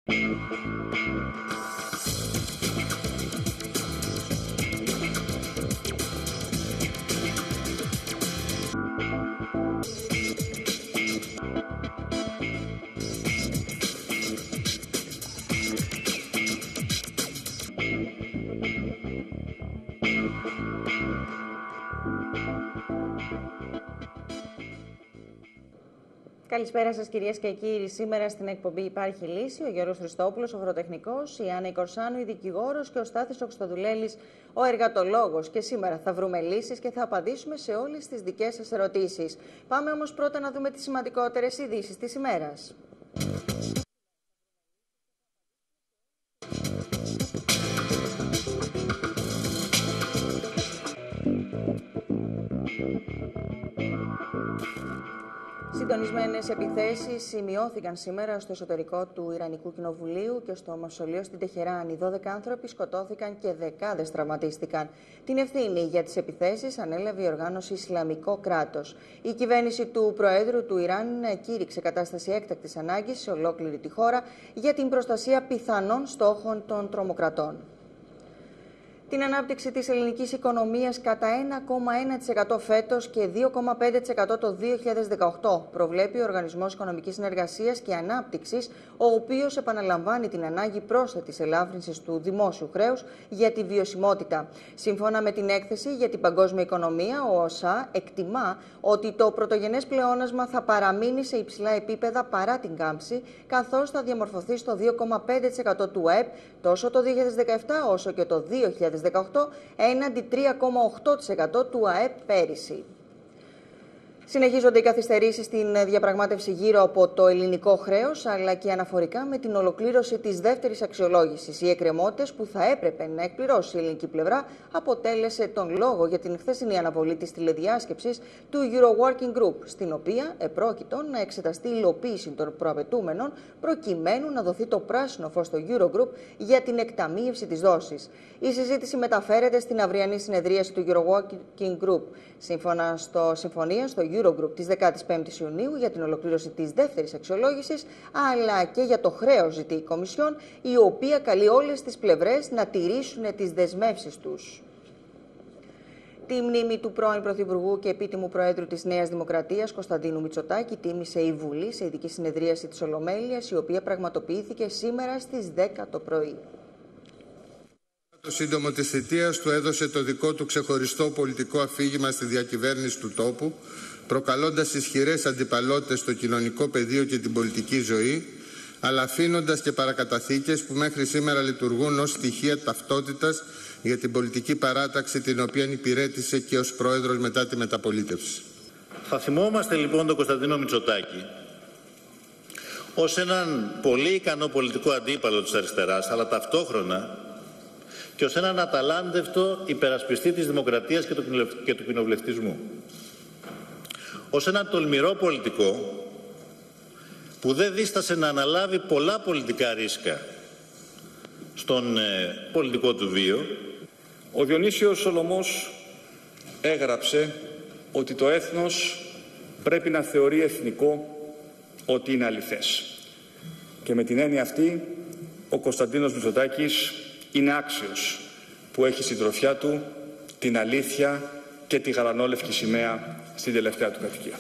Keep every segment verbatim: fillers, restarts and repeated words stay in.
Καλησπέρα σας κυρίες και κύριοι. Σήμερα στην εκπομπή Υπάρχει Λύση, ο Γιώργος Χριστόπουλος, ο αγροτεχνικός, η Άννα Κορσάνου, η δικηγόρος και ο Στάθης Οξτοδουλέλης, ο εργατολόγος. Και σήμερα θα βρούμε λύσεις και θα απαντήσουμε σε όλες τις δικές σας ερωτήσεις. Πάμε όμως πρώτα να δούμε τις σημαντικότερες ειδήσεις της ημέρας. Συντονισμένες επιθέσεις σημειώθηκαν σήμερα στο εσωτερικό του Ιρανικού Κοινοβουλίου και στο μαυσολείο στην Τεχεράνη. δώδεκα άνθρωποι σκοτώθηκαν και δεκάδες τραυματίστηκαν. Την ευθύνη για τις επιθέσεις ανέλαβε η οργάνωση Ισλαμικό Κράτος. Η κυβέρνηση του Προέδρου του Ιράν κήρυξε κατάσταση έκτακτης ανάγκης σε ολόκληρη τη χώρα για την προστασία πιθανών στόχων των τρομοκρατών. Την ανάπτυξη της ελληνικής οικονομίας κατά ένα κόμμα ένα τοις εκατό φέτος και δύο κόμμα πέντε τοις εκατό το δύο χιλιάδες δεκαοκτώ προβλέπει ο Οργανισμός Οικονομικής Συνεργασίας και Ανάπτυξης, ο οποίος επαναλαμβάνει την ανάγκη πρόσθετης ελάφρυνσης του δημόσιου χρέους για τη βιωσιμότητα. Σύμφωνα με την έκθεση για την παγκόσμια οικονομία, ο ΟΣΑ εκτιμά ότι το πρωτογενές πλεόνασμα θα παραμείνει σε υψηλά επίπεδα παρά την κάμψη, καθώς θα διαμορφωθεί στο δύο κόμμα πέντε τοις εκατό του ΑΕΠ τόσο το δύο χιλιάδες δεκαεπτά όσο και το δύο χιλιάδες δεκαοκτώ. Έναντι τρία κόμμα οκτώ τοις εκατό του ΑΕΠ πέρυσι. Συνεχίζονται οι καθυστερήσεις στην διαπραγμάτευση γύρω από το ελληνικό χρέος, αλλά και αναφορικά με την ολοκλήρωση της δεύτερης αξιολόγησης. Οι εκκρεμότητες που θα έπρεπε να εκπληρώσει η ελληνική πλευρά αποτέλεσε τον λόγο για την χθεσινή αναβολή της τηλεδιάσκεψης του Euro Working Group, στην οποία επρόκειτο να εξεταστεί η υλοποίηση των προαπαιτούμενων προκειμένου να δοθεί το πράσινο φως στο Eurogroup για την εκταμείευση της δόσης. Η συζήτηση μεταφέρεται στην αυριανή συνεδρίαση του Euro Working Group. Σύμφωνα στο συμφωνία στο Eurogroup της δεκαπέντε Ιουνίου για την ολοκλήρωση της δεύτερης αξιολόγησης, αλλά και για το χρέος ζητεί η Κομισιόν, η οποία καλεί όλες τις πλευρές να τηρήσουν τις δεσμεύσεις τους. Τη μνήμη του πρώην Πρωθυπουργού και επίτιμου Προέδρου της Νέας Δημοκρατίας, Κωνσταντίνου Μητσοτάκη, τίμησε η Βουλή σε ειδική συνεδρίαση της Ολομέλειας, η οποία πραγματοποιήθηκε σήμερα στις δέκα το πρωί. Το σύντομο της θητείας του έδωσε το δικό του ξεχωριστό πολιτικό αφήγημα στη διακυβέρνηση του τόπου, προκαλώντας ισχυρές αντιπαλότητες στο κοινωνικό πεδίο και την πολιτική ζωή, αλλά αφήνοντας και παρακαταθήκες που μέχρι σήμερα λειτουργούν ως στοιχεία ταυτότητας για την πολιτική παράταξη την οποία υπηρέτησε και ως πρόεδρος μετά τη μεταπολίτευση. Θα θυμόμαστε λοιπόν τον Κωνσταντίνο Μητσοτάκη ως έναν πολύ ικανό πολιτικό αντίπαλο της αριστεράς, αλλά ταυτόχρονα και ως έναν αταλάντευτο υπερασπιστή της δημοκρατίας και του κοινοβουλευτισμού. Ως έναν τολμηρό πολιτικό που δεν δίστασε να αναλάβει πολλά πολιτικά ρίσκα στον ε, πολιτικό του βίο. Ο Διονύσιος Σολωμός έγραψε ότι το έθνος πρέπει να θεωρεί εθνικό ότι είναι αληθές. Και με την έννοια αυτή ο Κωνσταντίνος Μητσοτάκης είναι άξιος που έχει συντροφιά του την αλήθεια και τη γαλανόλευκη σημαία στην τελευταία του κατοικία.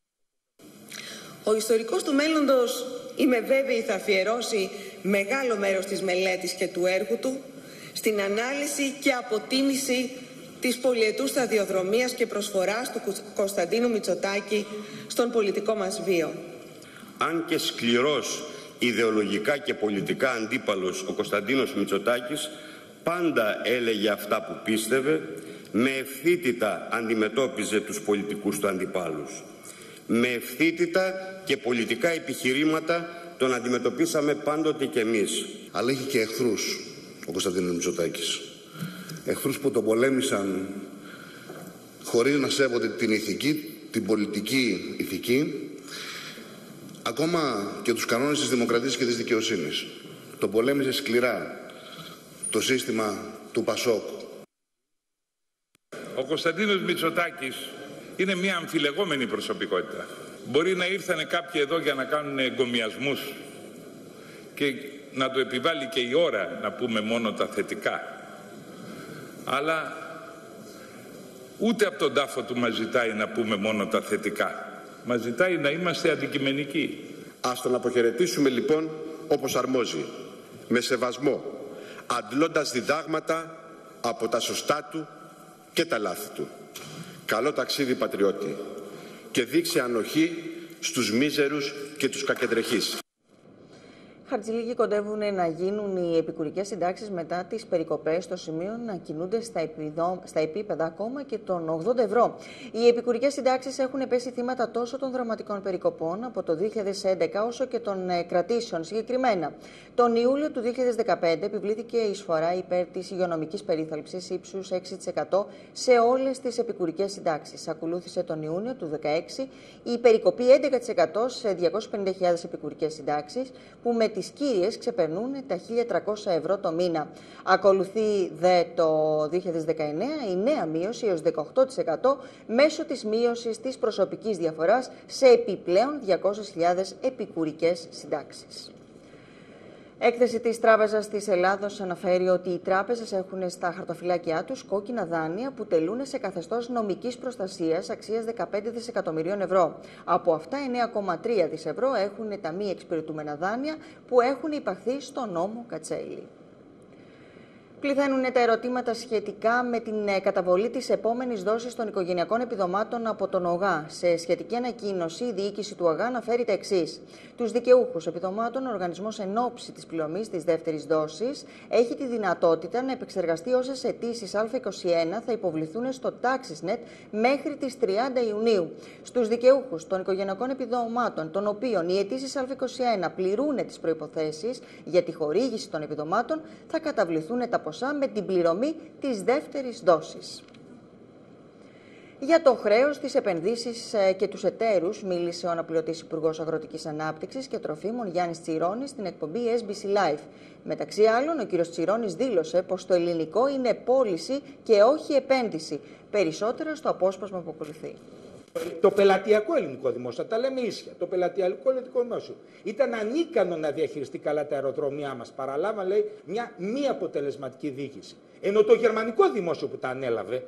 Ο ιστορικός του μέλλοντος, είμαι βέβαιη, θα αφιερώσει μεγάλο μέρος της μελέτης και του έργου του στην ανάλυση και αποτίμηση της πολυετούς σταδιοδρομίας και προσφοράς του Κωνσταντίνου Μητσοτάκη στον πολιτικό μας βίο. Αν και σκληρός ιδεολογικά και πολιτικά αντίπαλος, ο Κωνσταντίνος Μητσοτάκης πάντα έλεγε αυτά που πίστευε, με ευθύτητα αντιμετώπιζε τους πολιτικούς του αντιπάλους. Με ευθύτητα και πολιτικά επιχειρήματα τον αντιμετωπίσαμε πάντοτε κι εμείς. Αλλά είχε και εχθρούς ο Κωνσταντίνος Μητσοτάκης. Εχθρούς που τον πολέμησαν χωρίς να σέβονται την ηθική, την πολιτική ηθική, ακόμα και τους κανόνες της δημοκρατίας και της δικαιοσύνης. Τον πολέμησε σκληρά το σύστημα του Πασόκ. Ο Κωνσταντίνος Μητσοτάκης είναι μια αμφιλεγόμενη προσωπικότητα. Μπορεί να ήρθανε κάποιοι εδώ για να κάνουν εγκομιασμούς και να το επιβάλλει και η ώρα να πούμε μόνο τα θετικά. Αλλά ούτε από τον τάφο του μας ζητάει να πούμε μόνο τα θετικά. Μας ζητάει να είμαστε αντικειμενικοί. Ας τον αποχαιρετήσουμε λοιπόν όπως αρμόζει, με σεβασμό, αντλώντας διδάγματα από τα σωστά του και τα λάθη του. Καλό ταξίδι πατριώτη και δείξε ανοχή στους μίζερους και τους κακεντρεχείς. Χαρτζηλίκοι κοντεύουν να γίνουν οι επικουρικές συντάξεις μετά τις περικοπές στο σημείο να κινούνται στα, επιδο... στα επίπεδα ακόμα και των ογδόντα ευρώ. Οι επικουρικές συντάξεις έχουν πέσει θύματα τόσο των δραματικών περικοπών από το δύο χιλιάδες έντεκα όσο και των ε, κρατήσεων. Συγκεκριμένα, τον Ιούλιο του δύο χιλιάδες δεκαπέντε επιβλήθηκε εισφορά υπέρ της υγειονομικής περίθαλψης ύψους έξι τοις εκατό σε όλες τις επικουρικές συντάξεις. Ακολούθησε τον Ιούνιο του δύο χιλιάδες δεκαέξι η περικοπή έντεκα τοις εκατό σε διακόσιες πενήντα χιλιάδες επικουρικές συντάξεις, που με τις κύριες ξεπερνούν τα χίλια τριακόσια ευρώ το μήνα. Ακολουθεί δε το δύο χιλιάδες δεκαεννέα η νέα μείωση έως δεκαοκτώ τοις εκατό μέσω της μείωσης της προσωπικής διαφοράς σε επιπλέον διακόσιες χιλιάδες επικουρικές συντάξεις. Έκθεση της Τράπεζας της Ελλάδος αναφέρει ότι οι τράπεζες έχουν στα χαρτοφυλάκια τους κόκκινα δάνεια που τελούν σε καθεστώς νομικής προστασίας αξίας δεκαπέντε δισεκατομμυρίων ευρώ. Από αυτά, εννέα κόμμα τρία δισεκατομμύρια ευρώ έχουν τα μη εξυπηρετούμενα δάνεια που έχουν υπαχθεί στο νόμο Κατσέλη. Πληθαίνουν τα ερωτήματα σχετικά με την καταβολή της επόμενης δόσης των οικογενειακών επιδομάτων από τον ΟΓΑ. Σε σχετική ανακοίνωση, η διοίκηση του ΟΓΑ αναφέρει τα εξής. Τους δικαιούχους επιδομάτων, ο οργανισμός εν ώψη της πληρωμής της δεύτερης δόσης έχει τη δυνατότητα να επεξεργαστεί όσες αιτήσεις Α είκοσι ένα θα υποβληθούν στο TaxisNet μέχρι τις τριάντα Ιουνίου. Στους δικαιούχους των οικογενειακών επιδομάτων, των οποίων οι αιτήσεις Α είκοσι ένα πληρούν τις προϋποθέσεις για τη χορήγηση των επιδομάτων, θα καταβληθούν τα ποσά με την πληρωμή της δεύτερης δόσης. Για το χρέος, τις επενδύσεις και τους εταίρους μίλησε ο αναπληρωτής Υπουργός Αγροτικής Ανάπτυξης και Τροφίμων Γιάννης Τσιρώνης στην εκπομπή ες μπι σι Live. Μεταξύ άλλων, ο κ. Τσιρώνης δήλωσε πως το ελληνικό είναι πώληση και όχι επένδυση. Περισσότερα στο απόσπασμα που ακολουθεί. Το πελατειακό ελληνικό δημόσιο, τα λέμε ίσια, το πελατειακό ελληνικό δημόσιο ήταν ανίκανο να διαχειριστεί καλά τα αεροδρόμια μας. Παραλάβα, λέει, μια μη αποτελεσματική διοίκηση. Ενώ το γερμανικό δημόσιο που τα ανέλαβε,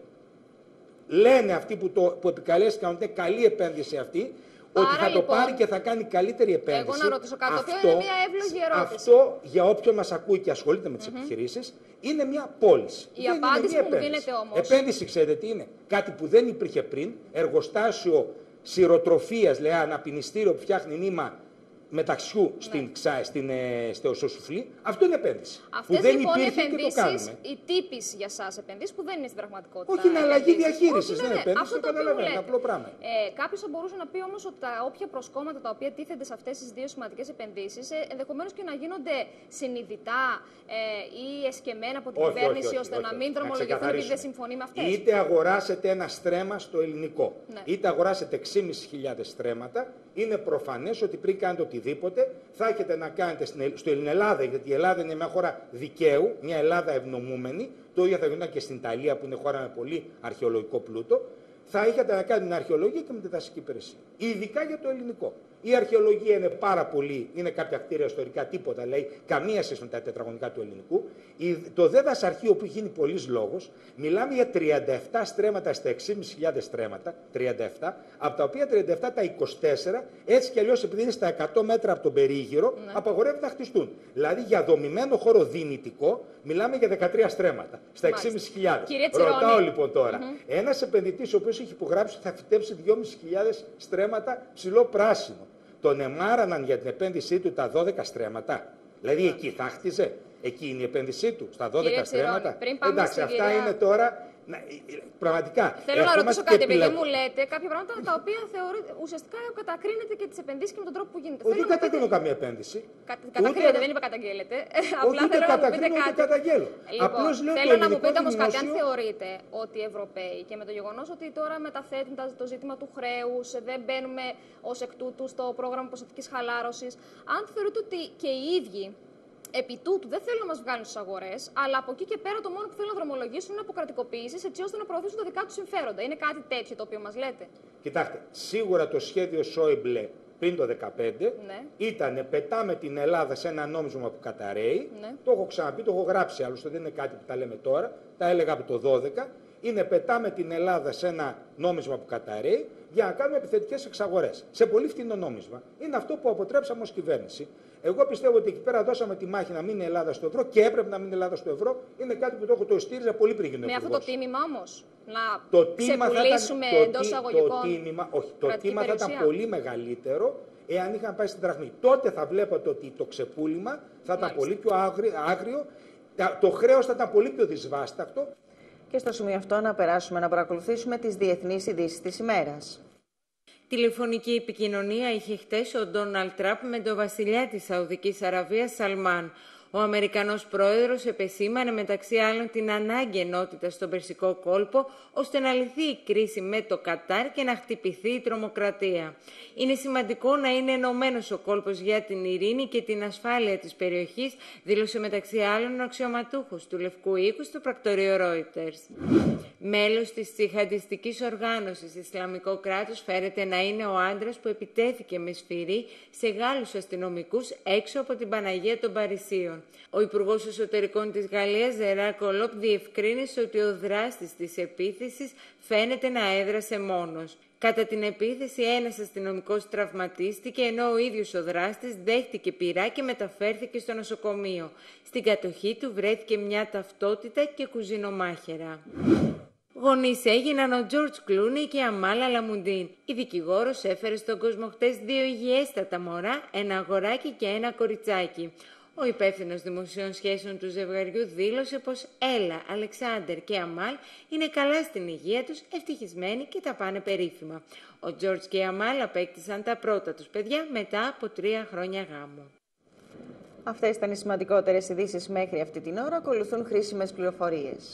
λένε αυτοί που, το, που επικαλέστηκαν ότι είναι καλή επένδυση αυτή, Άρα, ότι θα λοιπόν, το πάρει και θα κάνει καλύτερη επένδυση. Εγώ να ρωτήσω κάτι, αυτό, αυτό είναι μια εύλογη ερώτηση. Αυτό, για όποιον μας ακούει και ασχολείται με τις mm-hmm. επιχειρήσεις, είναι μια πώληση. Η δεν απάντηση που μου δίνεται όμως. Επένδυση, ξέρετε τι είναι. Κάτι που δεν υπήρχε πριν, εργοστάσιο σειροτροφίας, λέει, αναπηνιστήριο που φτιάχνει νήμα μεταξιού ναι. στην, ξά, στην, ε, στο σουσουφλί, αυτό είναι επένδυση. Αυτές που δεν λοιπόν οι επενδύσεις, οι τύπης για σας επενδύσεις που δεν είναι στην πραγματικότητα. Όχι, είναι αλλαγή διαχείρισης, δεν είναι επένδυση, αυτό το καταλαβαίνω, απλό πράγμα. Ε, κάποιος θα μπορούσε να πει όμως ότι τα όποια προσκόμματα τα οποία τίθενται σε αυτές τις δύο σημαντικές επενδύσεις, ε, ενδεχομένως και να γίνονται συνειδητά ε, ή εσκεμμένα από την όχι, κυβέρνηση, όχι, όχι, ώστε όχι, όχι, να μην δρομολογηθούν επειδή δεν συμφωνεί με αυτές. Είτε αγοράσετε ένα στρέμμα στο ελληνικό, είτε αγοράσετε έξι χιλιάδες πεντακόσια στρέμματα, είναι προφανές ότι πριν κάνετε οτιδήποτε θα έχετε να κάνετε στην Ελλάδα, γιατί η Ελλάδα είναι μια χώρα δικαίου, μια Ελλάδα ευνομούμενη, το ίδιο θα γινόταν και στην Ιταλία που είναι χώρα με πολύ αρχαιολογικό πλούτο, θα είχατε να κάνετε την αρχαιολογία και με τη δασική υπηρεσία. Ειδικά για το ελληνικό. Η αρχαιολογία είναι πάρα πολύ, είναι κάποια κτίρια ιστορικά, τίποτα λέει, καμία σχέση με τα τετραγωνικά του ελληνικού. Το δε δασαρχείο που έχει γίνει πολλής λόγος, μιλάμε για τριάντα επτά στρέμματα στα έξι χιλιάδες στρέμματα, τριάντα επτά, από τα οποία τριάντα επτά τα είκοσι τέσσερα, έτσι κι αλλιώς επειδή είναι στα εκατό μέτρα από τον περίγυρο, ναι. απαγορεύεται να χτιστούν. Δηλαδή για δομημένο χώρο δυνητικό, μιλάμε για δεκατρία στρέμματα, στα έξι χιλιάδες. Ρωτάω λοιπόν τώρα, mm-hmm. ένας επενδυτής ο οποίος έχει υπογράψει θα φυτέψει δυόμισι χιλιάδες στρέμματα ψηλό πράσινο. Τον εμάραναν για την επένδυσή του τα δώδεκα στρέμματα. Δηλαδή εκεί θα χτίζε. Εκεί είναι η επένδυσή του, στα δώδεκα στρέμματα. Εντάξει, αυτά κυρία... είναι τώρα. Να, πραγματικά. Θέλω να ρωτήσω κάτι, επειδή μου λέτε κάποια πράγματα τα οποία θεωρείτε, ουσιαστικά κατακρίνετε και τις επενδύσεις και με τον τρόπο που γίνεται. Όχι, δεν κατακρίνω καμία επένδυση. Κα, κατακρίνετε, δεν είπα καταγγέλλετε. Απλά θέλω να μου πείτε κάτι. Λοιπόν, θέλω να μου πείτε όμως κάτι, αν θεωρείτε ότι οι Ευρωπαίοι και με το γεγονός ότι τώρα μεταθέτουν το ζήτημα του χρέους, δεν μπαίνουμε ως εκ τούτου στο πρόγραμμα ποσοτικής χαλάρωσης, αν θεωρείτε ότι και οι ίδιοι επί τούτου δεν θέλουν να μας βγάλουν στις αγορές, αλλά από εκεί και πέρα το μόνο που θέλουν να δρομολογήσουν είναι αποκρατικοποίησεις έτσι ώστε να προωθήσουν τα δικά τους συμφέροντα. Είναι κάτι τέτοιο το οποίο μας λέτε? Κοιτάξτε, σίγουρα το σχέδιο Σόιμπλε πριν το δεκαπέντε, ναι. ήταν πετάμε την Ελλάδα σε ένα νόμισμα που καταραίει. Ναι. Το έχω ξαναπεί, το έχω γράψει άλλωστε, δεν είναι κάτι που τα λέμε τώρα. Τα έλεγα από το δώδεκα. Είναι πετάμε την Ελλάδα σε ένα νόμισμα που καταραίει για να κάνουμε επιθετικές εξαγορές. Σε πολύ φτηνό νόμισμα. Είναι αυτό που αποτρέψαμε ως κυβέρνηση. Εγώ πιστεύω ότι εκεί πέρα δώσαμε τη μάχη να μείνει η Ελλάδα στο ευρώ και έπρεπε να μείνει η Ελλάδα στο ευρώ. Είναι κάτι που το έχω το στήριζα πολύ πριν γίνει. Με αυτό το τίμημα όμως, να το τίμημα ξεπουλήσουμε εντός εισαγωγικών. Το τίμημα, όχι, το τίμημα θα ήταν πολύ μεγαλύτερο εάν είχαν πάει στην δραχμή. Τότε θα βλέπατε ότι το ξεπούλημα θα ήταν πολύ πιο άγριο, το χρέος θα ήταν πολύ πιο δυσβάστακτο. Και στο σημείο αυτό να περάσουμε να παρακολουθήσουμε τις διεθνείς ειδήσεις της ημέρας. Τηλεφωνική επικοινωνία είχε χτες ο Ντόναλντ Τραμπ με τον βασιλιά της Σαουδικής Αραβίας Σαλμάν. Ο Αμερικανός πρόεδρος επεσήμανε μεταξύ άλλων την ανάγκη ενότητας στον Περσικό κόλπο, ώστε να λυθεί η κρίση με το Κατάρ και να χτυπηθεί η τρομοκρατία. Είναι σημαντικό να είναι ενωμένος ο κόλπος για την ειρήνη και την ασφάλεια της περιοχής, δήλωσε μεταξύ άλλων ο αξιωματούχος του Λευκού Οίκου στο πρακτορείο Reuters. Μέλος της τζιχαντιστικής οργάνωσης Ισλαμικό κράτος φέρεται να είναι ο άντρας που επιτέθηκε με σφυρί σε Γάλλους αστυνομικούς έξω από την Παναγία των Παρισίων. Ο Υπουργός Εσωτερικών της Γαλλίας, Ζεράρ Κολόπ, διευκρίνησε ότι ο δράστης της επίθεσης φαίνεται να έδρασε μόνος. Κατά την επίθεση, ένας αστυνομικός τραυματίστηκε, ενώ ο ίδιος ο δράστης δέχτηκε πυρά και μεταφέρθηκε στο νοσοκομείο. Στην κατοχή του βρέθηκε μια ταυτότητα και κουζινομάχαιρα. Γονείς έγιναν ο Τζορτζ Κλούνι και η Αμάλ Αλαμουντίν. Η δικηγόρος έφερε στον κόσμο χτες δύο υγιέστατα μωρά, ένα αγοράκι και ένα κοριτσάκι. Ο υπεύθυνος δημοσίων σχέσεων του ζευγαριού δήλωσε πως Έλα, Αλεξάνδερ και Αμάλ είναι καλά στην υγεία τους, ευτυχισμένοι και τα πάνε περίφημα. Ο Τζορτζ και η Αμάλ απέκτησαν τα πρώτα τους παιδιά μετά από τρία χρόνια γάμου. Αυτές ήταν οι σημαντικότερες ειδήσεις μέχρι αυτή την ώρα. Ακολουθούν χρήσιμες πληροφορίες.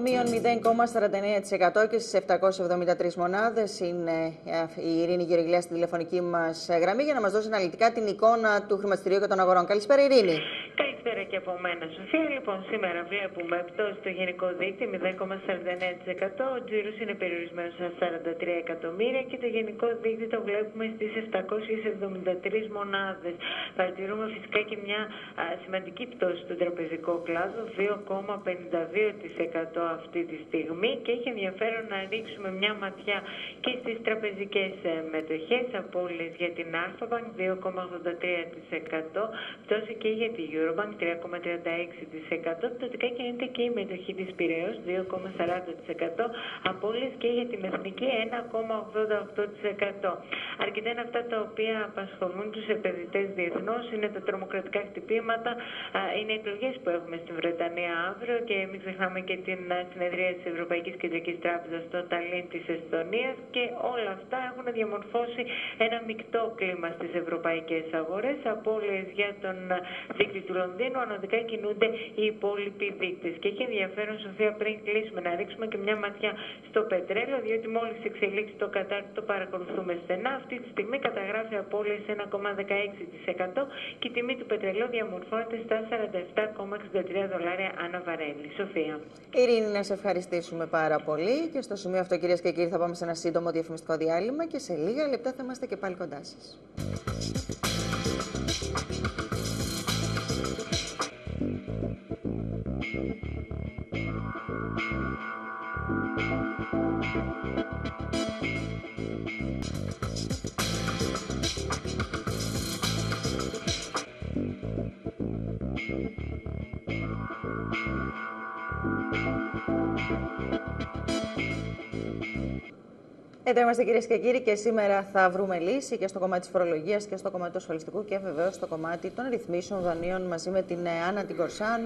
μείον μηδέν κόμμα σαράντα εννέα τοις εκατό και στις επτακόσιες εβδομήντα τρεις μονάδες είναι η Ειρήνη Γεωργιλέα στη τηλεφωνική μας γραμμή για να μας δώσει αναλυτικά την εικόνα του χρηματιστηρίου και των αγορών. Καλησπέρα, Ειρήνη. Καλησπέρα και από μένα, Σοφία. Λοιπόν, σήμερα βλέπουμε πτώση στο γενικό δείκτη μηδέν κόμμα σαράντα εννέα τοις εκατό. Ο τζίρος είναι περιορισμένος στα σαράντα τρία εκατομμύρια και το γενικό δείκτη το βλέπουμε στις επτακόσιες εβδομήντα τρεις μονάδες. Παρατηρούμε φυσικά και μια α, σημαντική πτώση στον τραπεζικό κλάδο, δύο κόμμα πενήντα δύο τοις εκατό αυτή τη στιγμή, και έχει ενδιαφέρον να ρίξουμε μια ματιά και στις τραπεζικές μετοχές. Απώλειες για την Alphabank δύο κόμμα ογδόντα τρία τοις εκατό, πτώση και για τη Eurobank τρία κόμμα τριάντα έξι τοις εκατό, πτωτικά κινείται και η μετοχή της Πειραιώς δύο κόμμα σαράντα τοις εκατό, απώλειες και για την Εθνική ένα κόμμα ογδόντα οκτώ τοις εκατό. Αρκετά είναι αυτά τα οποία απασχολούν τους επενδυτές διεθνώς, είναι τα τρομοκρατικά χτυπήματα, είναι οι εκλογές που έχουμε στην Βρετανία αύριο και μην ξεχνάμε και την συνεδρία της Ευρωπαϊκής Κεντρικής Τράπεζας στο Ταλίν της Εσθονίας, και όλα αυτά έχουν διαμορφώσει ένα μεικτό κλίμα στις ευρωπαϊκές αγορές. Απώλειες για τον δείκτη του Λονδίνου, ανωδικά κινούνται οι υπόλοιποι δείκτες. Και έχει ενδιαφέρον, Σοφία, πριν κλείσουμε, να ρίξουμε και μια ματιά στο πετρέλαιο, διότι μόλις εξελίξει το Κατάρ το παρακολουθούμε στενά. Αυτή τη στιγμή καταγράφει απώλειες ένα κόμμα δεκαέξι τοις εκατό και η τιμή του πετρελαίου διαμορφώνεται στα σαράντα επτά κόμμα εξήντα τρία δολάρια ανά βαρέλι. Σοφία. Ειρήνη, να σε ευχαριστήσουμε πάρα πολύ. Και στο σημείο αυτό, κυρίες και κύριοι, θα πάμε σε ένα σύντομο διαφημιστικό διάλειμμα και σε λίγα λεπτά θα είμαστε και πάλι κοντά σας. Εδώ είμαστε, κυρίες και κύριοι, και σήμερα θα βρούμε λύση και στο κομμάτι της φορολογίας και στο κομμάτι του ασφαλιστικού και βεβαίως στο κομμάτι των ρυθμίσεων δανείων μαζί με την Άννα την Κορσάνου.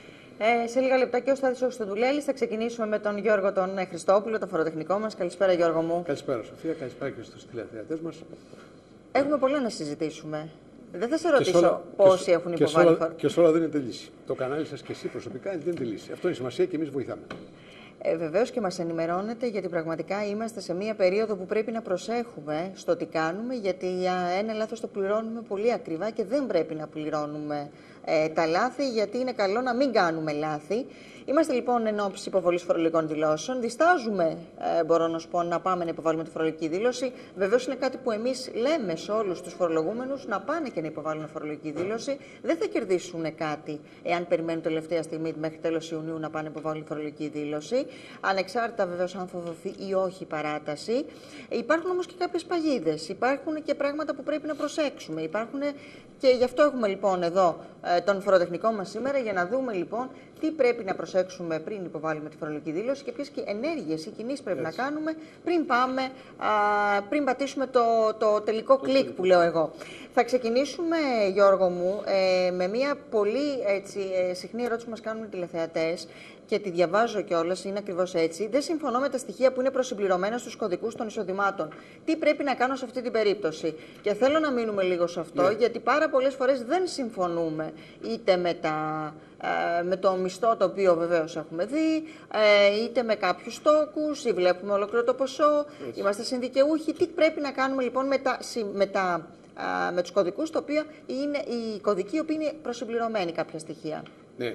Ε, σε λίγα λεπτά και ο Στάδης Χριστοδουλέλης. Θα ξεκινήσουμε με τον Γιώργο τον Χριστόπουλο, το φοροτεχνικό μας. Καλησπέρα, Γιώργο μου. Καλησπέρα, Σοφία. Καλησπέρα και στους τηλεθεατές μας. Έχουμε πολλά να συζητήσουμε. Δεν θα σε ρωτήσω όλα, πόσοι έχουν υποβάλει φορολογία. Και σε όλα δίνετε λύση. Το κανάλι σας και εσύ προσωπικά δίνετε λύση. Αυτό είναι σημασία και εμείς βοηθάμε. Ε, βεβαίως και μας ενημερώνετε, γιατί πραγματικά είμαστε σε μία περίοδο που πρέπει να προσέχουμε στο τι κάνουμε, γιατί ένα λάθος το πληρώνουμε πολύ ακριβά και δεν πρέπει να πληρώνουμε ε, τα λάθη, γιατί είναι καλό να μην κάνουμε λάθη. Είμαστε λοιπόν εν ώψη υποβολής φορολογικών δηλώσεων. Διστάζουμε, ε, μπορώ να σου πω, να πάμε να υποβάλουμε τη φορολογική δήλωση. Βεβαίως είναι κάτι που εμείς λέμε σε όλους τους φορολογούμενους να πάνε και να υποβάλουν φορολογική δήλωση. Δεν θα κερδίσουν κάτι εάν περιμένουν τελευταία στιγμή μέχρι τέλος Ιουνίου να πάνε να υποβάλουν φορολογική δήλωση. Ανεξάρτητα βεβαίως αν θα δοθεί ή όχι παράταση. Υπάρχουν όμως και κάποιες παγίδες. Υπάρχουν και πράγματα που πρέπει να προσέξουμε. Υπάρχουν και γι' αυτό έχουμε λοιπόν εδώ ε, τον φοροτεχνικό μας σήμερα, για να δούμε λοιπόν τι πρέπει να προσέξουμε πριν υποβάλουμε τη φορολογική δήλωση και ποιες ενέργειες ή κινήσεις πρέπει Έτσι. να κάνουμε πριν πάμε, α, πριν πατήσουμε το, το τελικό κλικ που λέω εγώ. Θα ξεκινήσουμε, Γιώργο μου, ε, με μια πολύ έτσι, ε, συχνή ερώτηση που μας κάνουν οι τηλεθεατές και τη διαβάζω κιόλας, είναι ακριβώς έτσι. Δεν συμφωνώ με τα στοιχεία που είναι προσυμπληρωμένα στους κωδικούς των εισοδημάτων. Τι πρέπει να κάνω σε αυτή την περίπτωση? Και θέλω να μείνουμε λίγο σε αυτό, ναι. γιατί πάρα πολλές φορές δεν συμφωνούμε είτε με, τα, ε, με το μισθό το οποίο βεβαίως έχουμε δει, ε, είτε με κάποιους τόκους, ή βλέπουμε ολόκληρο το ποσό, έτσι. Είμαστε συνδικαιούχοι. Τι πρέπει να κάνουμε λοιπόν με, τα, με, τα, ε, με τους κωδικούς, τα οποία είναι οι κωδικοί οι οποίοι είναι προσυμπληρωμένοι κάποια στοιχεία? Ναι.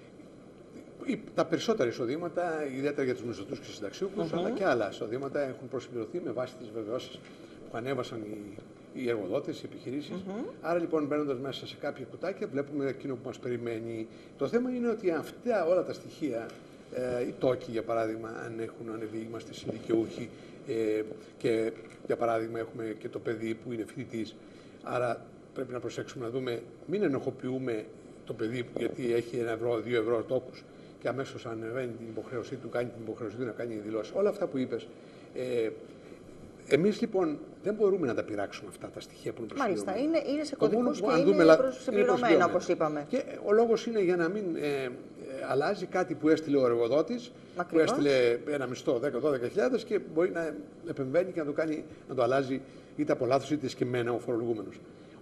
Τα περισσότερα εισοδήματα, ιδιαίτερα για τους μισθωτούς και συνταξιούχους, uh-huh. αλλά και άλλα εισοδήματα έχουν προσυμπληρωθεί με βάση τις βεβαιώσεις που ανέβασαν οι, οι εργοδότες, οι επιχειρήσεις. Uh-huh. Άρα λοιπόν, μπαίνοντας μέσα σε κάποια κουτάκια, βλέπουμε εκείνο που μας περιμένει. Το θέμα είναι ότι αυτά όλα τα στοιχεία, ε, οι τόκοι για παράδειγμα, αν έχουν ανεβεί, είμαστε συνδικαιούχοι, ε, και για παράδειγμα έχουμε και το παιδί που είναι φοιτητής. Άρα πρέπει να προσέξουμε να δούμε, μην ενοχοποιούμε το παιδί γιατί έχει ένα ευρώ, δύο ευρώ τόκους και αμέσως ανεβαίνει την υποχρέωσή του, κάνει την υποχρέωσή του να κάνει δηλώσει. Όλα αυτά που είπες. Ε, εμείς λοιπόν δεν μπορούμε να τα πειράξουμε αυτά τα στοιχεία που είναι προσυμπληρωμένα. Μάλιστα, είναι, είναι σε κωδικούς και είναι προσυμπληρωμένα, όπως είπαμε. Και ο λόγος είναι για να μην ε, ε, αλλάζει κάτι που έστειλε ο εργοδότης, που έστειλε ένα μισθό δέκα με δώδεκα χιλιάδες και μπορεί να επεμβαίνει και να το, κάνει, να το αλλάζει είτε από λάθος είτε σκεμμένα ο φορολογούμενος.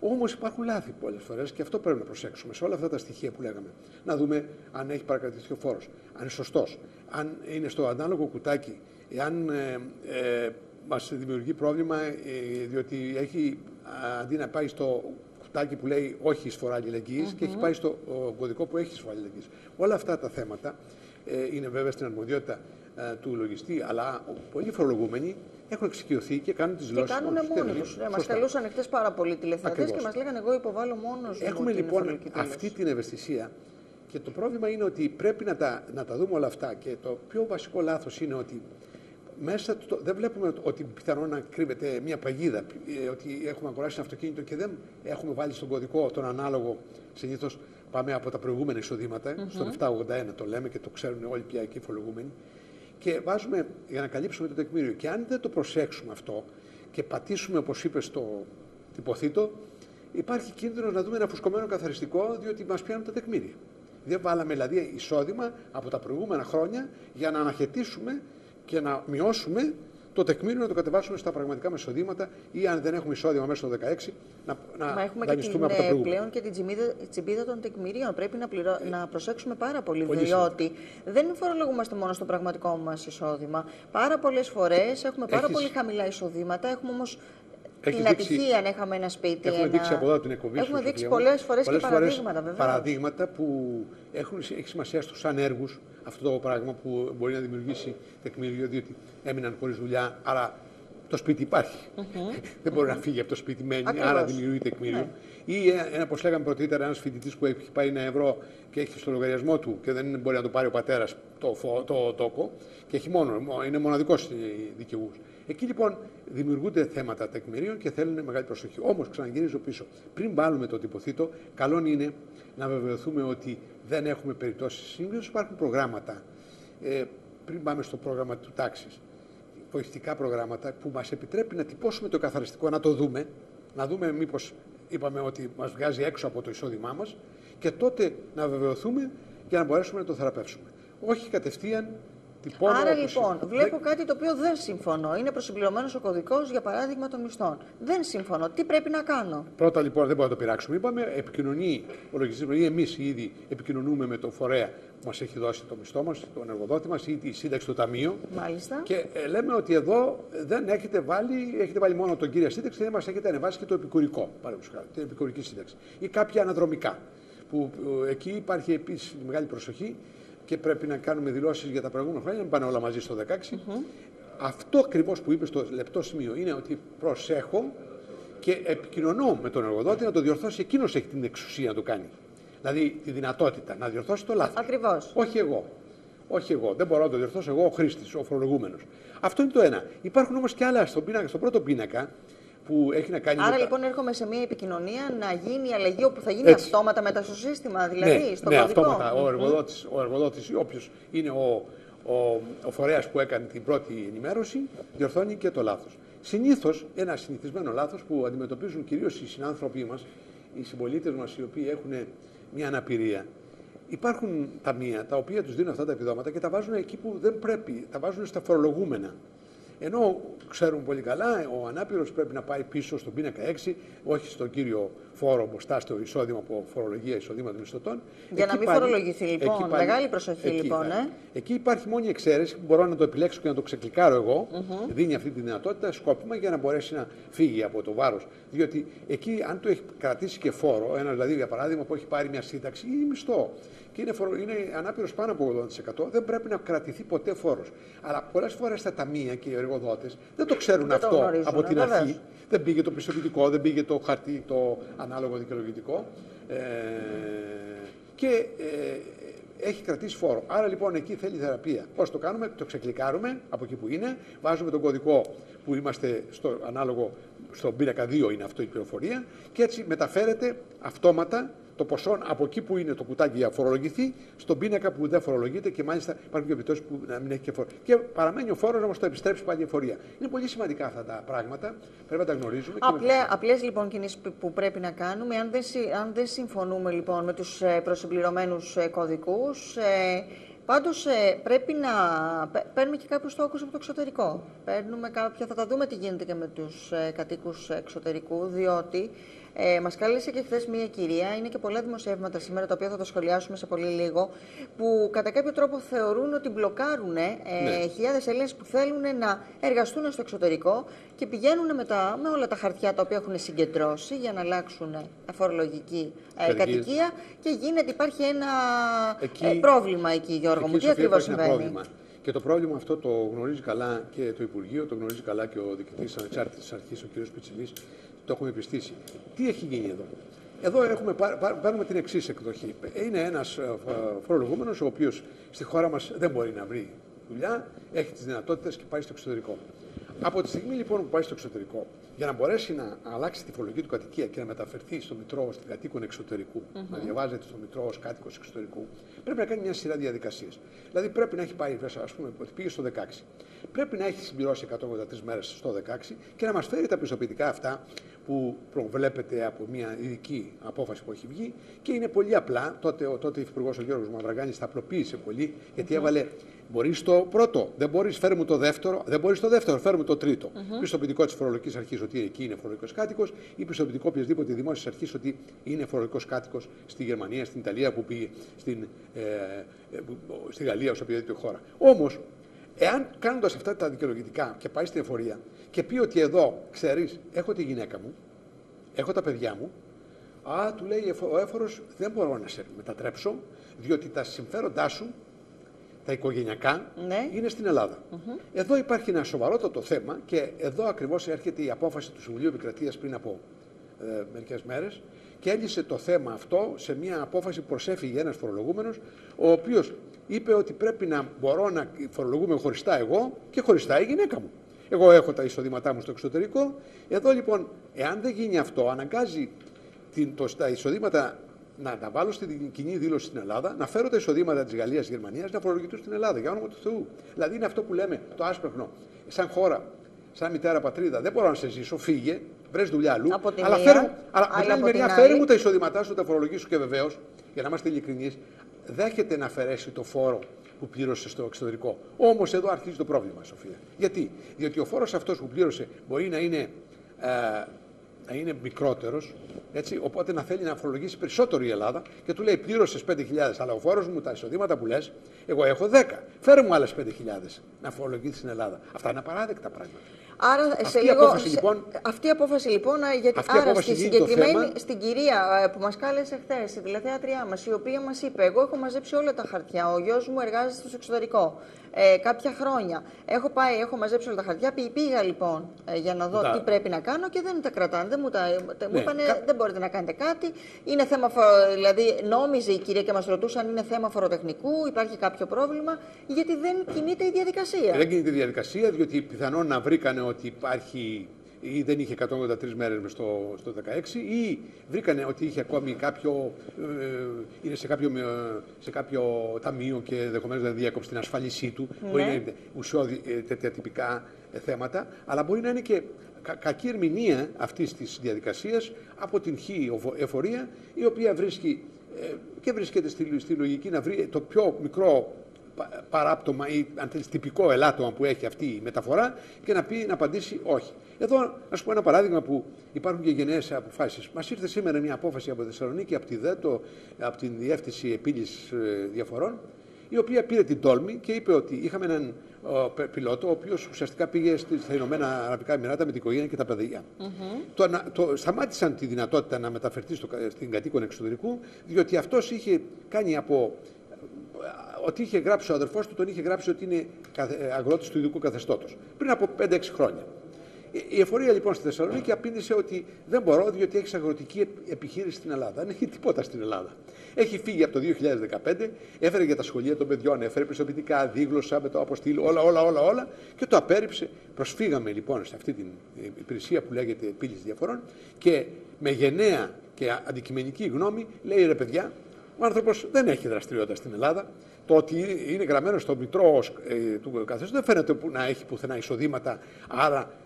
Όμως υπάρχουν λάθη πολλές φορές και αυτό πρέπει να προσέξουμε σε όλα αυτά τα στοιχεία που λέγαμε. Να δούμε αν έχει παρακρατηθεί ο φόρος, αν είναι σωστός, αν είναι στο ανάλογο κουτάκι, εάν ε, ε, μας δημιουργεί πρόβλημα ε, διότι έχει, αντί να πάει στο κουτάκι που λέει όχι εισφορά αλληλεγγύης, mm-hmm. και έχει πάει στο ο, κωδικό που έχει εισφορά αλληλεγγύης. Όλα αυτά τα θέματα ε, είναι βέβαια στην αρμοδιότητα ε, του λογιστή, αλλά πολλοί φορολογούμενοι έχουν εξοικειωθεί και κάνουν τις δηλώσεις. Και κάνουν μόνοι τους. Ναι, μας καλούσαν χτες πάρα πολλοί τηλεθεατές και μας λέγανε εγώ υποβάλλω μόνος. Έχουμε λοιπόν αυτή την ευαισθησία και το πρόβλημα είναι ότι πρέπει να τα, να τα δούμε όλα αυτά και το πιο βασικό λάθος είναι ότι μέσα το, δεν βλέπουμε ότι πιθανόν να κρύβεται μια παγίδα, ότι έχουμε αγοράσει ένα αυτοκίνητο και δεν έχουμε βάλει στον κωδικό τον ανάλογο. Συνήθως πάμε από τα προηγούμενα εισοδήματα, mm-hmm. στον επτακόσια ογδόντα ένα το λέμε και το ξέρουν όλοι πια εκεί οι φορολογούμενοι. Και βάζουμε για να καλύψουμε το τεκμήριο. Και αν δεν το προσέξουμε αυτό και πατήσουμε, όπως είπε, στο τυποθήτο, υπάρχει κίνδυνο να δούμε ένα φουσκωμένο καθαριστικό, διότι μας πιάνουν τα τεκμήρια. Δεν βάλαμε δηλαδή εισόδημα από τα προηγούμενα χρόνια για να αναχαιτήσουμε και να μειώσουμε το τεκμήριο, να το κατεβάσουμε στα πραγματικά μας εισοδήματα ή αν δεν έχουμε εισόδημα μέσα στο δεκαέξι να, να έχουμε δανειστούμε και από τα προηγούμενα. πλέον και την τσιμπίδα, τσιμπίδα των τεκμηρίων. Πρέπει να, πληρω... ε, να προσέξουμε πάρα πολύ, πολύ διότι σημαντικά. Δεν φορολογούμαστε μόνο στο πραγματικό μας εισόδημα. Πάρα πολλές φορές έχουμε πάρα Έχεις... πολύ χαμηλά εισοδήματα, έχουμε όμως Έχει την δείξει... ατυχία αν είχαμε ένα σπίτι. Έχουμε ένα... δείξει από εδώ την εκπομπή. Έχουμε δείξει πολλές φορές και παραδείγματα, βέβαια. Παραδείγματα που έχουν, έχει σημασία στους ανέργους αυτό το πράγμα που μπορεί να δημιουργήσει τεκμήριο, διότι έμειναν χωρίς δουλειά, άρα το σπίτι υπάρχει. Mm-hmm. Δεν μπορεί να φύγει από το σπίτι, μένει, Ακριβώς. άρα δημιουργεί τεκμήριο. Ναι. Ή ένα, όπως λέγαμε πρωτήτερα, ένας φοιτητής που έχει πάει ένα ευρώ και έχει στο λογαριασμό του και δεν μπορεί να το πάρει ο πατέρας το, το τόκο και έχει μόνο, είναι μοναδικός δικαιούχος. Εκεί λοιπόν δημιουργούνται θέματα τεκμηρίων και θέλουν μεγάλη προσοχή. Όμως, ξαναγυρίζω πίσω. Πριν βάλουμε το τυποθήτο, καλό είναι να βεβαιωθούμε ότι δεν έχουμε περιπτώσεις σύγκρισης. Υπάρχουν προγράμματα, ε, πριν πάμε στο πρόγραμμα του τάξης, βοηθητικά προγράμματα που μας επιτρέπει να τυπώσουμε το καθαριστικό, να το δούμε, να δούμε μήπως είπαμε ότι μας βγάζει έξω από το εισόδημά μας και τότε να βεβαιωθούμε για να μπορέσουμε να το θεραπεύσουμε. Όχι κατευθείαν. Τυπώνω, Άρα λοιπόν, είναι. βλέπω κάτι το οποίο δεν συμφωνώ. Είναι προσυμπληρωμένος ο κωδικός, για παράδειγμα, των μισθών. Δεν συμφωνώ. Τι πρέπει να κάνω? Πρώτα λοιπόν, δεν μπορούμε να το πειράξουμε. Είπαμε, επικοινωνεί ο λογιστής ή εμείς ήδη επικοινωνούμε με τον φορέα που μας έχει δώσει το μισθό μας, τον εργοδότη μας ή τη σύνταξη στο ταμείο. Μάλιστα. Και ε, λέμε ότι εδώ δεν έχετε βάλει, έχετε βάλει μόνο τον κύριο σύνταξη και δεν μας έχετε ανεβάσει και το επικουρικό, παραδείγματος, την επικουρική σύνταξη. Ή κάποια αναδρομικά. Που ε, εκεί υπάρχει επίσης μεγάλη προσοχή. Και πρέπει να κάνουμε δηλώσεις για τα προηγούμενα χρόνια, να πάνε όλα μαζί στο δεκαέξι. Mm-hmm. Αυτό ακριβώς που είπε στο λεπτό σημείο είναι ότι προσέχω και επικοινωνώ με τον εργοδότη να το διορθώσει. Εκείνος έχει την εξουσία να το κάνει. Δηλαδή τη δυνατότητα να διορθώσει το λάθος. Ακριβώς. Όχι εγώ. Όχι εγώ. Δεν μπορώ να το διορθώσω εγώ, ο χρήστης, ο φορολογούμενος. Αυτό είναι το ένα. Υπάρχουν όμως και άλλα στον, πίνακα, στον πρώτο πίνακα. Που έχει να κάνει Άρα με λοιπόν έρχομαι σε μια επικοινωνία να γίνει η αλλαγή όπου θα γίνει Έτσι. αυτόματα μετά στο σύστημα, δηλαδή ναι, στο ναι, κωδικό. αυτόματα. Ο εργοδότης, ο εργοδότης ή όποιος είναι ο, ο, ο φορέας που έκανε την πρώτη ενημέρωση, διορθώνει και το λάθος. Συνήθως ένα συνηθισμένο λάθος που αντιμετωπίζουν κυρίως οι συνάνθρωποι μας, οι συμπολίτες μας οι οποίοι έχουν μια αναπηρία. Υπάρχουν ταμεία τα οποία τους δίνουν αυτά τα επιδόματα και τα βάζουν εκεί που δεν πρέπει, τα βάζουν στα φορολογούμενα. Ενώ ξέρουν πολύ καλά, ο ανάπηρος πρέπει να πάει πίσω στον πίνακα έξι, όχι στον κύριο φόρο μπροστά στο εισόδημα από φορολογία εισοδήματων μισθωτών. Για εκεί να μην πάλι, φορολογηθεί λοιπόν. Πάλι, μεγάλη προσοχή εκεί, λοιπόν. Ε. Εκεί υπάρχει μόνη εξαίρεση που μπορώ να το επιλέξω και να το ξεκλικάρω εγώ. Mm-hmm. Δίνει αυτή τη δυνατότητα σκόπιμα για να μπορέσει να φύγει από το βάρος. Διότι εκεί, αν το έχει κρατήσει και φόρο, ένα δηλαδή για παράδειγμα που έχει πάρει μια σύνταξη ή μισθό, και είναι, φορο, είναι ανάπηρος πάνω από ογδόντα τοις εκατό, δεν πρέπει να κρατηθεί ποτέ φόρος. Αλλά πολλές φορές τα ταμεία και οι εργοδότες δεν το ξέρουν δεν αυτό το γνωρίζουν, από την βέβαια. αρχή. Δεν πήγε το πιστοποιητικό, δεν πήγε το χαρτί, το ανάλογο δικαιολογητικό. Ε, και ε, έχει κρατήσει φόρο. Άρα λοιπόν εκεί θέλει θεραπεία. Πώς το κάνουμε? Το ξεκλικάρουμε από εκεί που είναι, βάζουμε τον κωδικό που είμαστε στο ανάλογο, στον πίνακα δύο είναι αυτό η πληροφορία και έτσι μεταφέρεται αυτόματα το ποσό από εκεί που είναι το κουτάκι για φορολογηθεί στον πίνακα που δεν φορολογείται και μάλιστα υπάρχουν και επιπτώσεις που να μην έχει και φόρο. Και παραμένει ο φόρος να μας το επιστρέψει πάλι η εφορία. Είναι πολύ σημαντικά αυτά τα πράγματα. Πρέπει να τα γνωρίζουμε. Απλέ, με... Απλές λοιπόν κινήσεις που πρέπει να κάνουμε. Αν δεν, αν δεν συμφωνούμε λοιπόν με τους προσυμπληρωμένους κωδικούς, ε, Πάντως ε, πρέπει να παίρνουμε και κάποιους στόχους από το εξωτερικό. Παίρνουμε κάποια, θα τα δούμε τι γίνεται και με τους ε, κατοίκους εξωτερικού, διότι ε, μας κάλεσε και χθες μία κυρία, είναι και πολλά δημοσιεύματα σήμερα, τα οποία θα τα σχολιάσουμε σε πολύ λίγο, που κατά κάποιο τρόπο θεωρούν ότι μπλοκάρουν ε, ναι. χιλιάδες Έλληνες που θέλουν να εργαστούν στο εξωτερικό και πηγαίνουν μετά με όλα τα χαρτιά τα οποία έχουν συγκεντρώσει για να αλλάξουν φορολογική ε, κατοικία και γίνεται, υπάρχει ένα εκεί, ε, πρόβλημα εκεί, Γιώργο μου. Τι ακριβώς συμβαίνει? Και το πρόβλημα αυτό το γνωρίζει καλά και το Υπουργείο, το γνωρίζει καλά και ο διοικητής ανεξάρτητης αρχής, ο κ. Πιτσιλής, το έχουμε επιστήσει. Τι έχει γίνει εδώ? Εδώ έχουμε, παίρνουμε την εξής εκδοχή. Είναι ένας φορολογούμενος ο οποίος στη χώρα μας δεν μπορεί να βρει δουλειά, έχει τις δυνατότητες και πάει στο εξωτερικό. Από τη στιγμή λοιπόν που πάει στο εξωτερικό, για να μπορέσει να αλλάξει τη φορολογική του κατοικία και να μεταφερθεί στο μητρό ως κατοίκον εξωτερικού, mm-hmm. να διαβάζεται στο μητρό ως κάτοικος εξωτερικού, πρέπει να κάνει μια σειρά διαδικασίες. Δηλαδή πρέπει να έχει πάει, ας πούμε, ότι πήγε στο δεκαέξι. Πρέπει να έχει συμπληρώσει εκατόν ογδόντα τρεις μέρες στο δεκαέξι και να μας φέρει τα πιστοποιητικά αυτά που προβλέπεται από μια ειδική απόφαση που έχει βγει και είναι πολύ απλά. Τότε ο τότε υφυπουργός ο Γιώργος Μαυραγάνης τα απλοποίησε πολύ, γιατί mm-hmm. έβαλε. Μπορείς το πρώτο, δεν μπορείς, φέρ μου το δεύτερο, δεν μπορείς το δεύτερο, φέρ μου το τρίτο. Mm-hmm. Πιστοποιητικό της φορολογικής αρχής ότι εκεί είναι φορολογικός κάτοικος ή πιστοποιητικό οποιασδήποτε δημόσιας αρχής ότι είναι φορολογικός κάτοικος στη Γερμανία, στην Ιταλία που πήγε, στην, ε, ε, στη Γαλλία, ως οποιαδήποτε χώρα. Όμως, εάν κάνοντας αυτά τα δικαιολογητικά και πάει στην εφορία και πει ότι εδώ, ξέρεις, έχω τη γυναίκα μου, έχω τα παιδιά μου, α, του λέει ο έφορος, δεν μπορώ να σε μετατρέψω, διότι τα συμφέροντά σου, τα οικογενειακά, ναι. είναι στην Ελλάδα. Mm-hmm. Εδώ υπάρχει ένα σοβαρότατο θέμα και εδώ ακριβώς έρχεται η απόφαση του Συμβουλίου Επικρατείας πριν από ε, μερικές μέρες και έλυσε το θέμα αυτό σε μια απόφαση που προσέφυγε ένας φορολογούμενος, ο οποίος είπε ότι πρέπει να μπορώ να φορολογούμε χωριστά εγώ και χωριστά η γυναίκα μου. Εγώ έχω τα εισοδήματά μου στο εξωτερικό. Εδώ λοιπόν, εάν δεν γίνει αυτό, αναγκάζει την, το, τα εισοδήματα να τα βάλω στην κοινή δήλωση στην Ελλάδα, να φέρω τα εισοδήματα της Γαλλίας και Γερμανίας να φορολογηθούν στην Ελλάδα, για όνομα του Θεού. Δηλαδή είναι αυτό που λέμε το άσπρεχνο. Σαν χώρα, σαν μητέρα πατρίδα, δεν μπορώ να σε ζήσω, φύγε, βρες δουλειά αλλού. Αλλά, φέρε, αλλά, αλλά από την άλλη μεριά, φέρε μου τα εισοδήματά σου, τα φορολογήσου και βεβαίως, για να είμαστε ειλικρινείς, δέχεται να αφαιρέσει το φόρο που πλήρωσε στο εξωτερικό. Όμως εδώ αρχίζει το πρόβλημα, Σοφία. Γιατί? Διότι ο φόρος αυτός που πλήρωσε μπορεί να είναι. Ε, να είναι μικρότερος, έτσι, οπότε να θέλει να φορολογήσει περισσότερο η Ελλάδα και του λέει πλήρωσες πέντε χιλιάδες, αλλά ο φόρος μου, τα εισοδήματα που λες, εγώ έχω δέκα. Φέρε μου άλλες πέντε χιλιάδες να φορολογήσεις στην Ελλάδα. Αυτά είναι απαράδεκτα πράγματα. Άρα, αυτή, σε η λίγο, απόφαση, λοιπόν, αυτή η απόφαση λοιπόν, γιατί αυτή άρα στη συγκεκριμένη, θέμα... στην κυρία που μας κάλεσε χθες, η τηλεθεάτριά μας, η οποία μας είπε, εγώ έχω μαζέψει όλα τα χαρτιά, ο γιος μου εργάζεται στο εξωτερικό ε, κάποια χρόνια, έχω πάει, έχω μαζέψει όλα τα χαρτιά, πήγα λοιπόν ε, για να δω Δά. τι πρέπει να κάνω και δεν τα κρατάνε, δεν μου, τα, ναι. μου είπανε Κα... δεν μπορείτε να κάνετε κάτι, είναι θέμα, φο... δηλαδή νόμιζε η κυρία και μας ρωτούσαν είναι θέμα φοροτεχνικού, υπάρχει κάποιο πρόβλημα, γιατί δεν κινείται η διαδικασία. Δεν κινείται η διαδικασία, διότι πιθανόν να βρήκανε ότι υπάρχει ή δεν είχε εκατόν ογδόντα τρεις μέρες μες στο, στο δεκαέξι ή βρήκανε ότι είχε ακόμη κάποιο, ε, είναι σε κάποιο, σε κάποιο ταμείο και ενδεχομένως δεν διέκοψε την ασφάλισή του. Ναι. Μπορεί να είναι ουσιώδη ε, τέτοια τυπικά ε, θέματα, αλλά μπορεί να είναι και κα, κακή ερμηνεία αυτής της διαδικασίας από την χή εφορία, η οποία βρίσκει ε, και βρίσκεται στη, στη λογική να βρει το πιο μικρό παράπτωμα ή αν θέλεις, τυπικό ελάττωμα που έχει αυτή η μεταφορά και να πει να απαντήσει όχι. Εδώ, να σου πω ένα παράδειγμα που υπάρχουν και γενναίες αποφάσεις. Μας ήρθε σήμερα μια απόφαση από Θεσσαλονίκη, από τη ΔΕΤΟ, από την Διεύθυνση Επίλυσης Διαφορών, η οποία πήρε την τόλμη και είπε ότι είχαμε έναν ο, πιλότο, ο οποίος ουσιαστικά πήγε στα Ηνωμένα Αραβικά Εμιράτα με την οικογένεια και τα παιδιά. Mm-hmm. Το, το, σταμάτησαν τη δυνατότητα να μεταφερθεί στο, στην κατοίκον εξωτερικού, διότι αυτός είχε κάνει από. Ότι είχε γράψει ο αδερφός του, τον είχε γράψει ότι είναι αγρότης του ειδικού καθεστώτος. Πριν από πέντε έξι χρόνια. Η εφορία λοιπόν στη Θεσσαλονίκη απήντησε ότι δεν μπορώ, διότι έχει αγροτική επιχείρηση στην Ελλάδα. Δεν έχει τίποτα στην Ελλάδα. Έχει φύγει από το δύο χιλιάδες δεκαπέντε, έφερε για τα σχολεία των παιδιών, έφερε πιστοποιητικά, δίγλωσσα με το αποστήλ, όλα, όλα, όλα, όλα και το απέρριψε. Προσφύγαμε λοιπόν σε αυτή την υπηρεσία που λέγεται επίλυση διαφορών και με γενναία και αντικειμενική γνώμη λέει ρε παιδιά, ο άνθρωπος δεν έχει δραστηριότητα στην Ελλάδα. Το ότι είναι γραμμένο στο μητρό ε, του καθεστώτος δεν φαίνεται που να έχει πουθενά εισοδήματα, άρα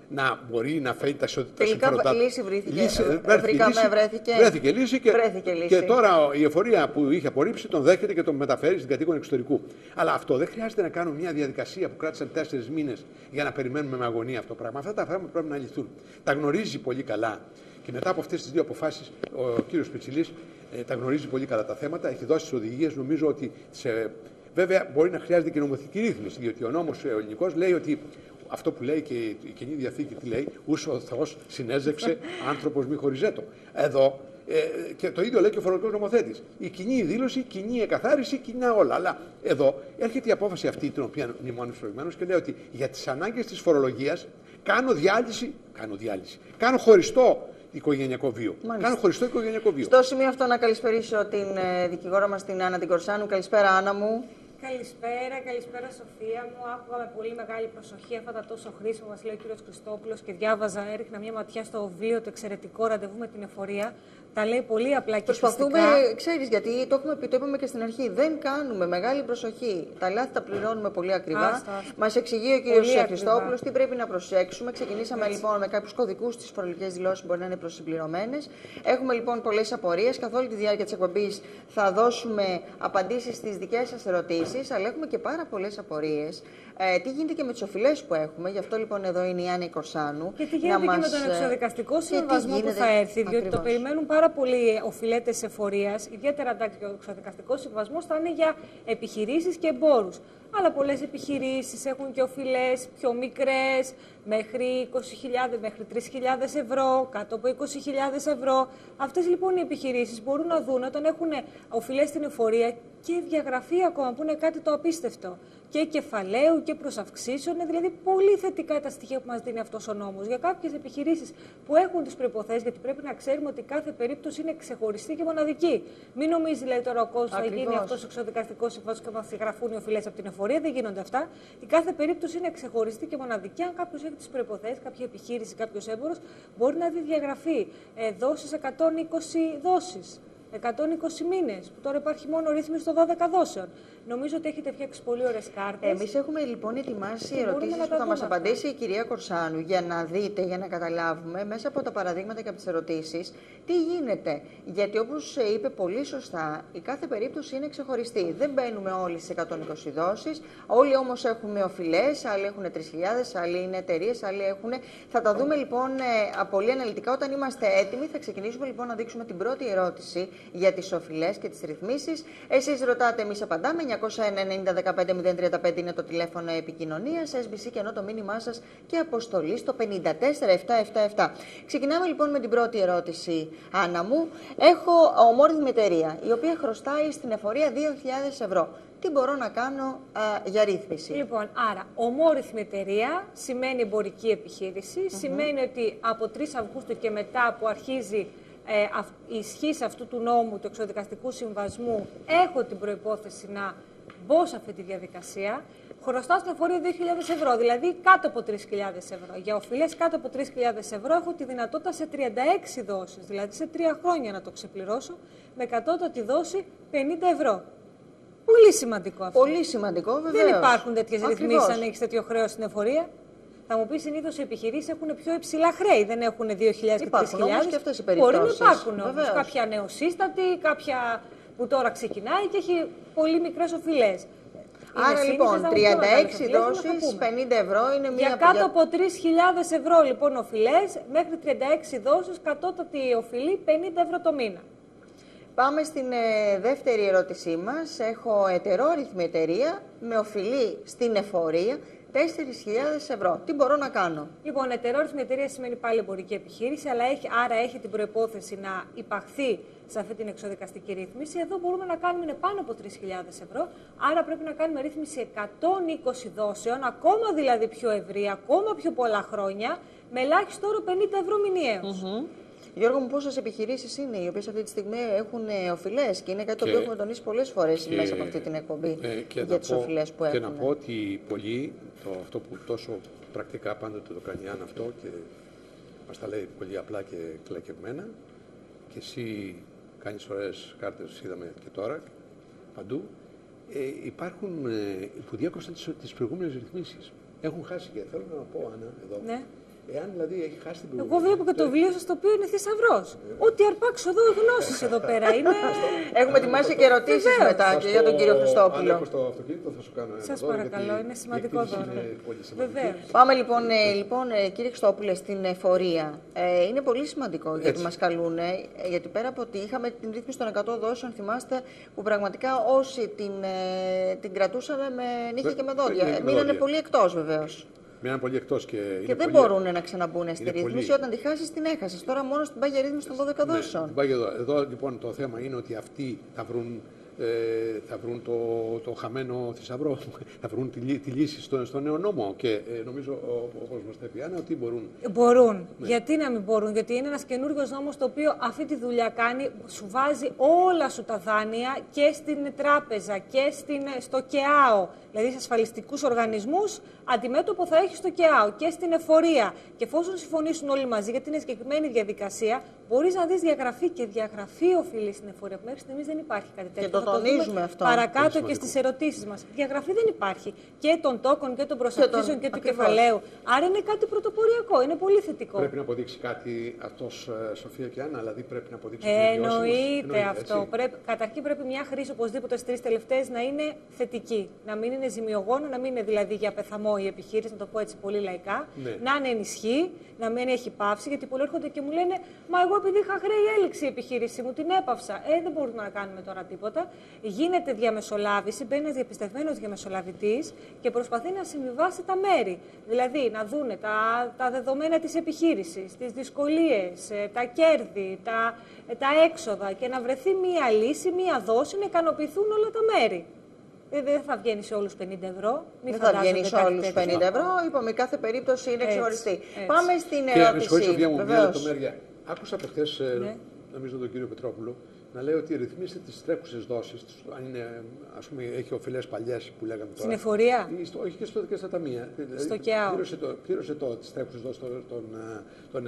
να μπορεί να φέρει τα συμφέροντα. συμφέροντα. Λύση βρήθηκε. Λύση, βρήκαμε, λύση, βρέθηκε. βρέθηκε λύση και, βρέθηκε λύση. Και τώρα η εφορία που είχε απορρίψει τον δέχεται και τον μεταφέρει στην κατοίκον εξωτερικού. Αλλά αυτό δεν χρειάζεται να κάνουμε μια διαδικασία που κράτησαν τέσσερις μήνες για να περιμένουμε με αγωνία αυτό το πράγμα. Αυτά τα πράγματα πρέπει να λυθούν. Τα γνωρίζει πολύ καλά. Και μετά από αυτές τις δύο αποφάσεις, ο κύριος Πιτσιλής ε, τα γνωρίζει πολύ καλά τα θέματα, έχει δώσει τις οδηγίες. Νομίζω ότι σε... βέβαια μπορεί να χρειάζεται και νομοθετική ρύθμιση, διότι ο νόμος ο ελληνικός λέει ότι αυτό που λέει και η Καινή Διαθήκη, τι λέει, ούσο ο Θεός συνέζεξε, άνθρωπος μη χωριζέτο. Εδώ ε, και το ίδιο λέει και ο φορολογικός νομοθέτης. Η κοινή δήλωση, η κοινή εκαθάριση, κοινά όλα. Αλλά εδώ έρχεται η απόφαση αυτή, την οποία μνημόνευσε προηγουμένως, και λέει ότι για τις ανάγκες της φορολογίας κάνω διάλυση, κάνω διάλυση, κάνω χωριστό οικογενειακό βίο. Μάλιστα. Κάνω χωριστό οικογενειακό βίο. Στο σημείο αυτό να καλησπερίσω την ε, δικηγόρα μας, την Άννα την Κορσάνου. Καλησπέρα, Άννα μου. Καλησπέρα, καλησπέρα Σοφία μου. Άκουγα με πολύ μεγάλη προσοχή αυτά τα τόσο χρήσιμα μας λέει ο κύριος Χριστόπουλος και διάβαζα, έριχνα μια ματιά στο βιβλίο το εξαιρετικό ραντεβού με την εφορία. Τα λέει πολύ απλά και προσπαθούμε, πιστικά. ξέρεις, γιατί το έχουμε πει, το είπαμε και στην αρχή. Δεν κάνουμε μεγάλη προσοχή. Τα λάθη τα πληρώνουμε πολύ ακριβά. Μας εξηγεί ο κύριος Χριστόπουλος τι πρέπει να προσέξουμε. Ξεκινήσαμε Έτσι. λοιπόν με κάποιους κωδικούς στις φορολογικές δηλώσεις που μπορεί να είναι προσυμπληρωμένες. Έχουμε λοιπόν πολλές απορίες. Καθ' όλη τη διάρκεια της εκπομπής θα δώσουμε απαντήσεις στις δικές σας ερωτήσεις, αλλά έχουμε και πάρα πολλές απορίες. Ε, τι γίνεται και με τις οφειλές που έχουμε, γι' αυτό λοιπόν εδώ είναι η Άννα Κορσάνου. Και τι γίνεται και μας... με τον εξοδικαστικό συμβασμό που θα έρθει, διότι Ακριβώς. το περιμένουν πάρα πολλοί οφειλέτες εφορίας, ιδιαίτερα εντάξει, ο εξοδικαστικός συμβασμός θα είναι για επιχειρήσεις και εμπόρους. Αλλά πολλές επιχειρήσεις έχουν και οφειλές πιο μικρές, μέχρι είκοσι χιλιάδες, μέχρι τρεις χιλιάδες ευρώ, κάτω από είκοσι χιλιάδες ευρώ. Αυτές λοιπόν οι επιχειρήσεις μπορούν να δουν όταν έχουν οφειλές στην εφορία και διαγραφή ακόμα, που είναι κάτι το απίστευτο. Και κεφαλαίου και προσαυξήσεων, δηλαδή πολύ θετικά τα στοιχεία που μας δίνει αυτός ο νόμος. Για κάποιες επιχειρήσεις που έχουν τις προϋποθέσεις, γιατί πρέπει να ξέρουμε ότι κάθε περίπτωση είναι ξεχωριστή και μοναδική. Μην νομίζει, λέει τώρα ο κόσμος, θα γίνει αυτός ο εξοδικαστικός συμβασμός και θα συγγραφούν οι οφειλές από την εφορία. Δεν γίνονται αυτά. Η κάθε περίπτωση είναι ξεχωριστή και μοναδική. Αν κάποιος έχει τις προϋποθέσεις, κάποια επιχείρηση, κάποιος έμπορος, μπορεί να δει διαγραφή ε, δόσεις εκατόν είκοσι δόσεις. εκατόν είκοσι μήνες, που τώρα υπάρχει μόνο ρύθμιση των δώδεκα δόσεων. Νομίζω ότι έχετε φτιάξει πολύ ωραίες κάρτες. Εμείς έχουμε λοιπόν ετοιμάσει ερωτήσεις που θα μας απαντήσει η κυρία Κορσάνου για να δείτε, για να καταλάβουμε μέσα από τα παραδείγματα και από τις ερωτήσεις τι γίνεται. Γιατί όπως είπε πολύ σωστά, η κάθε περίπτωση είναι ξεχωριστή. Δεν μπαίνουμε όλοι στις εκατόν είκοσι δόσεις. Όλοι όμως έχουμε οφειλές, άλλοι έχουν τρεις χιλιάδες, άλλοι είναι εταιρείες, άλλοι έχουν. Θα τα δούμε λοιπόν πολύ αναλυτικά όταν είμαστε έτοιμοι. Θα ξεκινήσουμε λοιπόν να δείξουμε την πρώτη ερώτηση για τις οφειλές και τις ρυθμίσεις. Εσείς ρωτάτε, εμείς απαντάμε. εννιακόσια ενενήντα δεκαπέντε μηδέν τριάντα πέντε είναι το τηλέφωνο επικοινωνίας, ες μπι σι και ενώ το μήνυμά σας και αποστολή στο πενήντα τέσσερα επτακόσια εβδομήντα επτά. Ξεκινάμε λοιπόν με την πρώτη ερώτηση, Άννα μου. Έχω ομόρυθμη εταιρεία, η οποία χρωστάει στην εφορία δύο χιλιάδες ευρώ. Τι μπορώ να κάνω α, για ρύθμιση? Λοιπόν, άρα, ομόρυθμη εταιρεία σημαίνει εμπορική επιχείρηση, mm-hmm. σημαίνει ότι από τρεις Αυγούστου και μετά που αρχίζει Ε, αυ, η ισχύς αυτού του νόμου, του εξοδικαστικού συμβασμού, έχω την προϋπόθεση να μπω σε αυτή τη διαδικασία. Χρωστάω στην εφορία δύο χιλιάδες ευρώ, δηλαδή κάτω από τρεις χιλιάδες ευρώ. Για οφειλές κάτω από τρεις χιλιάδες ευρώ έχω τη δυνατότητα σε τριάντα έξι δόσεις, δηλαδή σε τρία χρόνια να το ξεπληρώσω, με κατώτατη δόση πενήντα ευρώ. Πολύ σημαντικό αυτό. Πολύ σημαντικό, βεβαίως. Δεν υπάρχουν τέτοιες ρυθμίσεις αν έχεις τέτοιο χρέος στην εφορία. Θα μου πει συνήθως οι επιχειρήσεις έχουν πιο υψηλά χρέη, δεν έχουν δύο χιλιάδες και τρεις χιλιάδες. Και αυτές οι περιπτώσεις. Μπορεί να υπάρχουν όμως. Κάποια νεοσύστατη, κάποια που τώρα ξεκινάει και έχει πολύ μικρές οφειλές. Άρα λοιπόν, τριάντα έξι δόσεις, πενήντα ευρώ είναι μία... Για κάτω από τρεις χιλιάδες ευρώ λοιπόν οφειλές, μέχρι τριάντα έξι δόσεις, κατώτατη οφειλή πενήντα ευρώ το μήνα. Πάμε στην ε, δεύτερη ερώτησή μας. Έχω ετερόρυθμη εταιρεία με οφειλή στην εφορία τέσσερις χιλιάδες ευρώ. Τι μπορώ να κάνω? Λοιπόν, ετερόρυθμη εταιρεία σημαίνει πάλι εμπορική επιχείρηση, αλλά έχει, άρα έχει την προϋπόθεση να υπαχθεί σε αυτή την εξοδικαστική ρύθμιση. Εδώ μπορούμε να κάνουμε είναι πάνω από τρεις χιλιάδες ευρώ, άρα πρέπει να κάνουμε ρύθμιση εκατόν είκοσι δόσεων, ακόμα δηλαδή πιο ευρύ, ακόμα πιο πολλά χρόνια, με ελάχιστο όρο πενήντα ευρώ μηνιαίως. Mm-hmm. Γιώργο μου, πόσες επιχειρήσεις είναι οι οποίες αυτή τη στιγμή έχουν οφειλές και είναι κάτι το οποίο έχουμε τονίσει πολλές φορές μέσα από αυτή την εκπομπή ε, για τις οφειλές που έχουν. Και να πω ότι πολλοί, το, αυτό που τόσο πρακτικά πάντοτε το κάνει αν αυτό και μας τα λέει πολύ απλά και κλακευμένα, και εσύ κάνεις ωραίες κάρτες, είδαμε και τώρα, παντού, ε, υπάρχουν ε, που διάκοσαν τις, τις προηγούμενες ρυθμίσεις. Έχουν χάσει και θέλω να πω, Άννα, εδώ. Ναι. Εάν δηλαδή έχει χάσει την Εγώ βλέπω και το βιβλίο σας το οποίο είναι θησαυρός. Ό,τι αρπάξω εδώ γνώσεις εδώ πέρα είναι. Έχουμε ετοιμάσει και ερωτήσεις μετά και για τον κύριο Χριστόπουλο. Αν έχω στο αυτοκίνητο θα σου κάνω ένα Σας παρακαλώ, είναι σημαντικό δώρο. Βεβαίως. Πάμε λοιπόν, λοιπόν, κύριε Χριστόπουλε, στην εφορία. Ε, είναι πολύ σημαντικό γιατί Έτσι. μας καλούν, γιατί πέρα από ότι είχαμε την ρύθμιση των εκατό δόσεων, θυμάστε, που πραγματικά όσοι την, την κρατούσαν με νύχια και με δόντια. Μείνανε πολύ εκτός βεβαίως. Μείναν πολύ εκτός και, και δεν πολύ... μπορούν να ξαναμπούν στη ρύθμιση. Πολύ... Όταν τη χάσεις, την έχασες. Τώρα μόνο στην πάγια ρύθμιση των δώδεκα δόσεων. Ναι, εδώ. εδώ λοιπόν το θέμα είναι ότι αυτοί θα βρουν, ε, θα βρουν το, το χαμένο θησαυρό, θα βρουν τη, τη λύση στο, στο νέο νόμο. Και ε, νομίζω, όπως μας τα είπε η Άννα, ότι μπορούν. Μπορούν. Ναι. Γιατί να μην μπορούν, γιατί είναι ένας καινούριος νόμος το οποίο αυτή τη δουλειά κάνει, σου βάζει όλα σου τα δάνεια και στην τράπεζα και στην, στο ΚΕΑΟ. Δηλαδή σε ασφαλιστικούς οργανισμούς, αντιμέτωπο θα έχει στο ΚΕΑΟ και στην εφορία. Και εφόσον συμφωνήσουν όλοι μαζί, γιατί είναι συγκεκριμένη διαδικασία, μπορείς να δεις διαγραφή και διαγραφή οφείλει στην εφορία. Μέχρι στιγμής δεν υπάρχει κάτι τέτοιο. Και το τονίζουμε αυτό. Παρακάτω και στις ερωτήσεις μας. Διαγραφή δεν υπάρχει. Και των τόκων και των προσαρτήσεων και, και του κεφαλαίου. Άρα είναι κάτι πρωτοποριακό. Είναι πολύ θετικό. Πρέπει να αποδείξει κάτι αυτός, Σοφία και Άννα, δηλαδή πρέπει να αποδείξει. Ε, εννοείται αυτό. Πρέπει, καταρχήν πρέπει μια χρήση οπωσδήποτε στις τρεις τελευταίες να είναι θετική. Να μην είναι ζημιογόνο, να μην είναι δηλαδή για πεθαμό η επιχείρηση, να το πω έτσι πολύ λαϊκά, ναι. Να είναι ενισχύ, να μην έχει πάυση, γιατί πολλοί έρχονται και μου λένε «Μα εγώ επειδή είχα χρέη έληξε η επιχείρησή μου, την έπαυσα». Ε, δεν μπορούμε να κάνουμε τώρα τίποτα. Γίνεται διαμεσολάβηση, μπαίνει ένας διαπιστευμένος διαμεσολαβητής και προσπαθεί να συμβιβάσει τα μέρη. Δηλαδή να δούνε τα, τα δεδομένα της επιχείρησης, τις δυσκολίες, τα κέρδη, τα, τα έξοδα και να βρεθεί μία λύση, μία δόση, να ικανοποιηθούν όλα τα μέρη. Δεν θα βγαίνει σε όλους πενήντα ευρώ. Μην δεν θα βγαίνει σε όλους πενήντα ευρώ. Είπαμε, κάθε περίπτωση είναι ξεχωριστή. Πάμε στην ερώτηση. Και με μια λεπτομέρεια. Άκουσα από χθες, ναι. νομίζω τον κύριο Πετρόπουλο, να λέει ότι ρυθμίστε τις τρέχουσες δόσεις. Αν είναι, ας πούμε, έχει οφειλές παλιές που λέγαμε τώρα. Στην εφορία. Όχι και, στο, και στα ταμεία. Στο ΚΕΑΟ. Πλήρωσε το, πλήρωσε το, τις τρέχουσες δόσεις των. των, των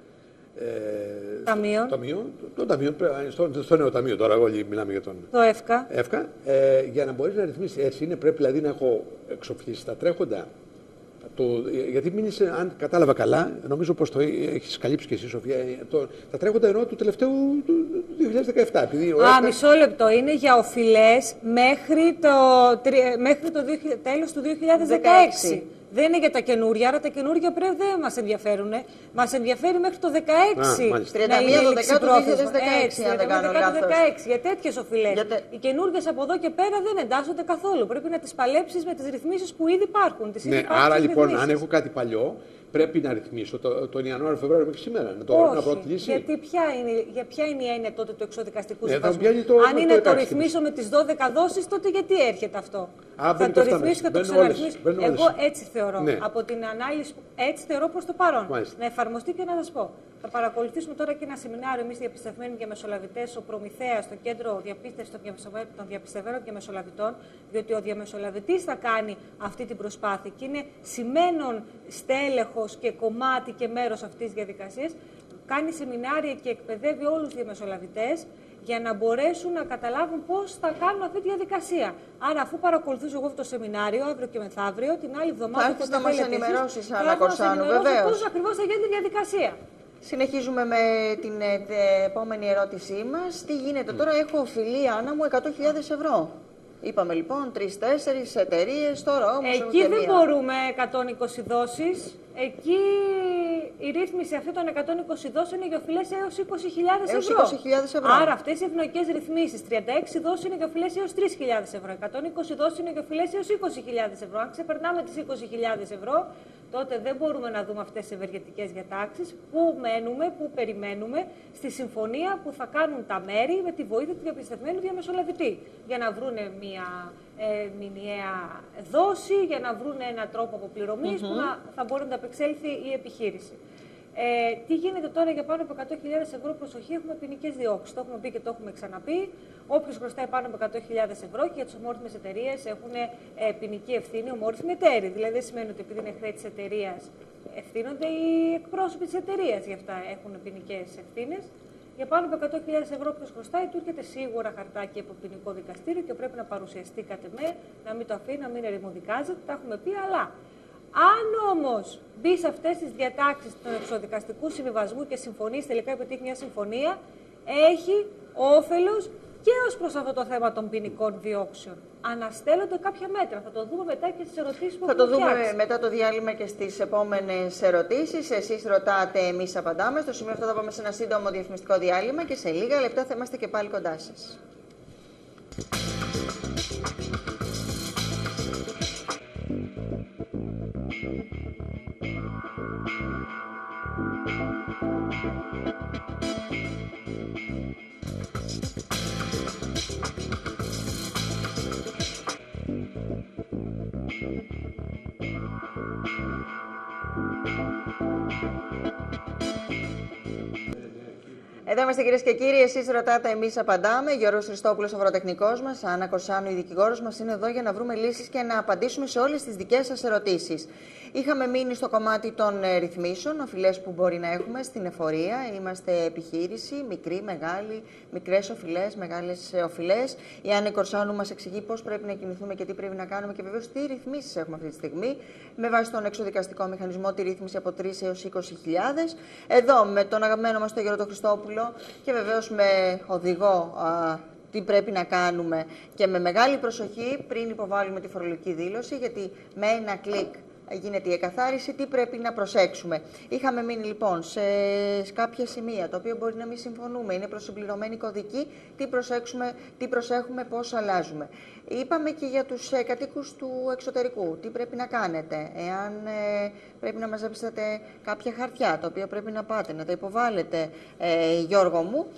Ε, ταμείο. Ταμείο, το ταμείο, στο, στο νέο ταμείο τώρα, όλοι μιλάμε για τον. Το ΕΦΚΑ. ΕΦΚΑ ε, για να μπορεί να ρυθμίσει έτσι, είναι πρέπει δηλαδή να έχω εξοφλήσει τα τρέχοντα. Το, γιατί μείνεις, αν κατάλαβα καλά, νομίζω πως το έχεις καλύψει και εσύ, Σοφία, το, τα τρέχοντα ενώ του τελευταίου του δύο χιλιάδες δεκαεπτά. Επειδή Α, ΕΦΚΑ... μισό λεπτό. Είναι για οφειλές μέχρι το, μέχρι το τέλος του δύο χιλιάδες δεκαέξι. Δεν είναι για τα καινούρια, άρα τα καινούρια πρέπει δεν μας ενδιαφέρουν. Μας ενδιαφέρει μέχρι το δεκαέξι. τριάντα μία του δεκάτου δύο χιλιάδες δεκαέξι, αν δεν κάνω λάθος. Για τέτοιες οφειλές. Για... Οι καινούργιες από εδώ και πέρα δεν εντάσσονται καθόλου. Πρέπει να τις παλέψεις με τις ρυθμίσεις που ήδη υπάρχουν. Τις ναι, άρα λοιπόν, ρυθμίσεις. Αν έχω κάτι παλιό, πρέπει να ρυθμίσω το, τον Ιανουάριο, Φεβρουάριο μέχρι σήμερα. Να το Όχι, να πρώτη λύση. Γιατί ποια είναι, για ποια είναι η έννοια τότε του εξοδικαστικού ε, συμβασμού. Αν είναι το, το ρυθμίσω με τις δώδεκα δόσεις, τότε γιατί έρχεται αυτό. Α, θα το ρυθμίσω και το ξαναρυθμίσω. Εγώ έτσι θεωρώ. Ναι. Από την ανάλυση, έτσι θεωρώ προς το παρόν. Μάλιστα. Να εφαρμοστεί και να σας πω. Θα παρακολουθήσουμε τώρα και ένα σεμινάριο εμείς διαπιστευμένοι διαμεσολαβητές, ο Προμηθέας, στο κέντρο διαπίστευσης των διαπιστευμένων διαμεσολαβητών, διότι ο διαμεσολαβητής θα κάνει αυτή την προσπάθεια και είναι σημαίνον στέλεχος και κομμάτι και μέρος αυτής της διαδικασίας. Κάνει σεμινάρια και εκπαιδεύει όλους τους διαμεσολαβητές για να μπορέσουν να καταλάβουν πώς θα κάνουν αυτή τη διαδικασία. Άρα, αφού παρακολουθήσω εγώ αυτό το σεμινάριο, αύριο και μεθαύριο, την άλλη εβδομάδα θα έρθεις να μας ενημερώσεις, Άννα Κορσάνου, βεβαίως. Πώς ακριβώς θα γίνει η διαδικασία. Συνεχίζουμε με την ε, επόμενη ερώτησή μας. Τι γίνεται mm. τώρα, έχω οφειλή, Άννα μου, εκατό χιλιάδες ευρώ. Είπαμε λοιπόν τρεις-τέσσερις εταιρείες, τώρα όμως. Εκεί δεν μπορούμε εκατόν είκοσι δόσεις. Εκεί η ρύθμιση αυτή των εκατόν είκοσι δόσεων είναι για οφειλές έως είκοσι χιλιάδες ευρώ. Άρα αυτές οι ευνοϊκές ρυθμίσεις, τριάντα έξι δόσεις είναι για οφειλές έως τρεις χιλιάδες ευρώ, εκατόν είκοσι δόσεις είναι για οφειλές έως είκοσι χιλιάδες ευρώ. Αν ξεπερνάμε τις είκοσι χιλιάδες ευρώ, τότε δεν μπορούμε να δούμε αυτές τις ευεργετικές διατάξεις. Πού μένουμε, πού περιμένουμε, στη συμφωνία που θα κάνουν τα μέρη με τη βοήθεια του διαπιστευμένου διαμεσολαβητή. Για να βρούνε μια ε, μηνιαία δόση, για να βρούνε έναν τρόπο αποπληρωμής mm-hmm. που να, θα μπορεί να απεξέλθει η επιχείρηση. Ε, τι γίνεται τώρα για πάνω από εκατό χιλιάδες ευρώ, προσοχή, έχουμε ποινικές διώξεις. Το έχουμε πει και το έχουμε ξαναπεί. Όποιος χρωστάει πάνω από εκατό χιλιάδες ευρώ και για τις ομόρφημες εταιρείες έχουν ε, ποινική ευθύνη ομόρφημη εταίροι. Δηλαδή δεν σημαίνει ότι επειδή είναι χρέη της εταιρείας ευθύνονται οι εκπρόσωποι της εταιρείας, γι' αυτά έχουν ποινικές ευθύνες. Για πάνω από εκατό χιλιάδες ευρώ που χρωστάει, του έρχεται σίγουρα χαρτάκι από ποινικό δικαστήριο και πρέπει να παρουσιαστεί κατ' εμέ, να μην το αφήνει, να μην ερημοδικάζεται. Τα έχουμε πει, αλλά Αν όμως μπει σε αυτές τις διατάξεις του εξοδικαστικού συμβιβασμού και συμφωνήσει, τελικά επιτύχει μια συμφωνία, έχει όφελος και ως προς αυτό το θέμα των ποινικών διώξεων. Αναστέλλονται κάποια μέτρα. Θα το δούμε μετά και στις ερωτήσεις που θα το δούμε φτιάξει. μετά το διάλειμμα και στις επόμενες ερωτήσεις. Εσείς ρωτάτε, εμείς απαντάμε. Στο σημείο αυτό θα πάμε σε ένα σύντομο διαφημιστικό διάλειμμα και σε λίγα λεπτά θα είμαστε και πάλι κοντά σας. Εδώ είμαστε κυρίες και κύριοι, εσείς ρωτάτε, εμείς απαντάμε. Γιώργος Χριστόπουλος, ο αγροτεχνικός μας, Άννα Κορσάνου, η δικηγόρος μας, είναι εδώ για να βρούμε λύσεις και να απαντήσουμε σε όλες τις δικές σας ερωτήσεις. Είχαμε μείνει στο κομμάτι των ε, ρυθμίσεων, οφειλές που μπορεί να έχουμε στην εφορία. Είμαστε επιχείρηση, μικρή, μεγάλη, μικρές οφειλές, μεγάλες οφειλές. Η Άννα Κορσάνου μας εξηγεί πώς πρέπει να κινηθούμε και τι πρέπει να κάνουμε και βεβαίως τι ρυθμίσεις έχουμε αυτή τη στιγμή. Με βάση τον εξοδικαστικό μηχανισμό, τη ρύθμιση από τρεις έως είκοσι χιλιάδες. Εδώ με τον αγαπημένο μας τον Γιώργο τον Χριστόπουλο και βεβαίως με οδηγό α, τι πρέπει να κάνουμε και με μεγάλη προσοχή πριν υποβάλουμε τη φορολογική δήλωση, γιατί με ένα κλικ γίνεται η εκαθάριση, τι πρέπει να προσέξουμε. Είχαμε μείνει λοιπόν σε κάποια σημεία, τα οποία μπορεί να μην συμφωνούμε, είναι προσυμπληρωμένη κωδική, τι, προσέξουμε, τι προσέχουμε, πώς αλλάζουμε. Είπαμε και για τους ε, κατοίκους του εξωτερικού, τι πρέπει να κάνετε, εάν ε, πρέπει να μαζέψετε κάποια χαρτιά, τα οποία πρέπει να πάτε, να τα υποβάλλετε, ε, Γιώργο μου.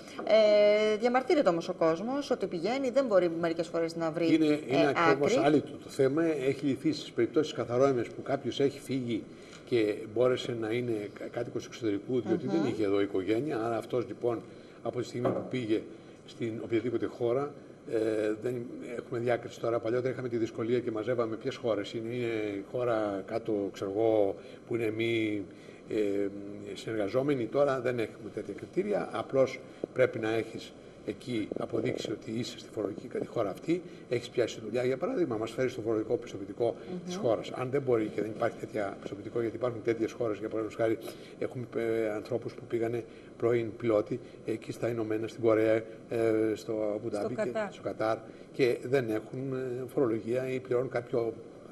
Ε, διαμαρτύρεται όμως ο κόσμος ότι πηγαίνει, δεν μπορεί μερικές φορές να βρει είναι, ε, είναι ακριβώς άκρη. άλυτο το θέμα, έχει λυθεί στις περιπτώσεις καθαρόαιμες που κάποιος έχει φύγει και μπόρεσε να είναι κάτοικος εξωτερικού, διότι mm-hmm. δεν είχε εδώ οικογένεια, άρα αυτός λοιπόν από τη στιγμή που πήγε στην οποιαδήποτε χώρα, Ε, δεν έχουμε διάκριση τώρα. Παλιότερα είχαμε τη δυσκολία και μαζεύαμε ποιες χώρες είναι. Είναι η χώρα κάτω, ξέρω εγώ, που είναι μη ε, συνεργαζόμενοι. Τώρα δεν έχουμε τέτοια κριτήρια. Απλώς πρέπει να έχεις εκεί αποδείξει ότι είσαι στη φορολογική χώρα αυτή, έχεις πιάσει δουλειά. Για παράδειγμα, μας φέρει στο φορολογικό πιστοποιητικό mm-hmm. της χώρας. Αν δεν μπορεί και δεν υπάρχει τέτοια πιστοποιητικό, γιατί υπάρχουν τέτοιες χώρες, για παράδειγμα, χάρη, έχουμε ε, ανθρώπους που πήγανε πρώην πιλότοι εκεί στα Ηνωμένα, στην Κορέα, ε, στο Αμπουντάμπι και στο Κατάρ και δεν έχουν ε, φορολογία ή πληρώνουν κάποιο,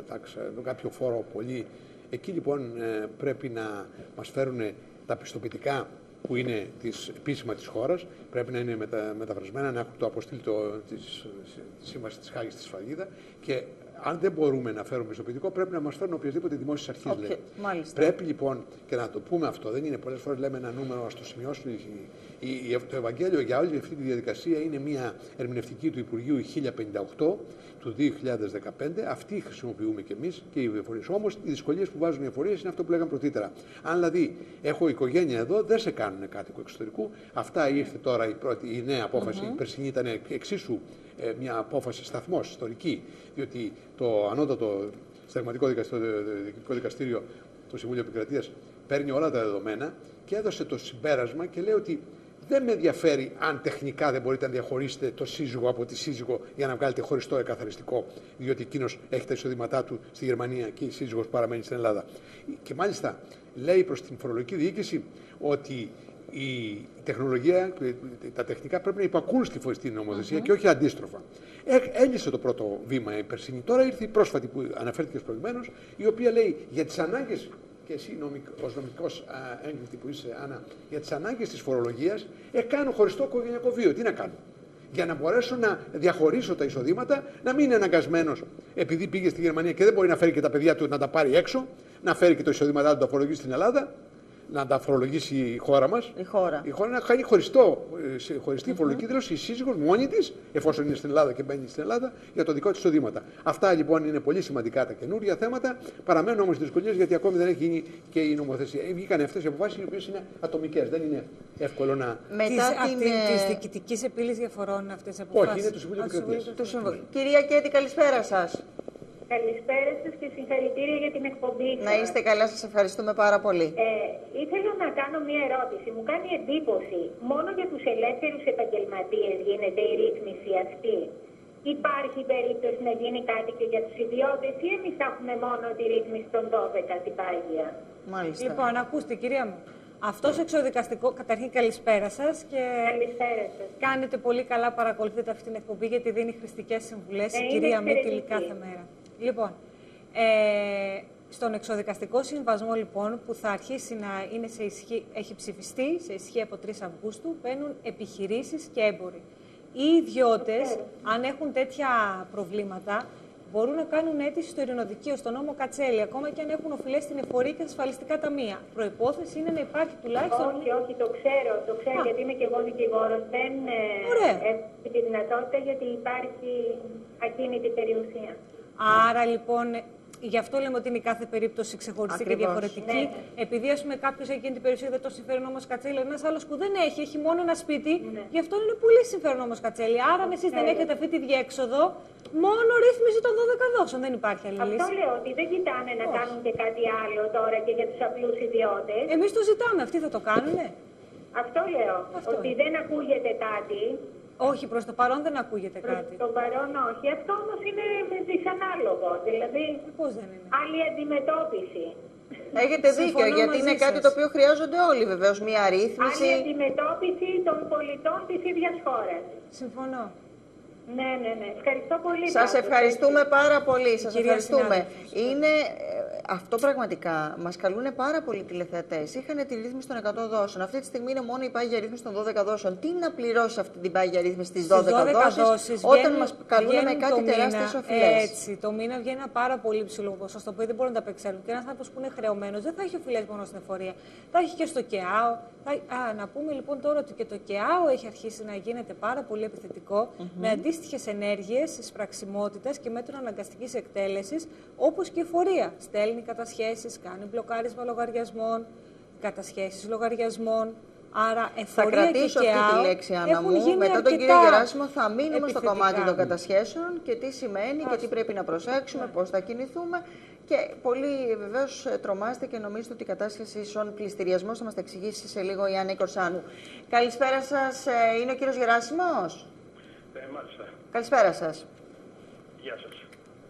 κάποιο φόρο πολύ. Εκεί λοιπόν ε, πρέπει να μας φέρουν τα πιστοποιητικά που είναι της, επίσημα της χώρας, πρέπει να είναι μετα, μεταφρασμένα, να έχουν το αποστείλει το, της, τη σύμβαση της Χάγης στη Σφραγίδα και αν δεν μπορούμε να φέρουμε πιστοποιητικό, πρέπει να μας φέρουν οποιασδήποτε δημόσιες αρχές. Okay, πρέπει λοιπόν και να το πούμε αυτό, δεν είναι πολλές φορές λέμε ένα νούμερο, ας το σημειώσουμε. Η, η, το Ευαγγέλιο για όλη αυτή τη διαδικασία είναι μια ερμηνευτική του Υπουργείου χίλια πενήντα οκτώ του δύο χιλιάδες δεκαπέντε. Αυτή χρησιμοποιούμε κι εμείς και οι εφορίες. Όμως οι δυσκολίες που βάζουν οι εφορίες είναι αυτό που λέγαμε πρωτήτερα. Αν δηλαδή έχω οικογένεια εδώ, δεν σε κάνουν κάτοικο εξωτερικού. Αυτά ήρθε τώρα η, πρώτη, η νέα απόφαση. Mm-hmm. Η περσινή ήταν εξίσου ε, μια απόφαση σταθμός ιστορική, διότι το ανώτατο συνταγματικό δικαστήριο, δικαστήριο, το Συμβούλιο Επικρατείας, παίρνει όλα τα δεδομένα και έδωσε το συμπέρασμα και λέει ότι δεν με ενδιαφέρει αν τεχνικά δεν μπορείτε να διαχωρίσετε το σύζυγο από τη σύζυγο για να βγάλετε χωριστό εκαθαριστικό, διότι εκείνος έχει τα εισοδήματά του στη Γερμανία και η σύζυγος παραμένει στην Ελλάδα. Και μάλιστα λέει προς την φορολογική διοίκηση ότι η τεχνολογία, τα τεχνικά πρέπει να υπακούν στη φοριστή νομοθεσία mm-hmm. και όχι αντίστροφα. Έλυσε το πρώτο βήμα η περσινή. Τώρα ήρθε η πρόσφατη που αναφέρθηκε προηγουμένως, η οποία λέει για τις ανάγκες, και εσύ ως νομικός έγκριτη που είσαι, Άννα, για τις ανάγκες της φορολογίας, ε, κάνω χωριστό οικογενειακό βίο. Τι να κάνω? Για να μπορέσω να διαχωρίσω τα εισοδήματα, να μην είναι αναγκασμένος, επειδή πήγε στη Γερμανία και δεν μπορεί να φέρει και τα παιδιά του να τα πάρει έξω, να φέρει και το εισοδήματά του να τα φορολογήσει στην Ελλάδα, να τα φορολογήσει η χώρα μας. Η χώρα. Η χώρα να κάνει χωριστό, χωριστή mm-hmm. φορολογική δήλωση η σύζυγος μόνη της, εφόσον είναι στην Ελλάδα και μπαίνει στην Ελλάδα, για το δικό της εισοδήματα. Αυτά λοιπόν είναι πολύ σημαντικά τα καινούργια θέματα. Παραμένουν όμως δυσκολίες γιατί ακόμη δεν έχει γίνει και η νομοθεσία. Βγήκαν αυτές οι αποφάσεις οι οποίες είναι ατομικές. Δεν είναι εύκολο να. Μετά την τη διοικητική επίλυση διαφορών αυτές οι αποφάσεις. Όχι, είναι του Συμβουλίου Επικρατείας. Κυρία Κέτη, καλησπέρα σας. Καλησπέρα σας και συγχαρητήρια για την εκπομπή σας. Να είστε καλά, σας ευχαριστούμε πάρα πολύ. Ε, ήθελα να κάνω μία ερώτηση. Μου κάνει εντύπωση, μόνο για τους ελεύθερους επαγγελματίες γίνεται η ρύθμιση αυτή. υπάρχει περίπτωση να γίνει κάτι και για τους ιδιώτες ή εμείς θα έχουμε μόνο τη ρύθμιση των δώδεκα την πάγια? Μάλιστα. Λοιπόν, ακούστε κυρία μου. Αυτός εξοδικαστικό, καταρχήν καλησπέρα σας και καλησπέρα σας. Κάνετε πολύ καλά, παρακολουθείτε αυτή την εκπομπή γιατί δίνει χρηστικές συμβουλές ε, η κυρία Μήτυλη κάθε μέρα. Λοιπόν, ε, στον εξοδικαστικό συμβασμό λοιπόν που θα αρχίσει να είναι σε ισχύ, έχει ψηφιστεί σε ισχύ από τρεις Αυγούστου, μπαίνουν επιχειρήσεις και έμποροι. Οι ιδιώτες, αν έχουν τέτοια προβλήματα, μπορούν να κάνουν αίτηση στο ειρηνοδικείο, στο νόμο Κατσέλη, ακόμα και αν έχουν οφειλές στην εφορία και ασφαλιστικά ταμεία. Προϋπόθεση είναι να υπάρχει τουλάχιστον. Όχι, όχι, το ξέρω, το ξέρω, Α. γιατί είμαι και εγώ δικηγόρος. Δεν έχει τη δυνατότητα γιατί υπάρχει ακίνητη περιουσία. Άρα λοιπόν. Γι' αυτό λέμε ότι είναι κάθε περίπτωση ξεχωριστή Ακριβώς. και διαφορετική. Ναι. Επειδή ας πούμε κάποιος έχει την περιουσία δεν το συμφέρει νόμος Κατσέλη, ένας άλλος που δεν έχει, έχει μόνο ένα σπίτι, ναι. γι' αυτό είναι πολύ συμφέρον νόμος Κατσέλη. Άρα ναι. εσείς δεν έχετε αυτή τη διέξοδο, μόνο ρύθμιση των δώδεκα δόσεων. Δεν υπάρχει άλλη λύση. Αυτό λέω ότι δεν κοιτάνε να Όχι. κάνουν και κάτι άλλο τώρα και για τους απλούς ιδιώτες. Εμείς το ζητάμε, αυτοί θα το κάνουνε. Αυτό λέω, αυτό ότι είναι. δεν ακούγεται κάτι. Όχι, προς το παρόν δεν ακούγεται προς κάτι. Προς το παρόν όχι. Αυτό όμως είναι δυσανάλογο. Δηλαδή, πώς δεν είναι. Άλλη αντιμετώπιση. Έχετε δίκιο, γιατί είναι κάτι το οποίο χρειάζονται όλοι βεβαίως, μια ρύθμιση. Άλλη αντιμετώπιση των πολιτών της ίδιας χώρας. Συμφωνώ. Ναι, ναι, ναι. Ευχαριστώ πολύ. Σας ευχαριστούμε πάρα πολύ. Σας ευχαριστούμε. Είναι, αυτό πραγματικά μας καλούν πάρα πολλοί τηλεθεατές. Είχαν τη ρύθμιση των εκατό δόσεων. Αυτή τη στιγμή είναι μόνο η πάγια ρύθμιση των δώδεκα δόσεων. Τι να πληρώσει αυτή την πάγια ρύθμιση στις δώδεκα, δώδεκα δόσεις, όταν βγαίνουν, μας καλούν με κάτι τεράστιες οφειλές. Έτσι, το μήνα βγαίνει ένα πάρα πολύ ψηλό ποσοστό που δεν μπορούν να τα απεξέλθουν. Και ένας άνθρωπος που είναι χρεωμένος δεν θα έχει οφειλές μόνο στην εφορία. Θα έχει και στο ΚΕΑΟ. Θα... Α, να πούμε λοιπόν τώρα ότι και το ΚΕΑΟ έχει αρχίσει να γίνεται πάρα πολύ επιθετικό mm-hmm. με αντίστοιχες ενέργειες εισπραξιμότητας και μέτρων αναγκαστικής εκτέλεσης, όπως και η εφορία. Στέλνει κατασχέσεις, κάνει μπλοκάρισμα λογαριασμών, κατασχέσεις λογαριασμών. Άρα, εφορία θα κρατήσω και αυτή τη λέξη, Άννα μου. Μετά τον κύριο Γεράσιμο θα μείνουμε επιθετικά. στο κομμάτι των κατασχέσεων και τι σημαίνει Άς. και τι πρέπει να προσέξουμε, yeah. πώς θα κινηθούμε. Και πολύ βεβαίως τρομάστε και νομίζετε ότι η κατάσχεση στον πληστηριασμό θα μας τα εξηγήσει σε λίγο η Άννα Κορσάνου. Καλησπέρα σας, είναι ο κύριος Γεράσιμος. Ε, μάλιστα. Καλησπέρα σας. Γεια σας.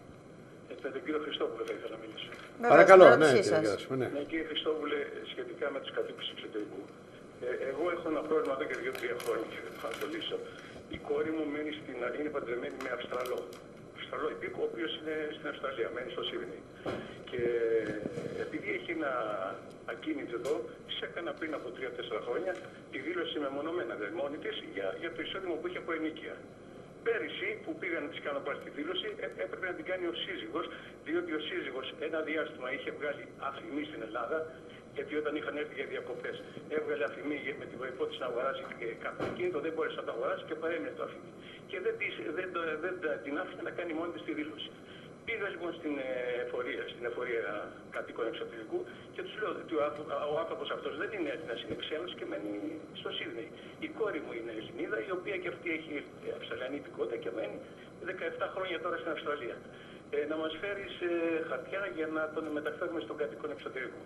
Ε, με τον κύριο Χριστόπουλο θα ήθελα να μιλήσω. Παρακαλώ, ναι, ναι. ναι, κύριε Χριστόπουλε, σχετικά με τους κατοίκους του εξωτερικού. Ε, εγώ έχω ένα πρόβλημα εδώ και δύο-τρία χρόνια και θα το λύσω. Η κόρη μου μένει στην, είναι παντρεμένη με Αυστραλό. Αυστραλό υπήκο, ο οποίος είναι στην Αυστραλία, μένει στο Σίδνεϊ. Και επειδή έχει ένα ακίνητο εδώ, της έκανα πριν από τρία-τέσσερα χρόνια τη δήλωση μεμονωμένα, δε μόνη της, για, για το εισόδημα που είχε από ενοίκια. Πέρυσι που πήγα να της κάνω πάλι τη δήλωση, έπρεπε να την κάνει ο σύζυγος, διότι ο σύζυγος ένα διάστημα είχε βγάλει αφημί στην Ελλάδα, γιατί όταν είχαν έρθει για διακοπές έβγαλε αφημί με την προϋπόθεση να αγοράσει κάποιο κίνητο, δεν μπόρεσε να το αγοράσει και παρέμεινε το αφημί. Και δεν, της, δεν, δεν, δεν την άφησε να κάνει μόνη της τη δήλωση. Πήγα λοιπόν στην εφορία, στην εφορία κατοίκων εξωτερικού και τους λέω ότι ο άνθρωπος αυτός δεν είναι Έλληνας, είναι ξένος και μένει στο Σίδνεϊ. Η κόρη μου είναι Ελληνίδα, η οποία και αυτή έχει Αυστραλιανή υπηκότητα και μένει δεκαεπτά χρόνια τώρα στην Αυστραλία. Ε, να μας φέρεις ε, χαρτιά για να τον μεταφέρουμε στον κατοίκον εξωτερικού.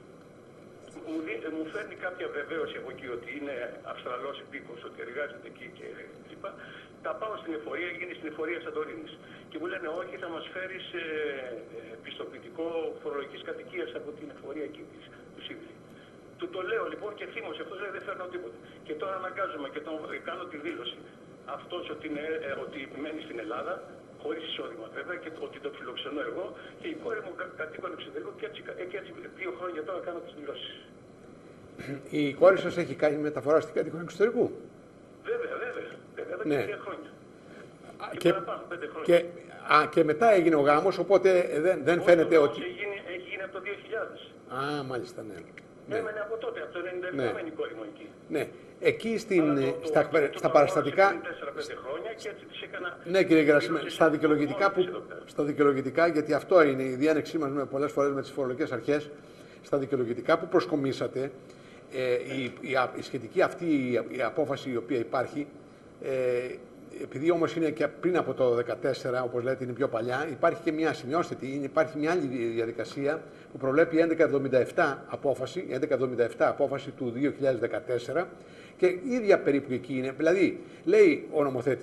Μου, δι, μου φέρνει κάποια βεβαίωση από εκεί ότι είναι Αυστραλός υπήκος, ότι εργάζεται εκεί και λοιπά. Τα πάω στην εφορία, γίνει στην εφορία Σαντορίνης. Και μου λένε όχι, θα μας φέρεις ε, ε, πιστοποιητικό φορολογικής κατοικίας από την εφορία εκεί της, του Σίδνεϊ. Του το λέω λοιπόν και θύμωσε, αυτός λέει δεν φέρνω τίποτα. Και τώρα αναγκάζομαι και τον, κάνω τη δήλωση. Αυτός ότι, είναι, ε, ότι μένει στην Ελλάδα, χωρίς εισόδημα βέβαια, και ότι το φιλοξενώ εγώ και η κόρη μου κατοίκον εξωτερικού και έτσι, και έτσι δύο χρόνια τώρα κάνω τις δηλώσεις. Η κόρη σας έχει κάνει μεταφορά στην κατοίκον εξωτερικού? Βέβαια, βέβαια. βέβαια εδώ ναι. και τρία χρόνια. Και, και, παραπάνω, πέντε χρόνια. Και, α, και μετά έγινε ο γάμος, οπότε δεν, δεν Όχι, φαίνεται ότι... Έχει γίνει, έχει γίνει από το δύο χιλιάδες. Α, μάλιστα, ναι. Ναι. Έμενε από τότε, από το ενενήντα επτά έμενε η κόρη μου εκεί. Ναι. Εκεί στην, το, στα, το, το, στα το παραστατικά... τέσσερα πέντε χρόνια και έτσι τις έκανα... Ναι, κύριε Γεράσιμε, στα δικαιολογητικά, που, στα δικαιολογητικά, γιατί αυτό είναι η διάνεξή μας με, πολλές φορές με τις φορολογικές αρχές, στα δικαιολογητικά που προσκομίσατε, ε, η, η, η σχετική αυτή η, η απόφαση η οποία υπάρχει, ε, επειδή όμως είναι και πριν από το δεκατέσσερα, όπως λέτε, είναι πιο παλιά, υπάρχει και μια, σημειώστε τι, υπάρχει μια άλλη διαδικασία που προβλέπει η έντεκα εβδομήντα επτά απόφαση, η έντεκα εβδομήντα επτά απόφαση του δύο χιλιάδες δεκατέσσερα και ίδια περίπου εκεί είναι. Δηλαδή, λέει ο νομοθέτης,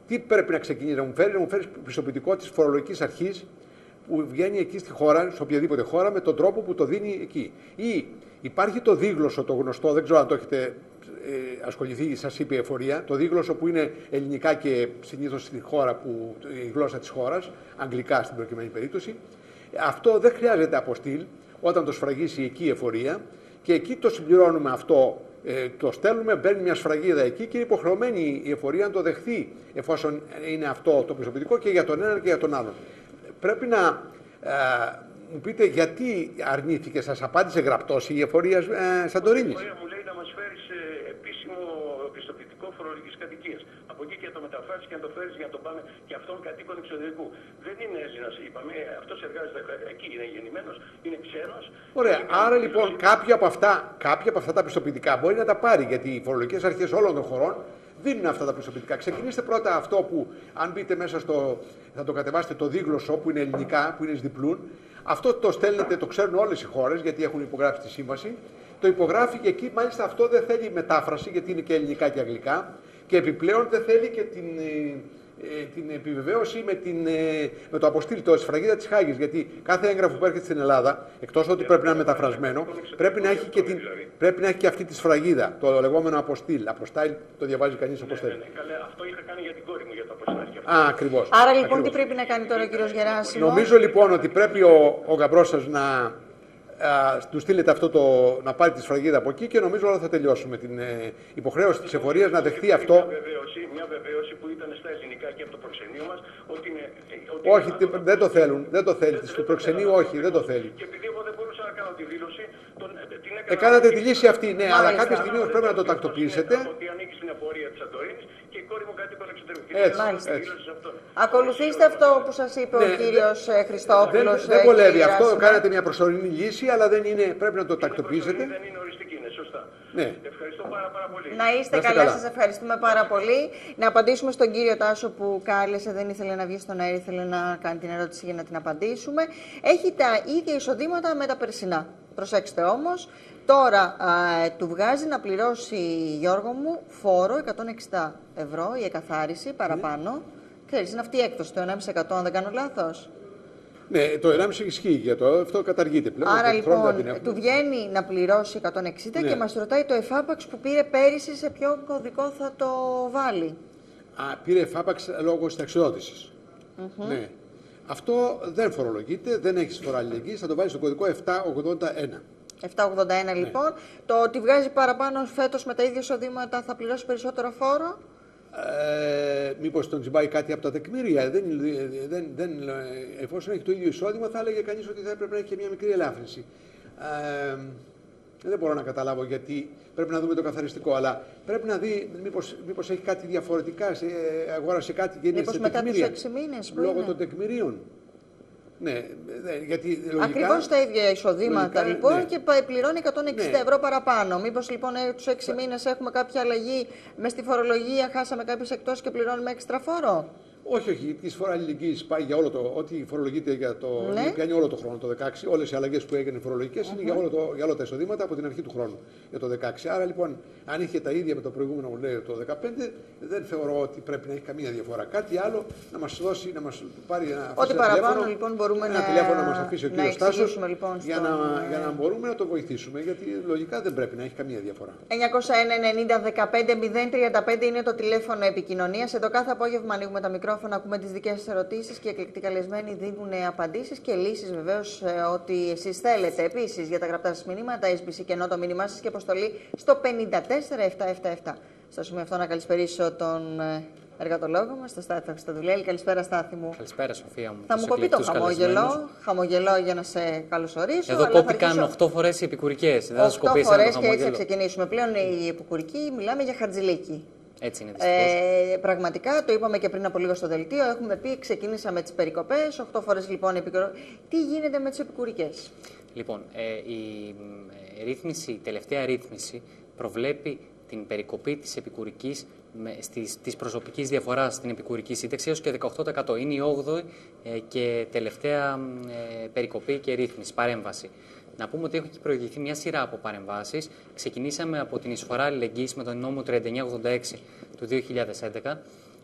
Τι πρέπει να ξεκινήσει να μου φέρει, να μου φέρει πιστοποιητικό της φορολογικής αρχής που βγαίνει εκεί στη χώρα, σε οποιαδήποτε χώρα, με τον τρόπο που το δίνει εκεί. Ή υπάρχει το δίγλωσσο, το γνωστό, δεν ξέρω αν το έχετε ε, ασχοληθεί, σας είπε η εφορία, το δίγλωσσο που είναι ελληνικά και συνήθως στη χώρα, που, η γλώσσα της χώρας, αγγλικά στην προκειμένη περίπτωση. Αυτό δεν χρειάζεται αποστήλ όταν το σφραγίσει εκεί η εφορία και εκεί το συμπληρώνουμε αυτό. Ε, το στέλνουμε, μπαίνει μια σφραγίδα εκεί και είναι υποχρεωμένη η εφορία να το δεχθεί εφόσον είναι αυτό το πιστοποιητικό και για τον ένα και για τον άλλον. Πρέπει να ε, μου πείτε γιατί αρνήθηκε, σας απάντησε γραπτός η εφορία ε, Σαντορίνης. Η εφορία μου λέει να μας φέρεις ε, επίσημο πιστοποιητικό φορολογικής κατοικίας. Από εκεί και να το μεταφράσεις και να το φέρεις για να το πάμε και αυτόν κατοίκον εξωτερικού. Δεν είναι Έλληνας, είπαμε, αυτός εργάζεται εκεί, είναι γεννημένος, είναι ξένος. Ωραία, άρα λοιπόν κάποια από, αυτά, κάποια από αυτά τα πιστοποιητικά μπορεί να τα πάρει, γιατί οι φορολογικές αρχές όλων των χωρών δίνουν αυτά τα πιστοποιητικά. Ξεκινήστε πρώτα αυτό που, αν μπείτε μέσα στο, θα το κατεβάσετε το δίγλωσσο που είναι ελληνικά, που είναι σδιπλούν. Αυτό το στέλνετε, το ξέρουν όλες οι χώρες γιατί έχουν υπογράψει τη σύμβαση. Το υπογράφει και εκεί, μάλιστα αυτό δεν θέλει μετάφραση γιατί είναι και ελληνικά και αγγλικά. Και επιπλέον δεν θέλει και την, ε, την επιβεβαίωση με, την, ε, με το αποστήλ, το σφραγίδα της Χάγης. Γιατί κάθε έγγραφο που έρχεται στην Ελλάδα, εκτός ότι πρέπει να είναι μεταφρασμένο, πρέπει να έχει και, την, πρέπει να έχει και αυτή τη σφραγίδα, το λεγόμενο αποστήλ. Αποστάιλ το διαβάζει κανείς όπως θέλει. Ναι, ναι, ναι, αυτό είχα κάνει για την κόρη μου για το αποστήλ. Α, ακριβώς. Άρα λοιπόν ακριβώς. Τι πρέπει να κάνει τώρα ο κύριος Γεράσιμο? Νομίζω λοιπόν ότι πρέπει ο, ο γαμπρός σας να α, του στείλετε αυτό το, να πάρει τη σφραγίδα από εκεί και νομίζω όλα θα τελειώσουμε την ε, υποχρέωση της εφορίας να δεχτεί αυτό. Μια βεβαίωση, μια βεβαίωση που ήταν στα ελληνικά και από το προξενείο μας ότι είναι... Ότι όχι, είναι... δεν το θέλουν, δεν το θέλει. Του προξενείου όχι, δεν το θέλει. Και επειδή εγώ δεν μπορούσα να κάνω τη δήλωση, τον, την έκανα... Έκανατε τη λύση αυτή, ναι, Μάλιστα. αλλά κάποια στιγμή πρέπει να το τακτοποιήσετε. Ότι ανήκει στην εφορία της Σαντορίνης και η κόρη μου κατοίκον εξωτερικού. Έτσι, έτσι. Ακολουθήστε αυτό που σας είπε ναι, ο κύριος ναι, Χριστόπουλος. Δεν, δεν βολεύει αυτό, κάνατε μια προσωρινή λύση, αλλά δεν είναι, πρέπει να το τακτοποιήσετε. Δεν είναι οριστική, είναι σωστά. Ναι. Ευχαριστώ πάρα, πάρα πολύ. Να είστε καλά, καλά, σας ευχαριστούμε πάρα πολύ. Να απαντήσουμε στον κύριο Τάσο που κάλεσε, δεν ήθελε να βγει στον αέρα, ήθελε να κάνει την ερώτηση για να την απαντήσουμε. Έχει τα ίδια εισοδήματα με τα περσινά. Προσέξτε όμως, τώρα α, του βγάζει να πληρώσει, Γιώργο μου, φόρο εκατόν εξήντα ευρώ η εκαθάριση παραπάνω. Ναι. Ξέρεις, είναι αυτή η έκπτωση, το ένα κόμμα πέντε τοις εκατό, αν δεν κάνω λάθος. Ναι, το ένα κόμμα πέντε ισχύει για το, αυτό καταργείται πλέον. Άρα λοιπόν, του βγαίνει να πληρώσει εκατόν εξήντα ναι. Και μας ρωτάει το εφάπαξ που πήρε πέρυσι σε ποιο κωδικό θα το βάλει. Α, πήρε εφάπαξ λόγω συνταξιοδότησης. Mm-hmm. Ναι. Αυτό δεν φορολογείται, δεν έχει φορά αλληλεγγύης, θα το βάλει στο κωδικό επτακόσια ογδόντα ένα. επτακόσια ογδόντα ένα ναι. Λοιπόν, το ότι βγάζει παραπάνω φέτος με τα ίδια εισοδήματα θα πληρώσει περισσότερο φόρο. Ε, μήπως τον τσιμπάει κάτι από τα τεκμήρια. Δεν, δεν, δεν, εφόσον έχει το ίδιο εισόδημα, θα έλεγε κανείς ότι θα έπρεπε να έχει και μια μικρή ελάφρυνση. Ε, δεν μπορώ να καταλάβω γιατί πρέπει να δούμε το καθαριστικό, αλλά πρέπει να δει μήπως, μήπως έχει κάτι διαφορετικά, σε, αγόρασε κάτι και είναι σε μετά τεκμήρια. Τους έξι μήνες, λόγω είναι. των τεκμηρίων. Ναι, γιατί λογικά... Ακριβώς τα ίδια εισοδήματα λογικά, λοιπόν ναι. Και πληρώνει εκατόν εξήντα ναι. ευρώ παραπάνω. Μήπως λοιπόν τους έξι μήνες έχουμε κάποια αλλαγή μες στη φορολογία, χάσαμε κάποιες εκτός και πληρώνουμε έξτρα φόρο. Όχι, όχι. Η φορά αλληλεγγύης πάει για όλο το. Ό,τι φορολογείται για το. Ναι. Πιάνει όλο το χρόνο το δεκαέξι. Όλες οι αλλαγές που έγιναν φορολογικές uh-huh. είναι για, όλο το, για όλα τα εισοδήματα από την αρχή του χρόνου για το δεκαέξι. Άρα λοιπόν, αν είχε τα ίδια με το προηγούμενο που λέει το δεκαπέντε, δεν θεωρώ ότι πρέπει να έχει καμία διαφορά. Κάτι άλλο να μας δώσει, να μας πάρει ένα. Ό,τι παραπάνω λοιπόν μπορούμε ένα να. τηλέφωνο να μας αφήσει ο κύριος Τάσος λοιπόν, για, στον... να, για να μπορούμε να το βοηθήσουμε. Γιατί λογικά δεν πρέπει να έχει καμία διαφορά. εννιακόσια ένα ενενήντα δεκαπέντε μηδέν τριάντα πέντε είναι το τηλέφωνο επικοινωνίας. Εδώ κάθε απόγευμα ανοίγουμε τα μικρόφωνα, ακούμε τις δικές σας ερωτήσεις και εκλεκτοί καλεσμένοι δίνουν απαντήσεις και λύσεις βεβαίως ό,τι εσείς θέλετε. Επίσης για τα γραπτά σας μηνύματα, ες μπι σι και ενώ το μήνυμά σας και αποστολή στο πενήντα τέσσερα επτακόσια εβδομήντα επτά. Στο σημείο αυτό να καλησπερίσω τον εργατολόγο μας, τον Στάθη Χριστοδουλέλη. Καλησπέρα, Στάθη μου. Καλησπέρα, Σοφία μου. Θα μου κοπεί το χαμόγελο. Χαμογελώ για να σε καλωσορίσω. Εδώ κόπηκαν οκτώ φορές οι επικουρικές. Δεν θα σου κοπήσει οκτώ φορές και έτσι θα ξεκινήσουμε. Πλέον οι επικουρικοί μιλάμε για χαρτζηλίκι. Έτσι είναι, ε, πραγματικά, το είπαμε και πριν από λίγο στο δελτίο, έχουμε πει, ξεκίνησαμε τις περικοπές, οκτώ φορές λοιπόν επικουρικές. Τι γίνεται με τις επικουρικές? Λοιπόν, ε, η ε, ρύθμιση, η τελευταία ρύθμιση προβλέπει την περικοπή της επικουρικής με, στις, της προσωπικής διαφοράς στην επικουρική σύνταξη έως και δεκαοκτώ τοις εκατό. Είναι η όγδοη ε, και τελευταία ε, περικοπή και ρύθμιση, παρέμβαση. Να πούμε ότι έχει προηγηθεί μια σειρά από παρεμβάσεις. Ξεκινήσαμε από την εισφορά αλληλεγγύης με τον νόμο τριάντα εννιά ογδόντα έξι του δύο χιλιάδες έντεκα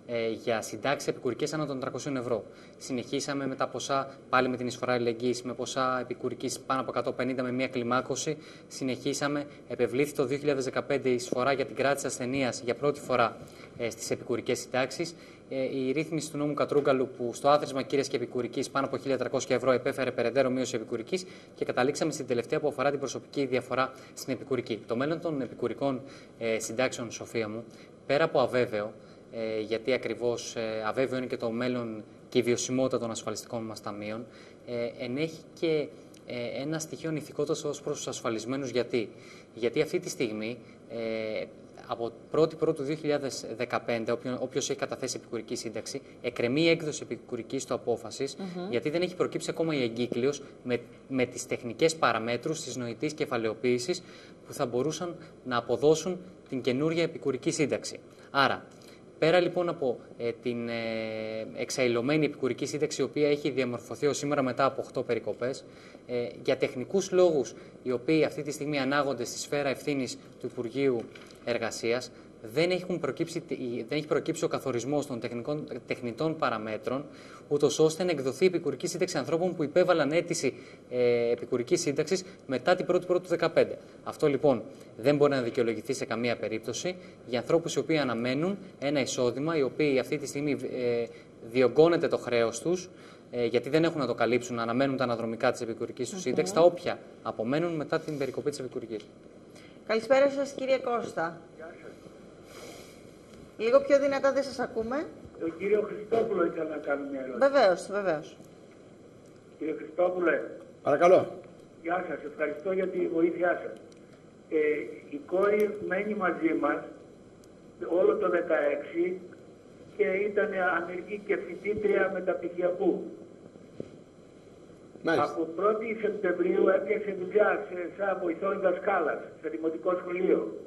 ε, για συντάξεις επικουρικές άνω των τριακόσια ευρώ. Συνεχίσαμε με τα ποσά, πάλι με την εισφορά αλληλεγγύης, με ποσά επικουρικής πάνω από εκατόν πενήντα με μία κλιμάκωση. Συνεχίσαμε, επευλήθη το δύο χιλιάδες δεκαπέντε η εισφορά για την κράτηση ασθενείας για πρώτη φορά ε, στις επικουρικές συντάξεις. Ε, η ρύθμιση του νόμου Κατρούγκαλου, που στο άθροισμα κύριας και επικουρικής πάνω από χίλια τριακόσια ευρώ επέφερε περαιτέρω μείωση επικουρικής, και καταλήξαμε στην τελευταία που αφορά την προσωπική διαφορά στην επικουρική. Το μέλλον των επικουρικών ε, συντάξεων, Σοφία μου, πέρα από αβέβαιο, ε, γιατί ακριβώς ε, αβέβαιο είναι και το μέλλον και η βιωσιμότητα των ασφαλιστικών μας ταμείων, ε, ενέχει και ε, ένα στοιχείο ηθικότητας ως προς τους ασφαλισμένους. Γιατί, γιατί αυτή τη στιγμή, ε, από πρώτη Πρώτου δύο χιλιάδες δεκαπέντε, όποιος έχει καταθέσει επικουρική σύνταξη, εκκρεμεί η έκδοση επικουρικής του απόφασης, mm-hmm. γιατί δεν έχει προκύψει ακόμα η εγκύκλειος με, με τις τεχνικές παραμέτρους της νοητής κεφαλαιοποίησης που θα μπορούσαν να αποδώσουν την καινούργια επικουρική σύνταξη. Άρα, πέρα λοιπόν από ε, την ε, εξαηλωμένη επικουρική σύνταξη, η οποία έχει διαμορφωθεί ως σήμερα μετά από οκτώ περικοπές, ε, για τεχνικούς λόγους, οι οποίοι αυτή τη στιγμή ανάγονται στη σφαίρα ευθύνης του Υπουργείου Εργασίας, δεν, έχουν προκύψει, δεν έχει προκύψει ο καθορισμός των τεχνικών, τεχνητών παραμέτρων, ούτως ώστε να εκδοθεί επικουρική σύνταξη ανθρώπων που υπέβαλαν αίτηση ε, επικουρικής σύνταξης μετά την πρώτη Πρώτου δύο χιλιάδες δεκαπέντε. Αυτό λοιπόν δεν μπορεί να δικαιολογηθεί σε καμία περίπτωση για ανθρώπους οι οποίοι αναμένουν ένα εισόδημα, οι οποίοι αυτή τη στιγμή ε, διωγγώνεται το χρέος τους, ε, γιατί δεν έχουν να το καλύψουν, να αναμένουν τα αναδρομικά της επικουρικής του σύνταξης, τα όποια απομένουν μετά την περικοπή της επικουρικής. Καλησπέρα σας, κύριε Κώστα. Λίγο πιο δυνατά δεν σας ακούμε. Τον κύριο Χριστόπουλο ήθελα να κάνω μια ερώτηση. Βεβαίως, βεβαίως. Κύριε Χριστόπουλε. Παρακαλώ. Γεια σας, ευχαριστώ για τη βοήθειά σας. Ε, η κόρη μένει μαζί μας όλο το δεκαέξι και ήταν ανεργή και φοιτήτρια μεταπτυχιακού. Μάλιστα. Από πρώτη Σεπτεμβρίου έπιασε δουλειά σε, σαν βοηθός δασκάλας σε δημοτικό σχολείο.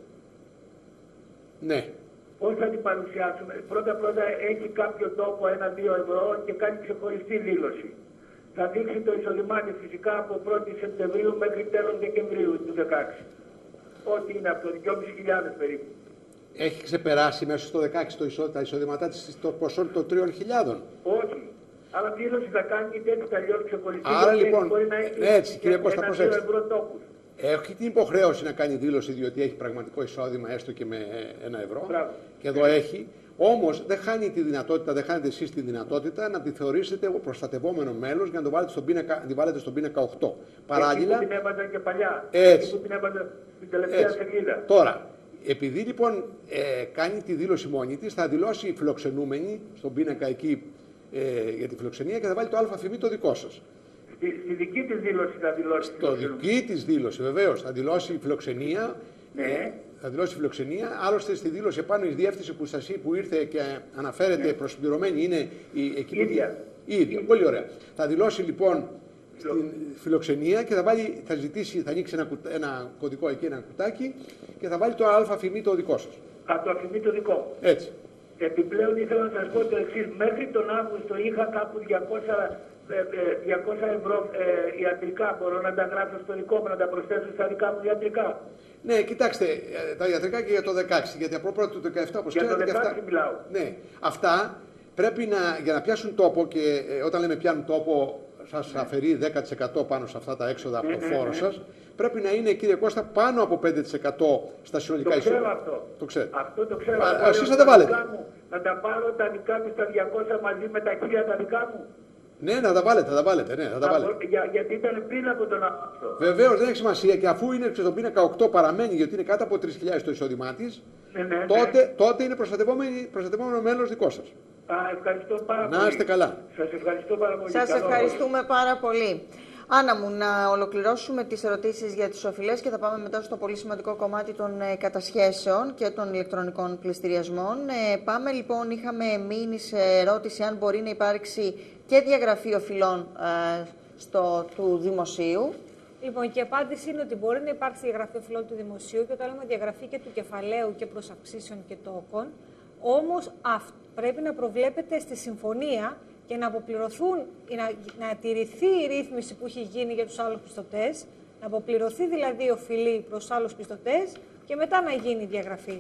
Ναι. Πώς θα την παρουσιάσουμε? Πρώτα-πρώτα έχει κάποιο τόπο ένα-δύο ευρώ και κάνει ξεχωριστή δήλωση. Θα δείξει το εισόδημά της φυσικά από πρώτη Σεπτεμβρίου μέχρι τέλος Δεκεμβρίου του δεκαέξι. Ό,τι είναι αυτό, δυόμισι χιλιάδες περίπου. Έχει ξεπεράσει μέσα στο δεκαέξι το εισό, τα εισοδήματά της στο ποσό των τριών χιλιάδων. Όχι. Αλλά δήλωση θα κάνει είτε έτσι αλλιώς ξεχωριστή. Άρα λοιπόν, μπορεί να έχει έτσι κύριε Κώστα, προσέξτε. Ευρώ τόπους. Έχει την υποχρέωση να κάνει δήλωση διότι έχει πραγματικό εισόδημα έστω και με ένα ευρώ. Μπράβο. Και εδώ έχει. Όμως δεν χάνει τη δυνατότητα, δεν χάνετε εσείς τη δυνατότητα να τη θεωρήσετε προστατευόμενο μέλος για να το βάλετε στον πίνακα, την βάλετε στον πίνακα οκτώ. Παράλληλα. Εκεί που την έβαζα και παλιά. Έτσι. Εκεί που την έβαζα στην τελευταία σελίδα. Τώρα, επειδή λοιπόν ε, κάνει τη δήλωση μόνη της, θα δηλώσει η φιλοξενούμενη στον πίνακα εκεί ε, για τη φιλοξενία και θα βάλει το αλφα-φημή το δικό σας. Στη, στη δική της δήλωση θα δηλώσει. Στο δική της δήλωση, βεβαίως, θα δηλώσει η φιλοξενία. Ναι. Ε, θα δηλώσει η φιλοξενία. Άλλωστε στη δήλωση επάνω η διεύθυνση που σας που ήρθε και αναφέρεται ναι. προσυμπληρωμένη είναι η εκεί ίδια. Η ίδια. Πολύ ωραία. Θα δηλώσει λοιπόν στην φιλοξενία και θα, βάλει, θα ζητήσει, θα ανοίξει ένα, ένα κωδικό εκεί, ένα κουτάκι και θα βάλει το αλφα-φημή το δικό σας. Α, το αφημί το δικό. Έτσι. Επιπλέον ήθελα να σας πω το εξής. Μέχρι τον Αύγουστο είχα κάπου διακόσια, διακόσια ευρώ ε, ιατρικά. Μπορώ να τα γράψω στο δικό μου, να τα προσθέσω στα δικά μου ιατρικά. Ναι, κοιτάξτε, τα ιατρικά και για το δεκαέξι, γιατί από πρώτο του δεκαεπτά, όπως ξέρετε, για το δεκαέξι αυτά, μιλάω. Ναι, αυτά πρέπει να, για να πιάσουν τόπο και ε, όταν λέμε πιάνουν τόπο, σας ναι. αφαιρεί δέκα τοις εκατό πάνω σε αυτά τα έξοδα από ναι, το φόρο ναι, ναι. σας, πρέπει να είναι, κύριε Κώστα, πάνω από πέντε τοις εκατό στα συνολικά εισόδημα. Το ξέρω αυτό. Το ξέρω. Αυτό το ξέρω. Α, εσείς θα τα βάλετε. Μου, να τα πάρω τα δικά μου στα διακόσια μαζί με τα χίλια τα δικά μου. Ναι, να τα βάλετε, θα τα βάλετε. Ναι, θα τα βάλετε. Για, γιατί ήταν πριν από τον Αύγουστο. Βεβαίως, δεν έχει σημασία και αφού είναι στον πίνακα οκτώ παραμένει, γιατί είναι κάτω από τρεις χιλιάδες το εισόδημά της, ναι, ναι, τότε, ναι. τότε είναι προστατευόμενο μέλος δικό σας. Α, ευχαριστώ πάρα πολύ. Να είστε καλά. Σας ευχαριστώ πάρα πολύ. Σας ευχαριστούμε πάρα πολύ. Άννα μου, να ολοκληρώσουμε τις ερωτήσεις για τις οφειλές και θα πάμε μετά στο πολύ σημαντικό κομμάτι των ε, κατασχέσεων και των ηλεκτρονικών πληστηριασμών. Ε, πάμε λοιπόν, είχαμε μείνει σε ερώτηση αν μπορεί να υπάρξει και διαγραφή οφειλών ε, στο, του δημοσίου. Λοιπόν, και η απάντηση είναι ότι μπορεί να υπάρξει διαγραφή οφειλών του δημοσίου και όταν λέμε διαγραφή και του κεφαλαίου και προς αυξήσεων και τόκων, όμως πρέπει να προβλέπεται στη συμφωνία και να αποπληρωθούν, να, να τηρηθεί η ρύθμιση που έχει γίνει για τους άλλους πιστωτές, να αποπληρωθεί δηλαδή η οφειλή προς άλλους πιστωτές και μετά να γίνει η διαγραφή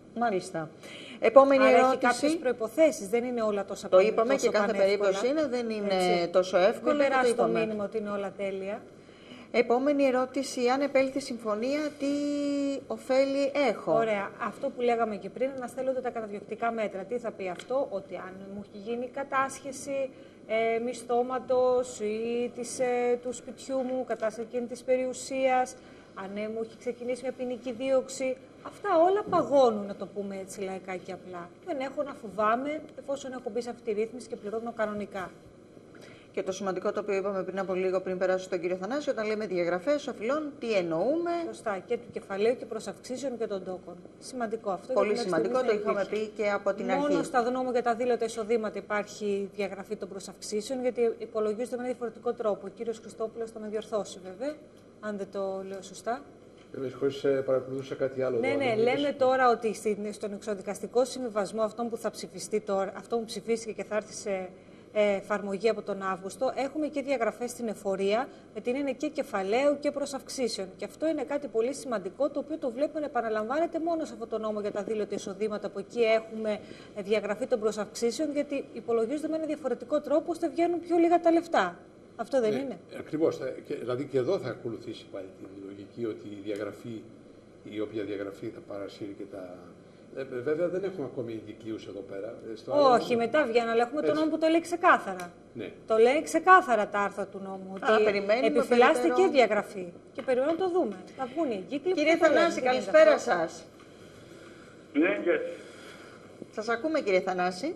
Μάλιστα. Επόμενη Άρα ερώτηση. έχει κάποιες προϋποθέσεις, δεν είναι όλα τόσο Το είπαμε τόσο και κάθε πανεύκολα. περίπτωση είναι, δεν είναι Έτσι. τόσο εύκολο. Μην περάσει το, το μήνυμα ότι είναι όλα τέλεια. Επόμενη ερώτηση. Αν επέλθει συμφωνία, τι ωφέλη έχω? Ωραία. Αυτό που λέγαμε και πριν, αναστέλλονται τα καταδιοκτικά μέτρα. Τι θα πει αυτό? Ότι αν μου έχει γίνει κατάσχεση ε, μισθώματος ή της, ε, του σπιτιού μου, κατάσχεση εκείνη της περιουσίας, αν ε, μου έχει ξεκινήσει μια ποινική δίωξη, αυτά όλα παγώνουν, να το πούμε έτσι λαϊκά και απλά. Δεν έχω να φοβάμαι εφόσον έχω μπει σε αυτή τη ρύθμιση και πληρώνω κανονικά. Και το σημαντικό το οποίο είπαμε πριν από λίγο, πριν περάσω στον κύριο Θανάση, όταν λέμε διαγραφές οφειλών, τι εννοούμε? Σωστά, και του κεφαλαίου και προς αυξήσεων και των τόκων. Σημαντικό αυτό. Πολύ σημαντικό, το είχαμε πει και από την Μόνο αρχή. Μόνο στα νόμου για τα δήλωτα εισοδήματα υπάρχει διαγραφή των προσαυξήσεων, γιατί υπολογίζονται με ένα διαφορετικό τρόπο. Ο κύριος Χριστόπουλος θα με διορθώσει βέβαια, αν δεν το λέω σωστά. Με συγχωρείς, παρακολουθούσα κάτι άλλο. Ναι, εδώ, ναι, αν λέμε μπορείς. τώρα ότι στον εξοδικαστικό συμβιβασμό, αυτό που θα ψηφιστεί τώρα, αυτό που ψηφίστηκε και θα έρθει σε εφαρμογή από τον Αύγουστο, έχουμε και διαγραφές στην εφορία με την έννοια και κεφαλαίου και προσαυξήσεων. Και αυτό είναι κάτι πολύ σημαντικό, το οποίο το βλέπουμε να επαναλαμβάνεται μόνο σε αυτό το νόμο για τα δήλωτα εισοδήματα, που εκεί έχουμε διαγραφή των προσαυξήσεων, γιατί υπολογίζονται με ένα διαφορετικό τρόπο ώστε βγαίνουν πιο λίγα τα λεφτά. Αυτό δεν ναι, είναι? Ακριβώς. Δηλαδή και εδώ θα ακολουθήσει πάλι τη λογική ότι η διαγραφή, η όποια διαγραφή θα παρασύρει και τα. Ε, βέβαια δεν έχουμε ακόμη εγκυκλίους εδώ πέρα. Στο Όχι, άλλο... μετά βγαίνει, αλλά έχουμε Έτσι. το νόμο που το λέει ξεκάθαρα. Ναι. Το λέει ξεκάθαρα τα άρθρα του νόμου. Α, ότι περιμένουμε επιφυλάσσεται περαιτέρω. και διαγραφή. Και περιμένουμε να το δούμε. Θα βγουν οι εγκύκλοι. Κύριε που θα το λένε. Θανάση, Τι γίνεται καλησπέρα αυτό? σας. Ναι, και... Σας ακούμε, κύριε Θανάση.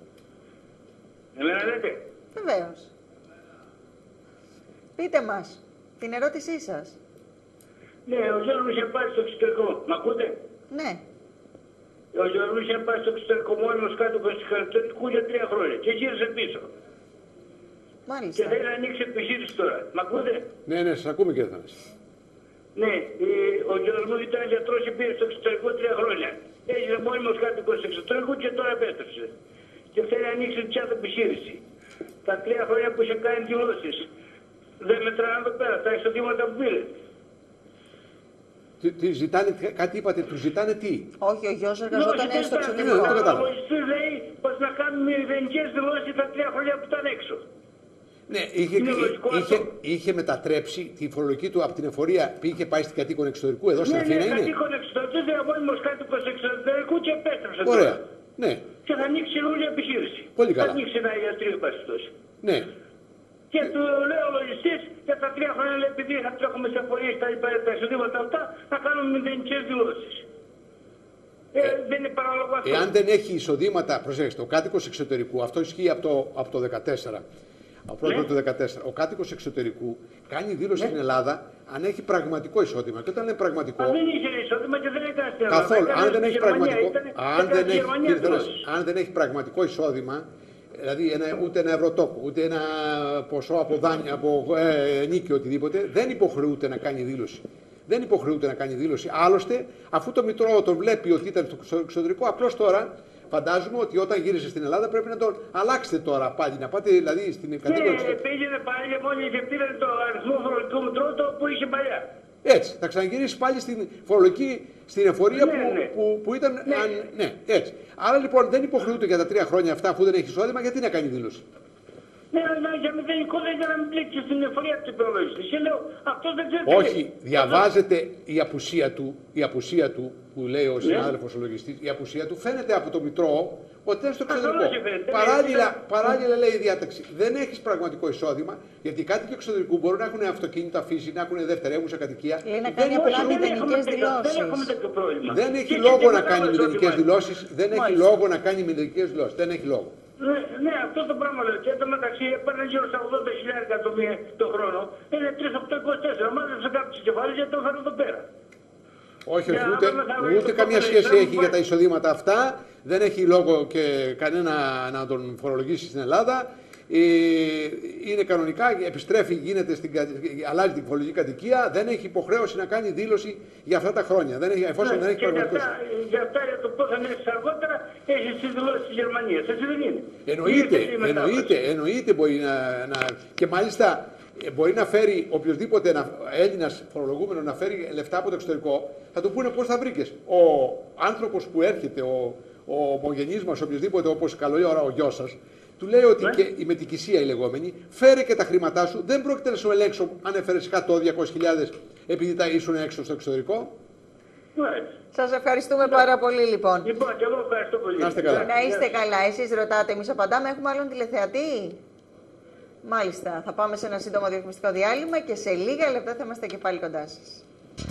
Εμένα λέτε. Βεβαίως. Πείτε μας την ερώτησή σας. Ναι, ο Γιώργος είχε πάει στο εξωτερικό. Μ' ακούτε? Ναι. Ο Γιώργος είχε πάει στο εξωτερικό μόνιμος κάτοικος του χαρακτηριστικού για τρία χρόνια και γύρισε πίσω. Μάλιστα. Και θέλει να ανοίξει επιχείρηση τώρα. Μ' ακούτε? Ναι, ναι, σας ακούμε κύριε Θανάση. Ναι, ο Γιώργος ήταν γιατρός και πήγε στο εξωτερικό τρία χρόνια. Έγινε μόνιμος κάτοικος του εξωτερικού και τώρα επέστρεψε. Και θέλει να ανοίξει πια την επιχείρηση. Τα τρία χρόνια που είχε κάνει δηλώσεις. Δεν μετράνε εδώ πέρα τα εισοδήματα που πήρε. Τι, τι ζητάνε, κάτι είπατε, του ζητάνε τι? Όχι, ο γιος εργαζόταν στο εξωτερικό. Δεν το κατάλαβα. Ο λογιστής λέει πως να κάνουν μηδενικές δηλώσεις τα τρία χρόνια που ήταν έξω. Ναι, είχε, είχε, είχε μετατρέψει τη φορολογική του από την εφορία, πήγε πάει στην κατοίκον εξωτερικού, εδώ στην ναι, Αθήνα ναι, είναι. κατοίκον εξωτερικού, δεν μόνιμος κάτοικος εξωτερικού και επέστρεψε. Ωραία, τώρα. ναι. Και θα ανοίξει καινούργια επιχείρηση. Πολύ καλά. Θα ανοίξει ένα ιατρείο, εν πάση περιπτώσει. Ναι. Και του λέει ο λογιστής για τα τρία χρόνια, λέει, επειδή θα τρέχουμε σε εφορίες τα, τα εισοδήματα αυτά, θα κάνουμε μηδενικές δηλώσεις. Ε, ε, δεν είναι παράλογο αυτό. Εάν δεν έχει εισοδήματα, προσέξτε, ο κάτοικος εξωτερικού, αυτό ισχύει από το, από το δεκατέσσερα. Από πρώτο του δεκατέσσερα. Ο κάτοικος εξωτερικού κάνει δήλωση στην Ελλάδα αν έχει πραγματικό εισόδημα. Και όταν λέει πραγματικό. Αν δεν είχε εισόδημα και δεν έκανε στην Ελλάδα. Καθόλου. Αν δεν έχει Γερμανία, πραγματικό, ήταν, αν δεν έχει, Γερμανία, κύριε Θανάση, αν δεν έχει πραγματικό εισόδημα, δηλαδή ένα, ούτε ένα ευρώ τόκο, ούτε ένα ποσό από δάνεια, από ε, νίκη, οτιδήποτε, δεν υποχρεούται να κάνει δήλωση. Δεν υποχρεούται να κάνει δήλωση. Άλλωστε, αφού το Μητρό τον βλέπει ότι ήταν στο εξωτερικό, απλώς τώρα φαντάζομαι ότι όταν γύρισε στην Ελλάδα πρέπει να τον αλλάξετε τώρα πάλι. Να πάτε δηλαδή στην κατοίκον. Ναι, πήγαινε πάλι μόλι και πήρε το αριθμό φορολογικού Μητρό που είχε παλιά. Έτσι, θα ξαναγυρίσει πάλι στην φορολογική, στην εφορία ναι, που, ναι. Που, που ήταν. Ναι. Αν, ναι, έτσι. Άρα λοιπόν δεν υποχρεούται για τα τρία χρόνια αυτά αφού δεν έχει εισόδημα, γιατί να κάνει δήλωση. Ναι, αλλά για μηδενικό δεν για να μην πλήξει στην εφορία τη υπερολόγηση. Και λέω, αυτό δεν ξέρει. Όχι, διαβάζεται η απουσία του, η απουσία του που λέει ο συνάδελφος ο λογιστής, η απουσία του φαίνεται από το Μητρό ότι είναι στο εξωτερικό. Παράλληλα, παράλληλα λέει η διάταξη, δεν έχεις πραγματικό εισόδημα, γιατί οι κάτοικοι εξωτερικού μπορούν να έχουν αυτοκίνητα φύση, να έχουν δευτερεύουσα κατοικία. Λέει να κάνει απλά μηδενικές δηλώσεις. Δεν έχει λόγο να κάνει μηδενικές δηλώσεις. Δεν έχει λόγο να κάνει μηδενικές δηλώσεις. Δεν έχει λόγο. Ναι, ναι, αυτό το πράγμα λέω. Και εν μεταξύ έπαιρνε γύρω στα ογδόντα χιλιάδες το χρόνο. Είναι τρεις οκτώ είκοσι τέσσερα. Μάζεψε κάποιες κεφάλες γιατί το φέρνω εδώ πέρα. Όχι, όχι, ούτε, ούτε καμία σχέση έχει για τα εισοδήματα αυτά. Δεν έχει λόγο και κανένα να τον φορολογήσει στην Ελλάδα. Ε, είναι κανονικά, επιστρέφει, γίνεται στην, αλλάζει την φορολογική κατοικία. Δεν έχει υποχρέωση να κάνει δήλωση για αυτά τα χρόνια. Δεν έχει, εφόσον ναι, δεν έχει πραγματικό. Για αυτά για το πώς θα έρθει αργότερα έχει τις δηλώσεις της Γερμανίας. Έτσι δεν είναι. Εννοείται, εννοείται, εννοείται μπορεί να, να. Και μάλιστα μπορεί να φέρει οποιοδήποτε Έλληνας φορολογούμενο να φέρει λεφτά από το εξωτερικό, θα του πούνε πώς θα βρήκες. Ο άνθρωπος που έρχεται, ο, ο ομογενής μας, οποιοδήποτε, όπως καλή ώρα ο γιος σας, του λέει ότι ναι. και η μετικησία η λεγόμενη, φέρε και τα χρήματά σου, δεν πρόκειται να σου ελέγξω αν έφερες εκατό διακόσιες χιλιάδες επειδή τα ήσουν έξω στο εξωτερικό. Σας ευχαριστούμε ναι. πάρα πολύ λοιπόν. Λοιπόν, και εγώ ευχαριστώ πολύ. Να είστε καλά. Να είστε καλά. Εσείς ρωτάτε, εμείς απαντάμε. Έχουμε άλλον τηλεθεατή. Μάλιστα. Θα πάμε σε ένα σύντομο διαφημιστικό διάλειμμα και σε λίγα λεπτά θα είμαστε και πάλι κοντά σας.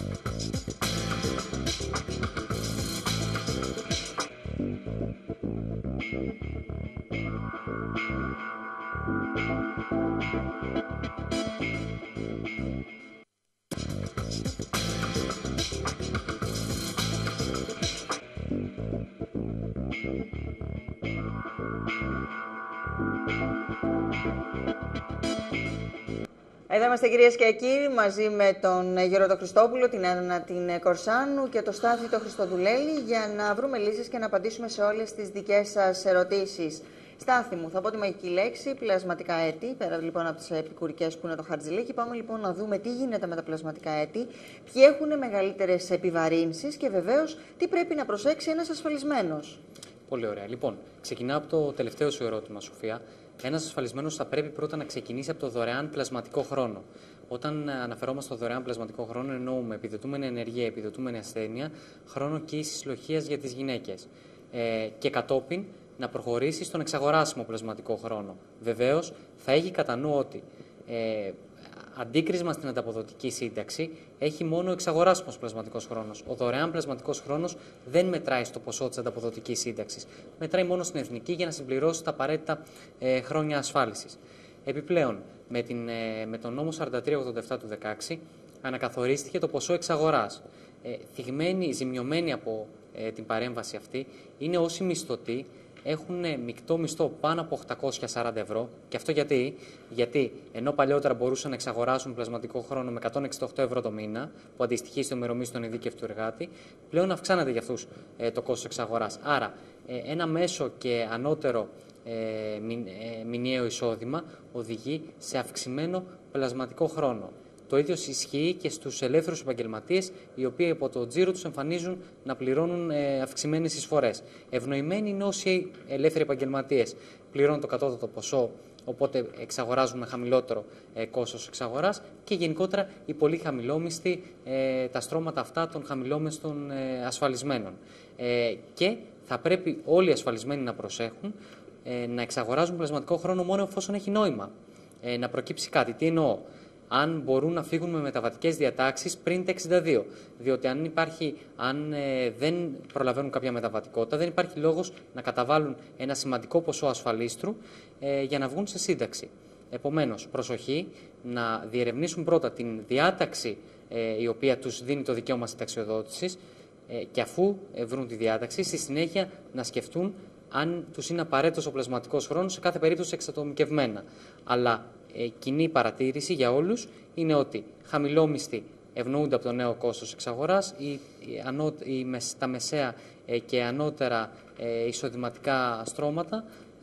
Εδώ είμαστε κυρίες και κύριοι μαζί με τον Γερόντο Χριστόπουλο, την Άννα την Κορσάνου και το Στάθη το Χριστοδουλέλη για να βρούμε λύσεις και να απαντήσουμε σε όλες τις δικές σας ερωτήσεις. Στάθη μου, θα πω τη μαγική λέξη, πλασματικά έτη, πέρα λοιπόν από τις επικουρικές που είναι το χαρτζηλίκι. Πάμε λοιπόν να δούμε τι γίνεται με τα πλασματικά έτη, ποιοι έχουν μεγαλύτερες επιβαρύνσεις και βεβαίως τι πρέπει να προσέξει ένας ασφαλισμένος. Πολύ ωραία. Λοιπόν, ξεκινάω από το τελευταίο σου ερώτημα, Σοφία. Ένας ασφαλισμένος θα πρέπει πρώτα να ξεκινήσει από το δωρεάν πλασματικό χρόνο. Όταν αναφερόμαστε στο δωρεάν πλασματικό χρόνο, εννοούμε επιδοτούμενη ενεργεία, επιδοτούμενη ασθένεια, χρόνο κύησης λοχείας για τις γυναίκες. Ε, και κατόπιν να προχωρήσει στον εξαγοράσιμο πλασματικό χρόνο. Βεβαίως, θα έχει κατά νου ότι ε, αντίκρισμα στην ανταποδοτική σύνταξη έχει μόνο ο εξαγοράσιμος πλασματικός χρόνος. Ο δωρεάν πλασματικός χρόνος δεν μετράει στο ποσό της ανταποδοτικής σύνταξης. Μετράει μόνο στην εθνική για να συμπληρώσει τα απαραίτητα ε, χρόνια ασφάλισης. Επιπλέον, με, την, ε, με τον νόμο σαράντα τρία ογδόντα επτά του δεκαέξι ανακαθορίστηκε το ποσό εξαγοράς. Ε, θυγμένοι, ζημιωμένοι από ε, την παρέμβαση αυτή είναι όσοι μισθωτοί έχουν μεικτό μισθό πάνω από οκτακόσια σαράντα ευρώ. Και αυτό γιατί, γιατί ενώ παλιότερα μπορούσαν να εξαγοράσουν πλασματικό χρόνο με εκατόν εξήντα οκτώ ευρώ το μήνα, που αντιστοιχεί στο ημερομίσθιο των ειδίκευτου εργάτη, πλέον αυξάνεται για αυτούς ε, το κόστος εξαγοράς. Άρα, ε, ένα μέσο και ανώτερο ε, μη, ε, μηνιαίο εισόδημα οδηγεί σε αυξημένο πλασματικό χρόνο. Το ίδιο ισχύει και στους ελεύθερους επαγγελματίες, οι οποίοι από το τζίρο τους εμφανίζουν να πληρώνουν ε, αυξημένες εισφορές. Ευνοημένοι είναι όσοι ελεύθεροι επαγγελματίες πληρώνουν το κατώτατο ποσό, οπότε εξαγοράζουν με χαμηλότερο ε, κόστος εξαγοράς και γενικότερα οι πολύ χαμηλόμισθοι, ε, τα στρώματα αυτά των χαμηλόμισθων ε, ασφαλισμένων. Ε, και θα πρέπει όλοι οι ασφαλισμένοι να προσέχουν ε, να εξαγοράζουν πλασματικό χρόνο μόνο εφόσον έχει νόημα. Ε, να προκύψει κάτι. Τι εννοώ? Αν μπορούν να φύγουν με μεταβατικές διατάξεις πριν τα εξήντα δύο. Διότι αν, υπάρχει, αν ε, δεν προλαβαίνουν κάποια μεταβατικότητα, δεν υπάρχει λόγος να καταβάλουν ένα σημαντικό ποσό ασφαλίστρου ε, για να βγουν σε σύνταξη. Επομένως, προσοχή να διερευνήσουν πρώτα την διάταξη ε, η οποία τους δίνει το δικαίωμα συνταξιοδότησης ε, και αφού ε, βρουν τη διάταξη, στη συνέχεια να σκεφτούν αν τους είναι απαραίτητος ο πλασματικός χρόνος, σε κάθε περίπτωση εξατομικευμένα. Αλλά ε, κοινή παρατήρηση για όλους είναι ότι χαμηλόμισθοι ευνοούνται από το νέο κόστος εξαγοράς, ή, ή, ανώ, ή τα μεσαία ε, και ανώτερα ε, εισοδηματικά στρώματα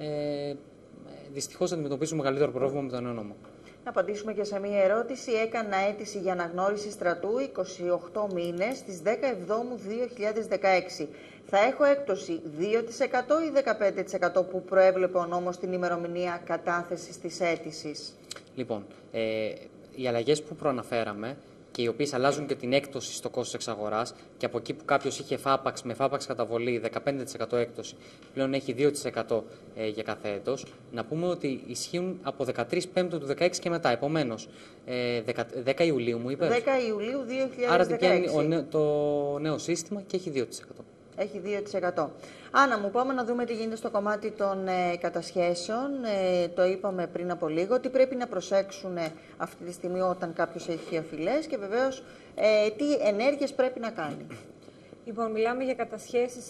ε, δυστυχώς αντιμετωπίζουν μεγαλύτερο πρόβλημα με τον νέο νόμο. Να απαντήσουμε και σε μία ερώτηση. Έκανα αίτηση για αναγνώριση στρατού είκοσι οκτώ μήνες στις δέκα Εβδόμου δύο χιλιάδες δεκαέξι. Θα έχω έκπτωση δύο τοις εκατό ή δεκαπέντε τοις εκατό που προέβλεπε ο νόμος την ημερομηνία κατάθεσης της αίτησης? Λοιπόν, ε, οι αλλαγές που προαναφέραμε και οι οποίες αλλάζουν και την έκπτωση στο κόστος εξαγοράς, και από εκεί που κάποιος είχε φάπαξ με φάπαξ καταβολή δεκαπέντε τοις εκατό έκπτωση, πλέον έχει δύο τοις εκατό ε, για κάθε έτος, να πούμε ότι ισχύουν από δεκατρείς Πέμπτου του δεκαέξι και μετά. Επομένως, ε, δέκα Ιουλίου μου είπες. δέκα Ιουλίου δύο χιλιάδες δεκαέξι. Άρα βγαίνει το νέο σύστημα και έχει δύο τοις εκατό. Έχει δύο τοις εκατό. Άννα μου, πάμε να δούμε τι γίνεται στο κομμάτι των ε, κατασχέσεων. Ε, το είπαμε πριν από λίγο. Τι πρέπει να προσέξουν ε, αυτή τη στιγμή όταν κάποιος έχει αφιλές και βεβαίως ε, τι ενέργειες πρέπει να κάνει. Λοιπόν, μιλάμε για κατασχέσεις.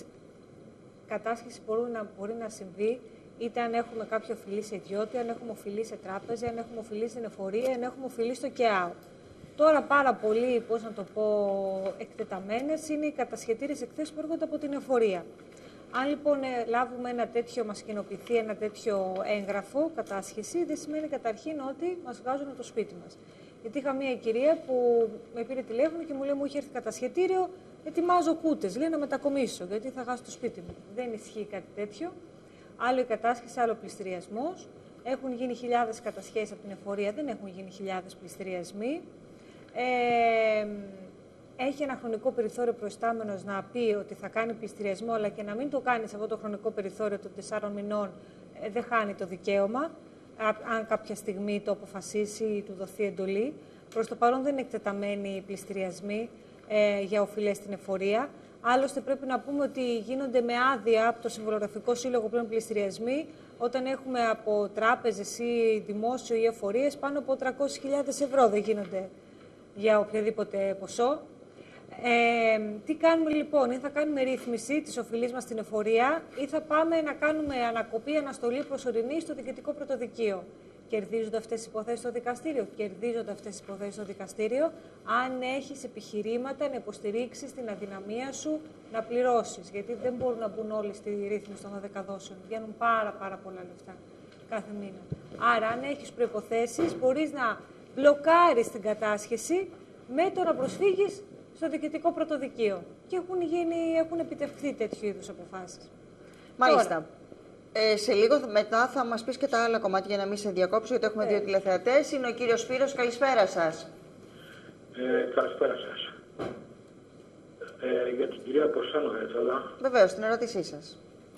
Κατάσχεση μπορεί να, μπορεί να συμβεί είτε αν έχουμε κάποιο οφειλή σε ιδιώτη, αν έχουμε οφειλή σε τράπεζα, αν έχουμε οφειλή στην εφορία, αν έχουμε οφειλή στο ΚΕΑΟ. Τώρα πάρα πολύ, πώς να το πω, εκτεταμένες είναι οι κατασχετήρες εκθέσεις που έρχονται από την εφορία. Αν λοιπόν ε, λάβουμε ένα τέτοιο, μας κοινοποιηθεί ένα τέτοιο έγγραφο κατάσχεση, δεν σημαίνει καταρχήν ότι μας βγάζουν το σπίτι μας. Γιατί είχα μία κυρία που με πήρε τηλέφωνο και μου λέει: μου είχε έρθει κατασχετήριο, ετοιμάζω κούτες. Λέει να μετακομίσω, γιατί θα χάσω το σπίτι μου. Δεν ισχύει κάτι τέτοιο. Άλλο η κατάσχεση, άλλο πληστηριασμός. Έχουν γίνει χιλιάδες κατασχέσεις από την εφορία, δεν έχουν γίνει χιλιάδες πληστηριασμοί. Ε, έχει ένα χρονικό περιθώριο προϊστάμενος να πει ότι θα κάνει πληστηριασμό, αλλά και να μην το κάνει σε αυτό το χρονικό περιθώριο των τεσσάρων μηνών, ε, δεν χάνει το δικαίωμα. Αν κάποια στιγμή το αποφασίσει ή του δοθεί εντολή. Προς το παρόν δεν είναι εκτεταμένοι οι πληστηριασμοί ε, για οφειλές στην εφορία. Άλλωστε πρέπει να πούμε ότι γίνονται με άδεια από το Συμβολογραφικό Σύλλογο πλέον πληστηριασμοί, όταν έχουμε από τράπεζες ή δημόσιο ή εφορίες πάνω από τριακόσιες χιλιάδες ευρώ, δεν γίνονται για οποιαδήποτε ποσό. Ε, τι κάνουμε λοιπόν, ή θα κάνουμε ρύθμιση της οφειλής μας στην εφορία, ή θα πάμε να κάνουμε ανακοπή, αναστολή προσωρινή στο διοικητικό πρωτοδικείο. Κερδίζονται αυτές τις υποθέσεις στο δικαστήριο. Κερδίζονται αυτές τις υποθέσεις στο δικαστήριο, αν έχεις επιχειρήματα να υποστηρίξεις την αδυναμία σου να πληρώσεις. Γιατί δεν μπορούν να μπουν όλοι στη ρύθμιση των δεκαδόσεων. Βγαίνουν πάρα, πάρα πολλά λεφτά κάθε μήνα. Άρα, αν έχεις προϋποθέσεις, μπορείς να μπλοκάρεις την κατάσχεση με το να προσφύγεις στο διοικητικό πρωτοδικείο. Και έχουν, γίνει, έχουν επιτευχθεί τέτοιου είδους αποφάσεις. Μάλιστα. Ε, σε λίγο μετά θα μας πεις και τα άλλα κομμάτια για να μην σε διακόψω, γιατί έχουμε ε. δύο τηλεθεατές. Είναι ο κύριος Σπύρος. Καλησπέρα σας. Ε, καλησπέρα σας. Ε, για την κυρία Πορσάνο θα ήθελα. Βεβαίως, την ερώτησή σας.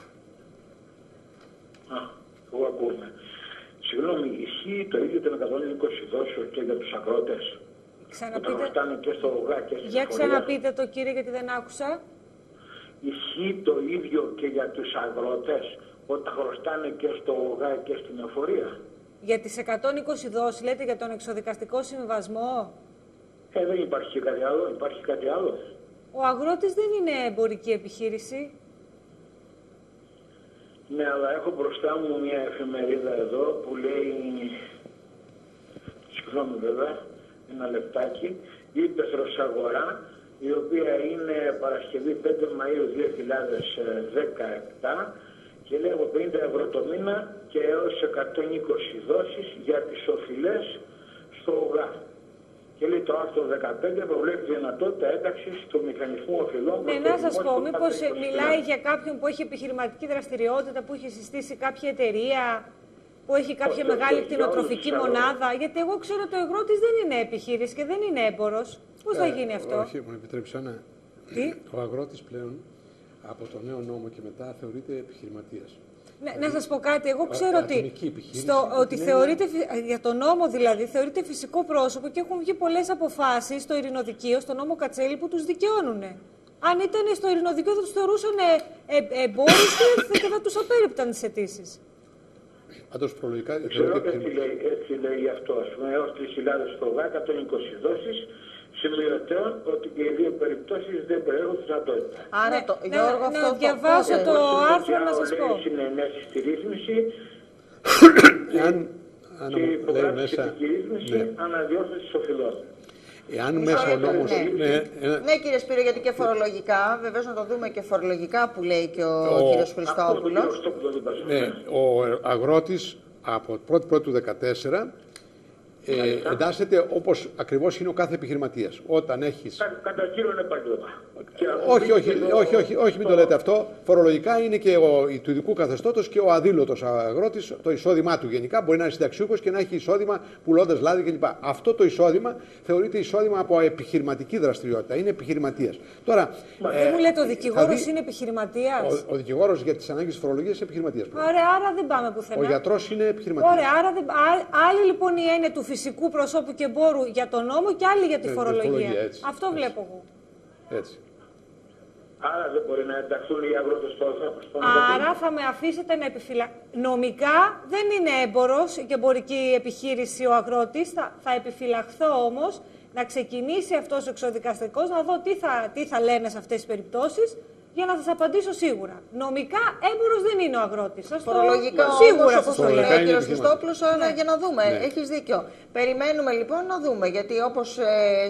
Α, εγώ ακούμε. Συγγνώμη, ισχύει το ίδιο των εκατόν είκοσι δόσεων και για τους αγρότες? Ξαναπείτε. Και στο ΟΓΑ και στην για ξαναπείτε το κύριε, γιατί δεν άκουσα. Ισχύει το ίδιο και για τους αγρότες όταν χρωστάνε και στο ΟΓΑ και στην εφορία? Για τις εκατόν είκοσι δόσεις λέτε, για τον εξοδικαστικό συμβιβασμό? Ε, δεν υπάρχει κάτι άλλο, υπάρχει κάτι άλλο. Ο αγρότης δεν είναι εμπορική επιχείρηση. Ναι, αλλά έχω μπροστά μου μια εφημερίδα εδώ που λέει, συγγνώμη βέβαια, ένα λεπτάκι, Ύπεθρος Αγορά, η οποία είναι Παρασκευή πέντε Μαΐου δύο χιλιάδες δεκαεπτά και λέει από πενήντα ευρώ το μήνα και έως εκατόν είκοσι δόσεις για τις οφειλές στο ΟΓΑ. Και λέει το άρθρο δεκαπέντε προβλέπει δυνατότητα ένταξης του μηχανισμού οφειλών. Ναι, να σας πω, μήπως μιλάει για κάποιον που έχει επιχειρηματική δραστηριότητα, που έχει συστήσει κάποια εταιρεία, που έχει κάποια όχι, μεγάλη όχι, κτηνοτροφική μονάδα? Γιατί εγώ ξέρω ότι ο αγρότης δεν είναι επιχείρηση και δεν είναι έμπορος. Πώς ε, θα γίνει αυτό? Όχι, μου επιτρέψω να. Τι? Ο αγρότης πλέον από το νέο νόμο και μετά θεωρείται επιχειρηματίας. Ναι, δηλαδή, να σας πω κάτι, εγώ ξέρω ότι, στο, ότι θεωρείται, για τον νόμο δηλαδή, θεωρείται φυσικό πρόσωπο και έχουν βγει πολλές αποφάσεις στο Ειρηνοδικείο, στο νόμο Κατσέλη, που τους δικαιώνουν. Αν ήταν στο Ειρηνοδικείο θα τους θεωρούσαν ε, ε, εμπόρους και, και θα τους απέρριπταν τις αιτήσεις. Πάντως προλογικά ξέρω ότι έτσι λέει, έτσι λέει αυτό, ας πούμε, έως τρεις χιλιάδες στο ΟΓΑ, εκατόν είκοσι δόσεις, σημειωτέων ότι και οι δύο περιπτώσεις δεν προέρχονται στην δυνατότητα. Άρα, το, ναι, Γιώργο, να, αυτό να διαβάσω το, το άρθρο να σας πω. Λέει συνενέσεις στη ρύθμιση και υπογράψει την ρύθμιση αναδιόρθωση της οφειλών. Εάν μέσα ο νόμος... Ναι. Ναι, ναι. ναι, κύριε Σπύρο, γιατί και φορολογικά, βεβαίως να το δούμε και φορολογικά που λέει και ο, ο κύριος Χριστόπουλος. Ναι, ο αγρότης από πρώτη πρώτη του δύο χιλιάδες δεκατέσσερα ε, εντάσσεται όπως ακριβώς είναι ο κάθε επιχειρηματίας. Όταν έχεις... Κα, κατά κύριον επάγγελμα. Όχι, όχι, όχι, όχι, όχι, μην το λέτε αυτό. Φορολογικά είναι και ο, του ειδικού καθεστώτος και ο αδήλωτος αγρότης, το εισόδημά του γενικά μπορεί να είναι συνταξιούχος και να έχει εισόδημα πουλώντας λάδι κλπ. Αυτό το εισόδημα θεωρείται εισόδημα από επιχειρηματική δραστηριότητα. Είναι επιχειρηματίας. Τώρα, δεν ε, μου λέτε ο δικηγόρος δει... είναι επιχειρηματίας. Ο, ο δικηγόρος για τις ανάγκες της φορολογίας είναι επιχειρηματίας. Ωραία, άρα δεν πάμε πουθενά. Ο γιατρός είναι επιχειρηματίας. Ωραία, άρα δεν... άλλη λοιπόν η έννοια του φυσικού προσώπου και εμπόρου για τον νόμο και άλλη για τη ε, φορολογία. φορολογία έτσι, Αυτό έτσι. βλέπω εγώ. Έτσι. Άρα δεν μπορεί να ενταχθούν οι αγρότες στο Άρα θα με αφήσετε να επιφυλα... Νομικά δεν είναι έμπορος και εμπορική επιχείρηση ο αγρότης. Θα, θα επιφυλαχθώ όμως να ξεκινήσει αυτός ο εξοδικαστικός, να δω τι θα, τι θα λένε σε αυτές τις περιπτώσεις, για να σας απαντήσω σίγουρα. Νομικά έμπορος δεν είναι ο αγρότης. Σας φορολογικά το... σίγουρα όπως το λέει ο κ. Χριστόπουλος, ναι. για να δούμε. Ναι. Έχεις δίκιο. Περιμένουμε λοιπόν να δούμε, γιατί όπως... Ε,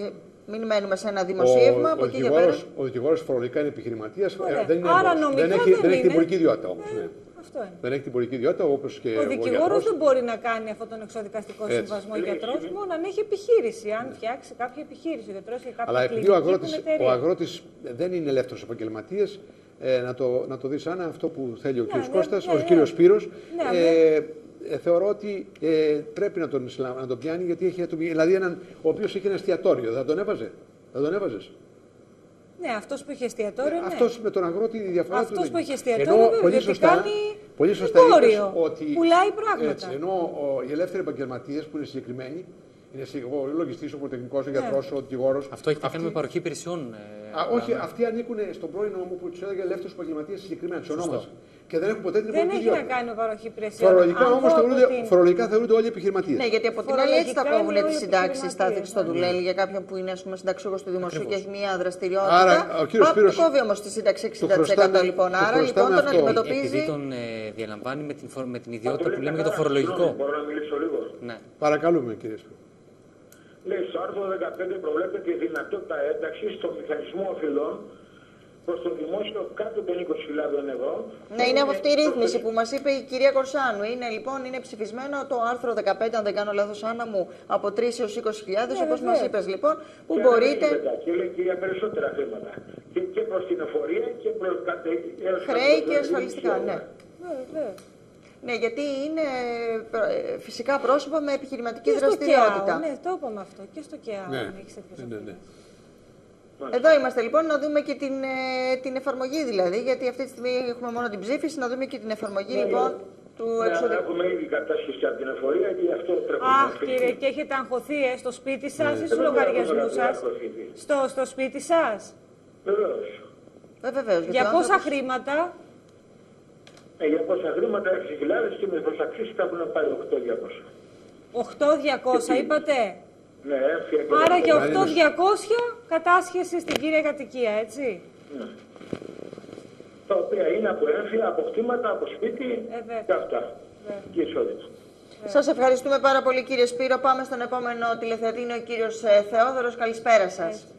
Μην μένουμε σε ένα δημοσίευμα. Ο, από ο, εκεί πέρα... ο δικηγόρος φορολογικά είναι επιχειρηματίας. Ε, δεν, είναι Άρα δεν, δεν έχει, δεν δεν έχει την είναι. πολιτική ιδιότητα όμως. Ε, Ναι. Αυτό είναι. Δεν έχει την πολιτική ιδιότητα όπως και ο δικηγόρος δεν μπορεί να κάνει αυτόν τον εξοδικαστικό Έτσι. συμβασμό γιατρός μόνο αν έχει επιχείρηση. Αν φτιάξει κάποια επιχείρηση, ο γιατρός έχει κάποια Αλλά επειδή ο αγρότης, ο αγρότης δεν είναι ελεύθερος επαγγελματίας, ε, να, το, να το δεις Άννα, αυτό που θέλει ο ναι, κύριος ναι, Κώστας, ναι, ο ναι. κύριος Σπύρος, ναι, ε, ε, θεωρώ ότι ε, πρέπει να τον, να τον πιάνει, γιατί έχει, δηλαδή έναν, ο οποίος έχει ένα εστιατόριο, θα τον έβαζε, θα τον έβαζες. Ναι, αυτός που είχε εστιατόριο, ναι. Αυτός με τον αγρότη η διαφορά αυτός του. Αυτός που είχε εστιατόριο, βέβαια, πολύ σωστά, κάνει πολύ σωστά εμπόριο, ότι, πουλάει πράγματα. Έτσι, ενώ ο, οι ελεύθεροι επαγγελματίες που είναι συγκεκριμένοι, είναι ο λογιστής, ο πολυτεχνικός, ο γιατρός, ο δικηγόρος. Αυτό έχει να κάνει με παροχή υπηρεσιών. Ε, Α, όχι, αυτοί ανήκουν στον πρώην νόμο που του έλεγε ελεύθερους επαγγελματίες συγκεκριμένα, του ονόμαζε. Και δεν έχουν ποτέ την Δεν έχει να κάνει με παροχή υπηρεσιών. Φορολογικά όμως θεωρούνται, την... φορολογικά θεωρούνται όλοι επιχειρηματίες. Ναι, γιατί από την άλλη έτσι θα κόβουν τις συντάξεις στάθηξη στο δουλέλι για κάποιον που είναι συνταξιούχος του δημοσίου και έχει μια δραστηριότητα. Άρα, ο κύριος Σπύρος. Κόβει όμως τη σύνταξη εξήντα τοις εκατό λοιπόν. Άρα λοιπόν τον αντιμετωπίζει. Επειδή τον διαλαμβάνει με την ιδιότητα που λέμε για το φορολογικό. Μπορώ να μιλήσω λίγο. Παρακαλούμε, κύριε Σπύρο. Λέει, στο άρθρο δεκαπέντε προβλέπεται η δυνατότητα ένταξης στο μηχανισμό οφειλών προς το δημόσιο κάτω των είκοσι χιλιάδων ευρώ. Ναι, είναι από αυτή η ρύθμιση που μας είπε η κυρία Κορσάνου. Είναι λοιπόν είναι ψηφισμένο το άρθρο δεκαπέντε, αν δεν κάνω λάθος, Άννα μου, από τρεις έως είκοσι χιλιάδες, όπως μας είπες λοιπόν, που και μπορείτε. Και λέει και για περισσότερα θέματα. Και, και προς την εφορία και προς χρέη και ασφαλιστικά, ναι. Ναι, γιατί είναι φυσικά πρόσωπα με επιχειρηματική και δραστηριότητα. ΚΕΑΟ, ναι, το είπαμε αυτό. Και στο ΚΕΑΟ, ναι. αν έχεις ναι, ναι, ναι. Εδώ είμαστε λοιπόν να δούμε και την, την εφαρμογή δηλαδή, γιατί αυτή τη στιγμή έχουμε μόνο την ψήφιση, να δούμε και την εφαρμογή ναι, λοιπόν ναι. του ναι, εξωτερικού. Έχουμε ήδη κατάσχεση από την εφορία και αυτό πρέπει να Αχ κύριε, και έχετε αγχωθεί ε, στο σπίτι σας ναι. ή στους λογαριασμούς σας. Στο, στο σπίτι σας. Βεβαίως. Ε, βεβαίως. Για πόσα άνθρωπος... χρήματα. Ε, για πόσα χρήματα, έξι χιλιάδες και με προσαξίσεις θα έχουν πάει οκτώ χιλιάδες διακόσια. οκτώ χιλιάδες διακόσια είπατε. Ναι, άρα για οκτώ χιλιάδες διακόσια κατάσχεση στην κύρια κατοικία, έτσι. Ναι. Τα οποία είναι από έμφυα, από κτήματα, από σπίτι ε, και αυτά. Ε. Και εισόδημα. Ε. Σας ευχαριστούμε πάρα πολύ κύριε Σπύρο. Πάμε στον επόμενο τηλεθεατή, είναι ο κύριος Θεόδωρος. Καλησπέρα σας. Ε.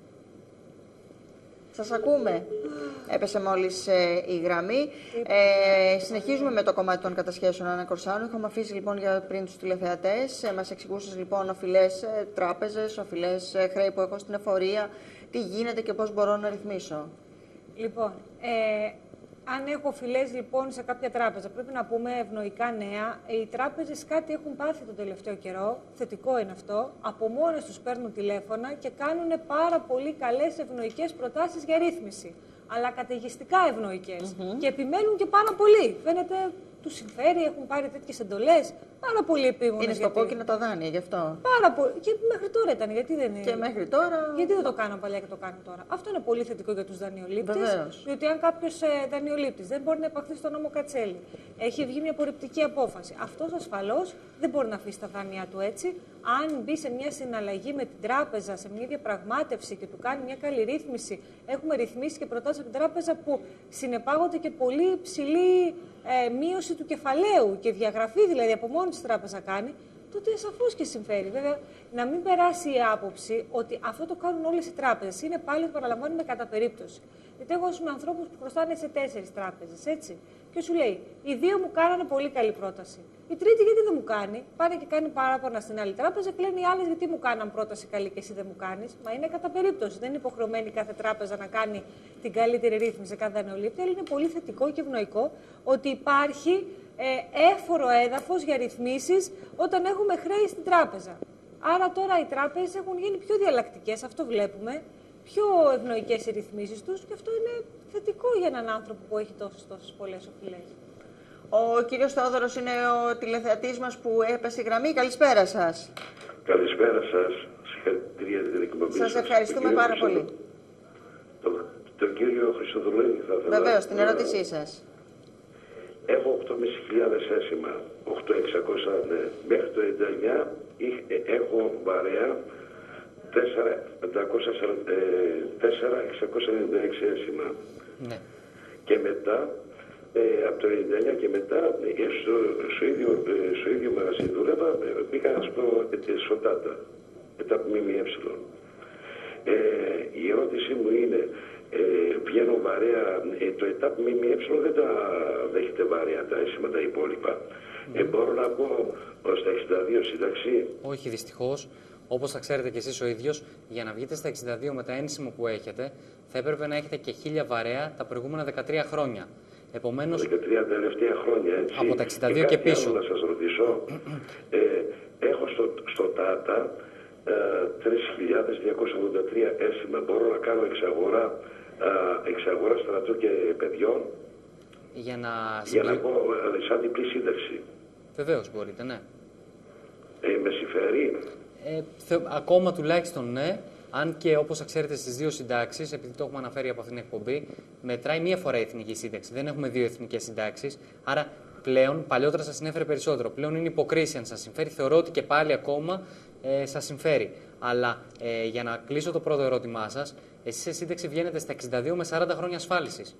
Σας ακούμε. Έπεσε μόλις ε, η γραμμή. Ε, συνεχίζουμε με το κομμάτι των κατασχέσεων Άννα Κορσάνου. Είχαμε αφήσει λοιπόν για πριν τους τηλεθεατές. Ε, μας εξηγούσες λοιπόν οφειλές ε, τράπεζες, οφειλές ε, χρέη που έχω στην εφορία. Τι γίνεται και πώς μπορώ να ρυθμίσω. Λοιπόν, ε, αν έχω οφειλές λοιπόν σε κάποια τράπεζα, πρέπει να πούμε ευνοϊκά νέα. Οι τράπεζες κάτι έχουν πάθει τον τελευταίο καιρό, θετικό είναι αυτό. Από μόνες τους παίρνουν τηλέφωνα και κάνουν πάρα πολύ καλές ευνοϊκές προτάσεις για ρύθμιση. Αλλά καταιγιστικά ευνοϊκές. Mm-hmm. Και επιμένουν και πάρα πολύ. Φαίνεται τους συμφέρει, έχουν πάρει τέτοιες εντολές. Πάρα πολύ επίμονες. Είναι στο γιατί... κόκκινο τα δάνεια, γι' αυτό. Πάρα πολύ. Και μέχρι τώρα ήταν, γιατί δεν είναι. Και μέχρι τώρα. Γιατί δεν το κάναν παλιά και το κάνουν τώρα. Αυτό είναι πολύ θετικό για τους δανειολήπτες. Διότι αν κάποιος ε, δανειολήπτης δεν μπορεί να υπαχθεί στο νόμο Κατσέλη, έχει βγει μια απορριπτική απόφαση. Αυτός ασφαλώς δεν μπορεί να αφήσει τα δάνειά του έτσι. Αν μπει σε μια συναλλαγή με την τράπεζα, σε μια διαπραγμάτευση και του κάνει μια καλή ρύθμιση, έχουμε ρυθμίσει και προτάσεις από την τράπεζα που συνεπάγονται και πολύ υψηλή ε, μείωση του κεφαλαίου και διαγραφή δηλαδή από μόνη της τράπεζα κάνει, τότε σαφώς και συμφέρει. Βέβαια, να μην περάσει η άποψη ότι αυτό το κάνουν όλες οι τράπεζες. Είναι πάλι, το παραλαμβάνουμε κατά περίπτωση. Γιατί εγώ είμαι ανθρώπους που χρωστάνε σε τέσσερις τράπεζες, έτσι. Και σου λέει, οι δύο μου κάνανε πολύ καλή πρόταση. Η τρίτη γιατί δεν μου κάνει, πάνε και κάνει παράπονα στην άλλη τράπεζα και λένε οι άλλες γιατί μου κάναν πρόταση καλή και εσύ δεν μου κάνεις. Μα είναι κατά περίπτωση. Δεν είναι υποχρεωμένη κάθε τράπεζα να κάνει την καλύτερη ρύθμιση σε κάθε δανειολήπτη, αλλά είναι πολύ θετικό και ευνοϊκό ότι υπάρχει ε, έφορο έδαφος για ρυθμίσεις όταν έχουμε χρέη στην τράπεζα. Άρα τώρα οι τράπεζες έχουν γίνει πιο διαλλακτικές, αυτό βλέπουμε, πιο ευνοϊκές οι ρυθμίσεις τους και αυτό είναι θετικό για έναν άνθρωπο που έχει τόσες, τόσες πολλές οφειλές. Ο κύριος Θεόδωρος είναι ο τηλεθεατής μας που έπεσε η γραμμή. Καλησπέρα σας. Καλησπέρα σας. Συγχαρητήρια για την εκπομπή. Σας ευχαριστούμε πάρα πολύ. Τον το κύριο Χρυσοδουλένη θα ήθελα. Βεβαίως, την ερώτησή σας. Έχω οκτώ χιλιάδες πεντακόσια έσημα, οκτώ χιλιάδες εξακόσια, ναι. Μέχρι το ενενήντα εννιά έχω βαρέα τέσσερα χιλιάδες εξακόσια ενενήντα έξι έσημα. Ναι. Και μετά, ε, από το ενενήντα εννιά και μετά, ε, στο, στο, ίδιο, ε, στο ίδιο μαγαζί δούλευα, ε, πήγα να σπω ε, σοτάτα, μετά από ΜΜΕ. Ε, η ερώτησή μου είναι, ε, βγαίνω βαρέα, ε, το ΕΤΑΠ ΜΜΕ δεν τα δέχεται βαρέα τα έσημα τα υπόλοιπα. Mm. Ε, μπορώ να πω στα εξήντα δύο σύνταξη. Όχι, δυστυχώς. Όπως θα ξέρετε κι εσείς ο ίδιος, για να βγείτε στα εξήντα δύο με τα ένσημο που έχετε, θα έπρεπε να έχετε και χίλια βαρέα τα προηγούμενα δεκατρία χρόνια. Επομένως, δεκατρία τελευταία χρόνια, έτσι. Από τα εξήντα δύο και, και πίσω. Άλλο να σας ρωτήσω, ε, έχω στο, στο ΤΑΤΑ ε, τρεις χιλιάδες διακόσια ογδόντα τρία έσημα. Μπορώ να κάνω εξαγορά, ε, εξαγορά στρατού και παιδιών. Για να, για να πω ε, σαν διπλή σύνταξη. Βεβαίως μπορείτε, ναι. Ε, με συμφέρει. Ε, θε, ακόμα τουλάχιστον ναι. Αν και όπως θα ξέρετε στις δύο συντάξεις, επειδή το έχουμε αναφέρει από αυτήν την εκπομπή, μετράει μία φορά η εθνική σύνταξη. Δεν έχουμε δύο εθνικές συντάξεις. Άρα πλέον, παλιότερα σας συνέφερε περισσότερο. Πλέον είναι υποκρίση αν σας συμφέρει. Θεωρώ ότι και πάλι ακόμα ε, σας συμφέρει. Αλλά ε, για να κλείσω το πρώτο ερώτημά σας, εσείς σε σύνταξη βγαίνετε στα εξήντα δύο με σαράντα χρόνια ασφάλισης.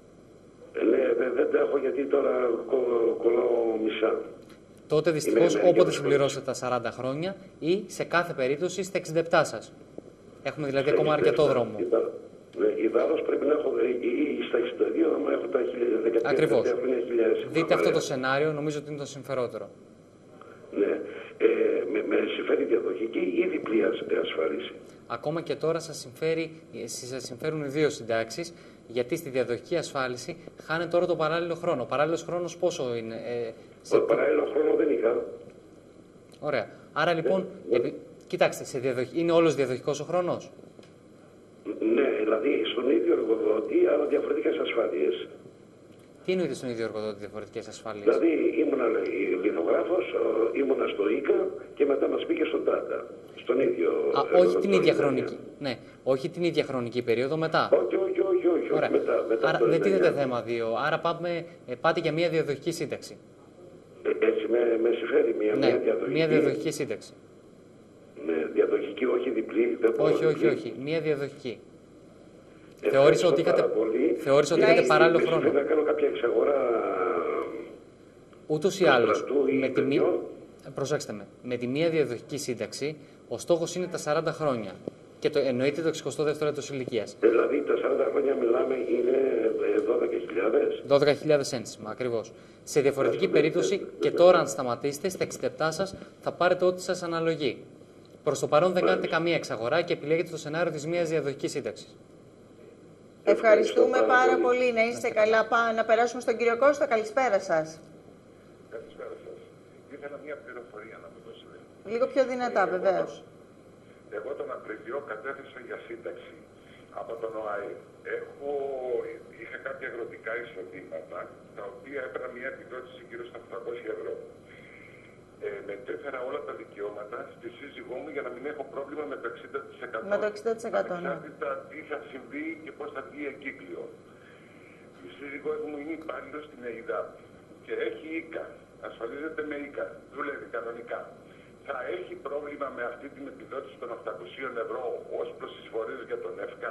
Ε, ναι, δεν τα έχω γιατί τώρα κο, κολλάω μισά. Τότε δυστυχώς όποτε συμπληρώσετε τα σαράντα χρόνια ή σε κάθε περίπτωση στα εξήντα επτά σας. Έχουμε δηλαδή ακόμα αρκετό δρόμο. Ιδάλλως πρέπει να έχω ή στα εξήντα δύο, άμα έχω τα δεκατρία. Ακριβώς. Δείτε αυτό το σενάριο, νομίζω ότι είναι το συμφερότερο. Ναι. Ε, με, με συμφέρει διαδοχική ή διπλή ασφάλιση. Ακόμα και τώρα σας, συμφέρει, σας συμφέρουν οι δύο συντάξεις, γιατί στη διαδοχική ασφάλιση χάνεται τώρα το παράλληλο χρόνο. Ο παράλληλος χρόνος πόσο είναι? Ε, σε... Ο παράλληλο χρόνο δεν είχα. Ωραία. Άρα λοιπόν, ναι, επί... κοιτάξτε, σε διαδοχ... είναι όλος διαδοχικός ο χρόνος? Ναι, δηλαδή στον ίδιο εργοδότη, αλλά διαφορετικές ασφάλειες. Τι εννοείται στον ίδιο εργοδότη διαφορετικές ασφάλειες? Δηλαδή ήμουνα λιθογράφος, ήμουνα στο ΙΚΑ και μετά μας πήγε στον ΤΑΤΑ. Στον ίδιο. Α, όχι την ίδια χρονική. Ναι, όχι την ίδια χρονική περίοδο μετά. Όχι, όχι, όχι, όχι. Ωραία. Μετά, μετά άρα δεν τίθεται θέμα δύο. Άρα πάμε, ε, πάτε για μια διαδοχική σύνταξη. Ε, έτσι με, με συμφέρει μια, ναι, μια διαδοχική. Μια διαδοχική σύνταξη. Ναι, διαδοχική, όχι διπλή. Δεν όχι, όχι, διπλή. όχι. Μια διαδοχική. Θεώρησα ότι είχατε, θεώρησα ότι είχατε παράλληλο χρόνο. Να κάνω κάποια εξαγορά. Ούτως ή άλλως, με τη μία, προσέξτε με, με τη μία διαδοχική σύνταξη, ο στόχος είναι τα σαράντα χρόνια. Και το, εννοείται το εξηκοστό δεύτερο έτος ηλικίας. Δηλαδή τα σαράντα χρόνια μιλάμε είναι δώδεκα χιλιάδες. δώδεκα χιλιάδες ένσημα, ακριβώς. Σε διαφορετική περίπτωση και τώρα αν σταματήσετε, στα εξήντα επτά σας θα πάρετε ό,τι σας αναλογεί. Προς το παρόν δεν κάνετε καμία εξαγορά και επιλέγετε το σενάριο της μίας διαδοχικής σύνταξης. Ευχαριστούμε πάρα, πάρα πολύ. Να είστε καλά. Πάμε να περάσουμε στον κύριο Κώστα. Καλησπέρα σας. Καλησπέρα σας. Ήθελα μια πληροφορία να μου δώσετε. Λίγο πιο δυνατά, βεβαίως. Εγώ τον Απριλίο κατέθεσα για σύνταξη από τον ΟΑΕ. Έχω, είχα κάποια αγροτικά εισοδήματα, τα οποία έπαιρνα μια επιδότηση γύρω στα οκτακόσια ευρώ. Ε, μετέφερα όλα τα δικαιώματα στη σύζυγό μου για να μην έχω πρόβλημα με το εξήντα τοις εκατό. Με το εξήντα τοις εκατό, ναι. Ανεξάρτητα τι θα συμβεί και πώς θα βγει εγκύκλιο. Η σύζυγός μου είναι υπάλληλος στην ΕΙΔΑΠ και έχει ΙΚΑ, ασφαλίζεται με ΙΚΑ, δουλεύει κανονικά. Θα έχει πρόβλημα με αυτή την επιδότηση των οκτακοσίων ευρώ ως προς τις εισφορές για τον ΕΦΚΑ?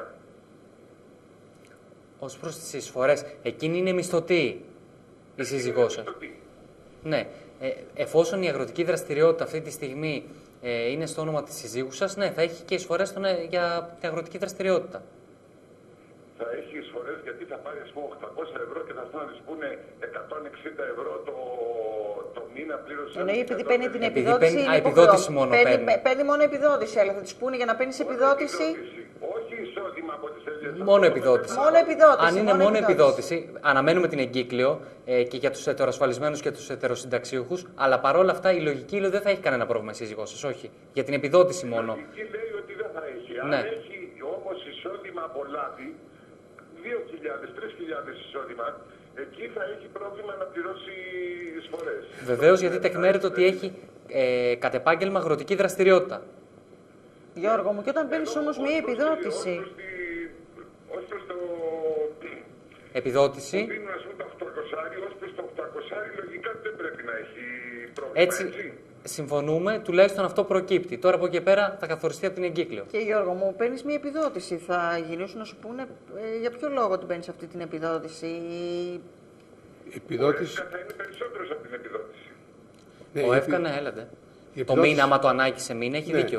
Ως προς τις εισφορές, εκείνη είναι μισθωτή η σύζυγός σας. Ναι. Ε, εφόσον η αγροτική δραστηριότητα αυτή τη στιγμή ε, είναι στο όνομα της συζύγου σας, ναι, θα έχει και εισφορές στον, ε, για την αγροτική δραστηριότητα. Θα έχει εισφορές γιατί θα πάρει ας πούμε οκτακόσια ευρώ και θα έρθουν να της πούνε εκατόν εξήντα ευρώ το, το μήνα πλήρωση. Εννοεί επειδή παίρνει την επιδότηση. Παίρνει, α, επιδότηση μόνο παίρνει, παίρνει. Παίρνει μόνο επιδότηση, αλλά θα της πούνε για να παίρνεις επιδότηση. Όχι εισόδημα από τις ίδιες. Μόνο επιδότηση. Μόνο επιδότηση. Αν είναι μόνο, μόνο επιδότηση, επιδότηση, αναμένουμε την εγκύκλιο ε, και για τους ετεροασφαλισμένους και τους ετεροσυνταξιούχους, αλλά παρόλα αυτά η λογική λέει δεν θα έχει κανένα πρόβλημα η σύζυγός σας, όχι. Για την επιδότηση μόνο. Η λογική λέει ότι δεν θα έχει. Ναι. Αν έχει όμως εισόδημα από λάδι, δύο χιλιάδες, τρεις χιλιάδες εισόδημα, εκεί θα έχει πρόβλημα να πληρώσει εισφορές. Βεβαίως, γιατί τεκμέρεται ότι έχει ε, κατ' επάγγελμα αγροτική δραστηριότητα. Γιώργο μου, και όταν παίρνεις όμως μία επιδότηση. Ως προς το... Επιδότηση. Που δίνουν, ας πούμε, το οκτακόσια, ως προς το οκτακόσια, λογικά δεν πρέπει να έχει πρόβλημα, έτσι. έτσι. Συμφωνούμε, τουλάχιστον αυτό προκύπτει. Τώρα από εκεί πέρα θα καθοριστεί από την εγκύκλιο. Και Γιώργο μου, παίρνεις μια επιδότηση. Θα γυρίσουν να σου πούνε ε, για ποιο λόγο την παίρνεις αυτή την επιδότηση. Επιδότηση. Ο ΕΦΚΑ θα είναι περισσότερος από την επιδότηση. Ναι, ο ΕΦΚΑ, ναι, έλατε. Το μήνα, άμα το ανάγκη σε μήνα, έχει ναι. δίκιο.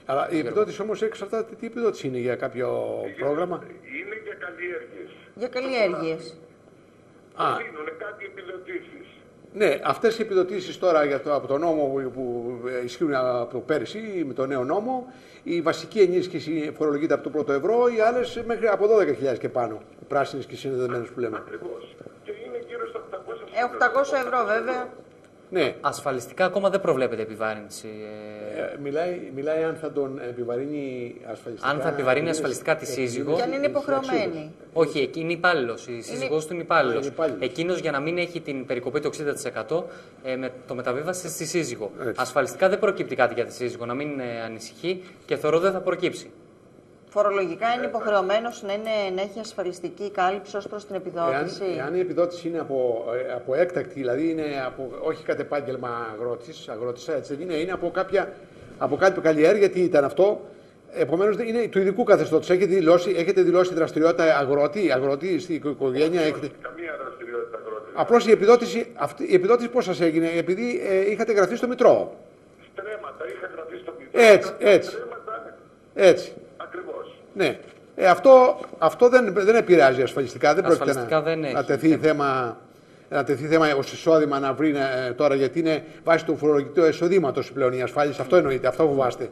Αλλά η επιδότηση όμως εξαρτάται τι επιδότηση είναι για κάποιο πρόγραμμα. Είναι για καλλιέργειες. Για καλλιέργειες. Α. Δίνουν κάτι επιδοτήσεις. Ναι, αυτές οι επιδοτήσεις τώρα για το, από τον νόμο που, που ισχύουν από το πέρυσι, με το νέο νόμο, η βασική ενίσχυση φορολογείται από το πρώτο ευρώ, οι άλλες μέχρι από δώδεκα χιλιάδες και πάνω. Οι πράσινες και οι συνδεδεμένες που λέμε. Ακριβώς. Και είναι γύρω στα οκτακόσια ε, οκτακόσια ευρώ βέβαια. Ναι. Ασφαλιστικά ακόμα δεν προβλέπεται επιβάρυνση. Ε, μιλάει, μιλάει αν θα τον επιβαρύνει ασφαλιστικά. Αν θα επιβαρύνει ασφαλιστικά τη σύζυγο. Και αν είναι υποχρεωμένη. Όχι, εκεί είναι υπάλληλο. Η σύζυγός του είναι υπάλληλο. Εκείνος για να μην έχει την περικοπή του εξήντα τοις εκατό ε, με, το μεταβίβασε στη σύζυγο. Έτσι. Ασφαλιστικά δεν προκύπτει κάτι για τη σύζυγο, να μην ε, ανησυχεί και θεωρώ δεν θα προκύψει. Φορολογικά είναι υποχρεωμένος να, είναι, να έχει ασφαλιστική κάλυψη ως προς την επιδότηση. Εάν, εάν η επιδότηση είναι από, από έκτακτη, δηλαδή είναι από, όχι κατ' επάγγελμα αγρότης, αγρότησα, έτσι δεν είναι, είναι από, κάποια, από κάτι καλλιέργεια, τι ήταν αυτό. Επομένως είναι του ειδικού καθεστώτος. Έχετε δηλώσει, έχετε δηλώσει δραστηριότητα αγρότη, αγρότη στην οικογένεια. Όχι, έχετε... καμία δραστηριότητα αγρότη. Απλώς η επιδότηση, αυτή, η επιδότηση πώς σας έγινε, επειδή ε, είχατε γραφτεί στο Μητρό. Στρέμματα, είχα γραφτεί στο Μητρό. Έτσι, έτσι. Στρέμματα, έτσι. Ακριβώς. Ναι. Ε, αυτό αυτό δεν, δεν επηρεάζει ασφαλιστικά. Δεν πρόκειται να, δεν να, τεθεί θέμα, να τεθεί θέμα ως εισόδημα να βρει ε, τώρα, γιατί είναι βάσει του φορολογικού εισοδήματος πλέον η ασφάλιση. Αυτό εννοείται, αυτό φοβάστε.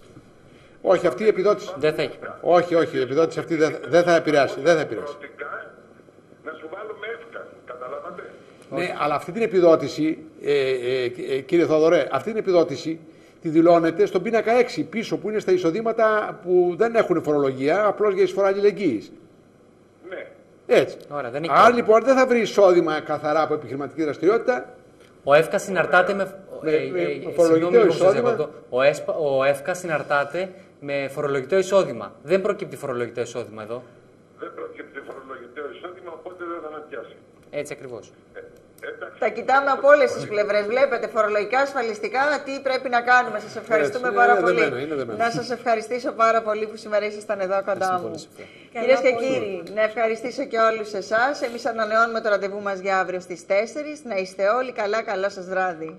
Όχι, αυτή η επιδότηση. Δεν θα έχει. Όχι, όχι, η επιδότηση αυτή δεν, δεν θα επηρεάσει. Δεν θα επηρεάσει. Να σου βάλουμε εύκα, καταλάβατε. Ναι, αλλά αυτή την επιδότηση, ε, ε, ε, κύριε Θοδωρέ, αυτή την επιδότηση τη δηλώνετε στον πίνακα έξι πίσω, που είναι στα εισοδήματα που δεν έχουν φορολογία, απλώς για εισφορά αλληλεγγύης. Ναι. Έτσι. Ωραία, δεν Άρα λοιπόν δεν θα βρει εισόδημα καθαρά από επιχειρηματική δραστηριότητα. Ο ΕΦΚΑ συναρτάται με, με, ε, με ε, φορολογικό εισόδημα. Ο, ΕΣΠΑ, ο ΕΦΚΑ συναρτάται με φορολογικό εισόδημα. Δεν προκύπτει φορολογικό εισόδημα εδώ. Δεν προκύπτει φορολογικό εισόδημα, οπότε δεν θα με πιάσει. Έτσι ακριβώς. Ε, Τα κοιτάμε από όλες τις πλευρές. Βλέπετε, φορολογικά, ασφαλιστικά, τι πρέπει να κάνουμε. Σας ευχαριστούμε Έτσι, πάρα είναι πολύ. δεμένο, είναι δεμένο. Να σας ευχαριστήσω πάρα πολύ που σήμερα ήσασταν εδώ κοντά μου. Κυρίες και κύριοι, να ευχαριστήσω και όλους εσάς. Εμείς ανανεώνουμε το ραντεβού μας για αύριο στις τέσσερις. Να είστε όλοι καλά, καλό σας βράδυ.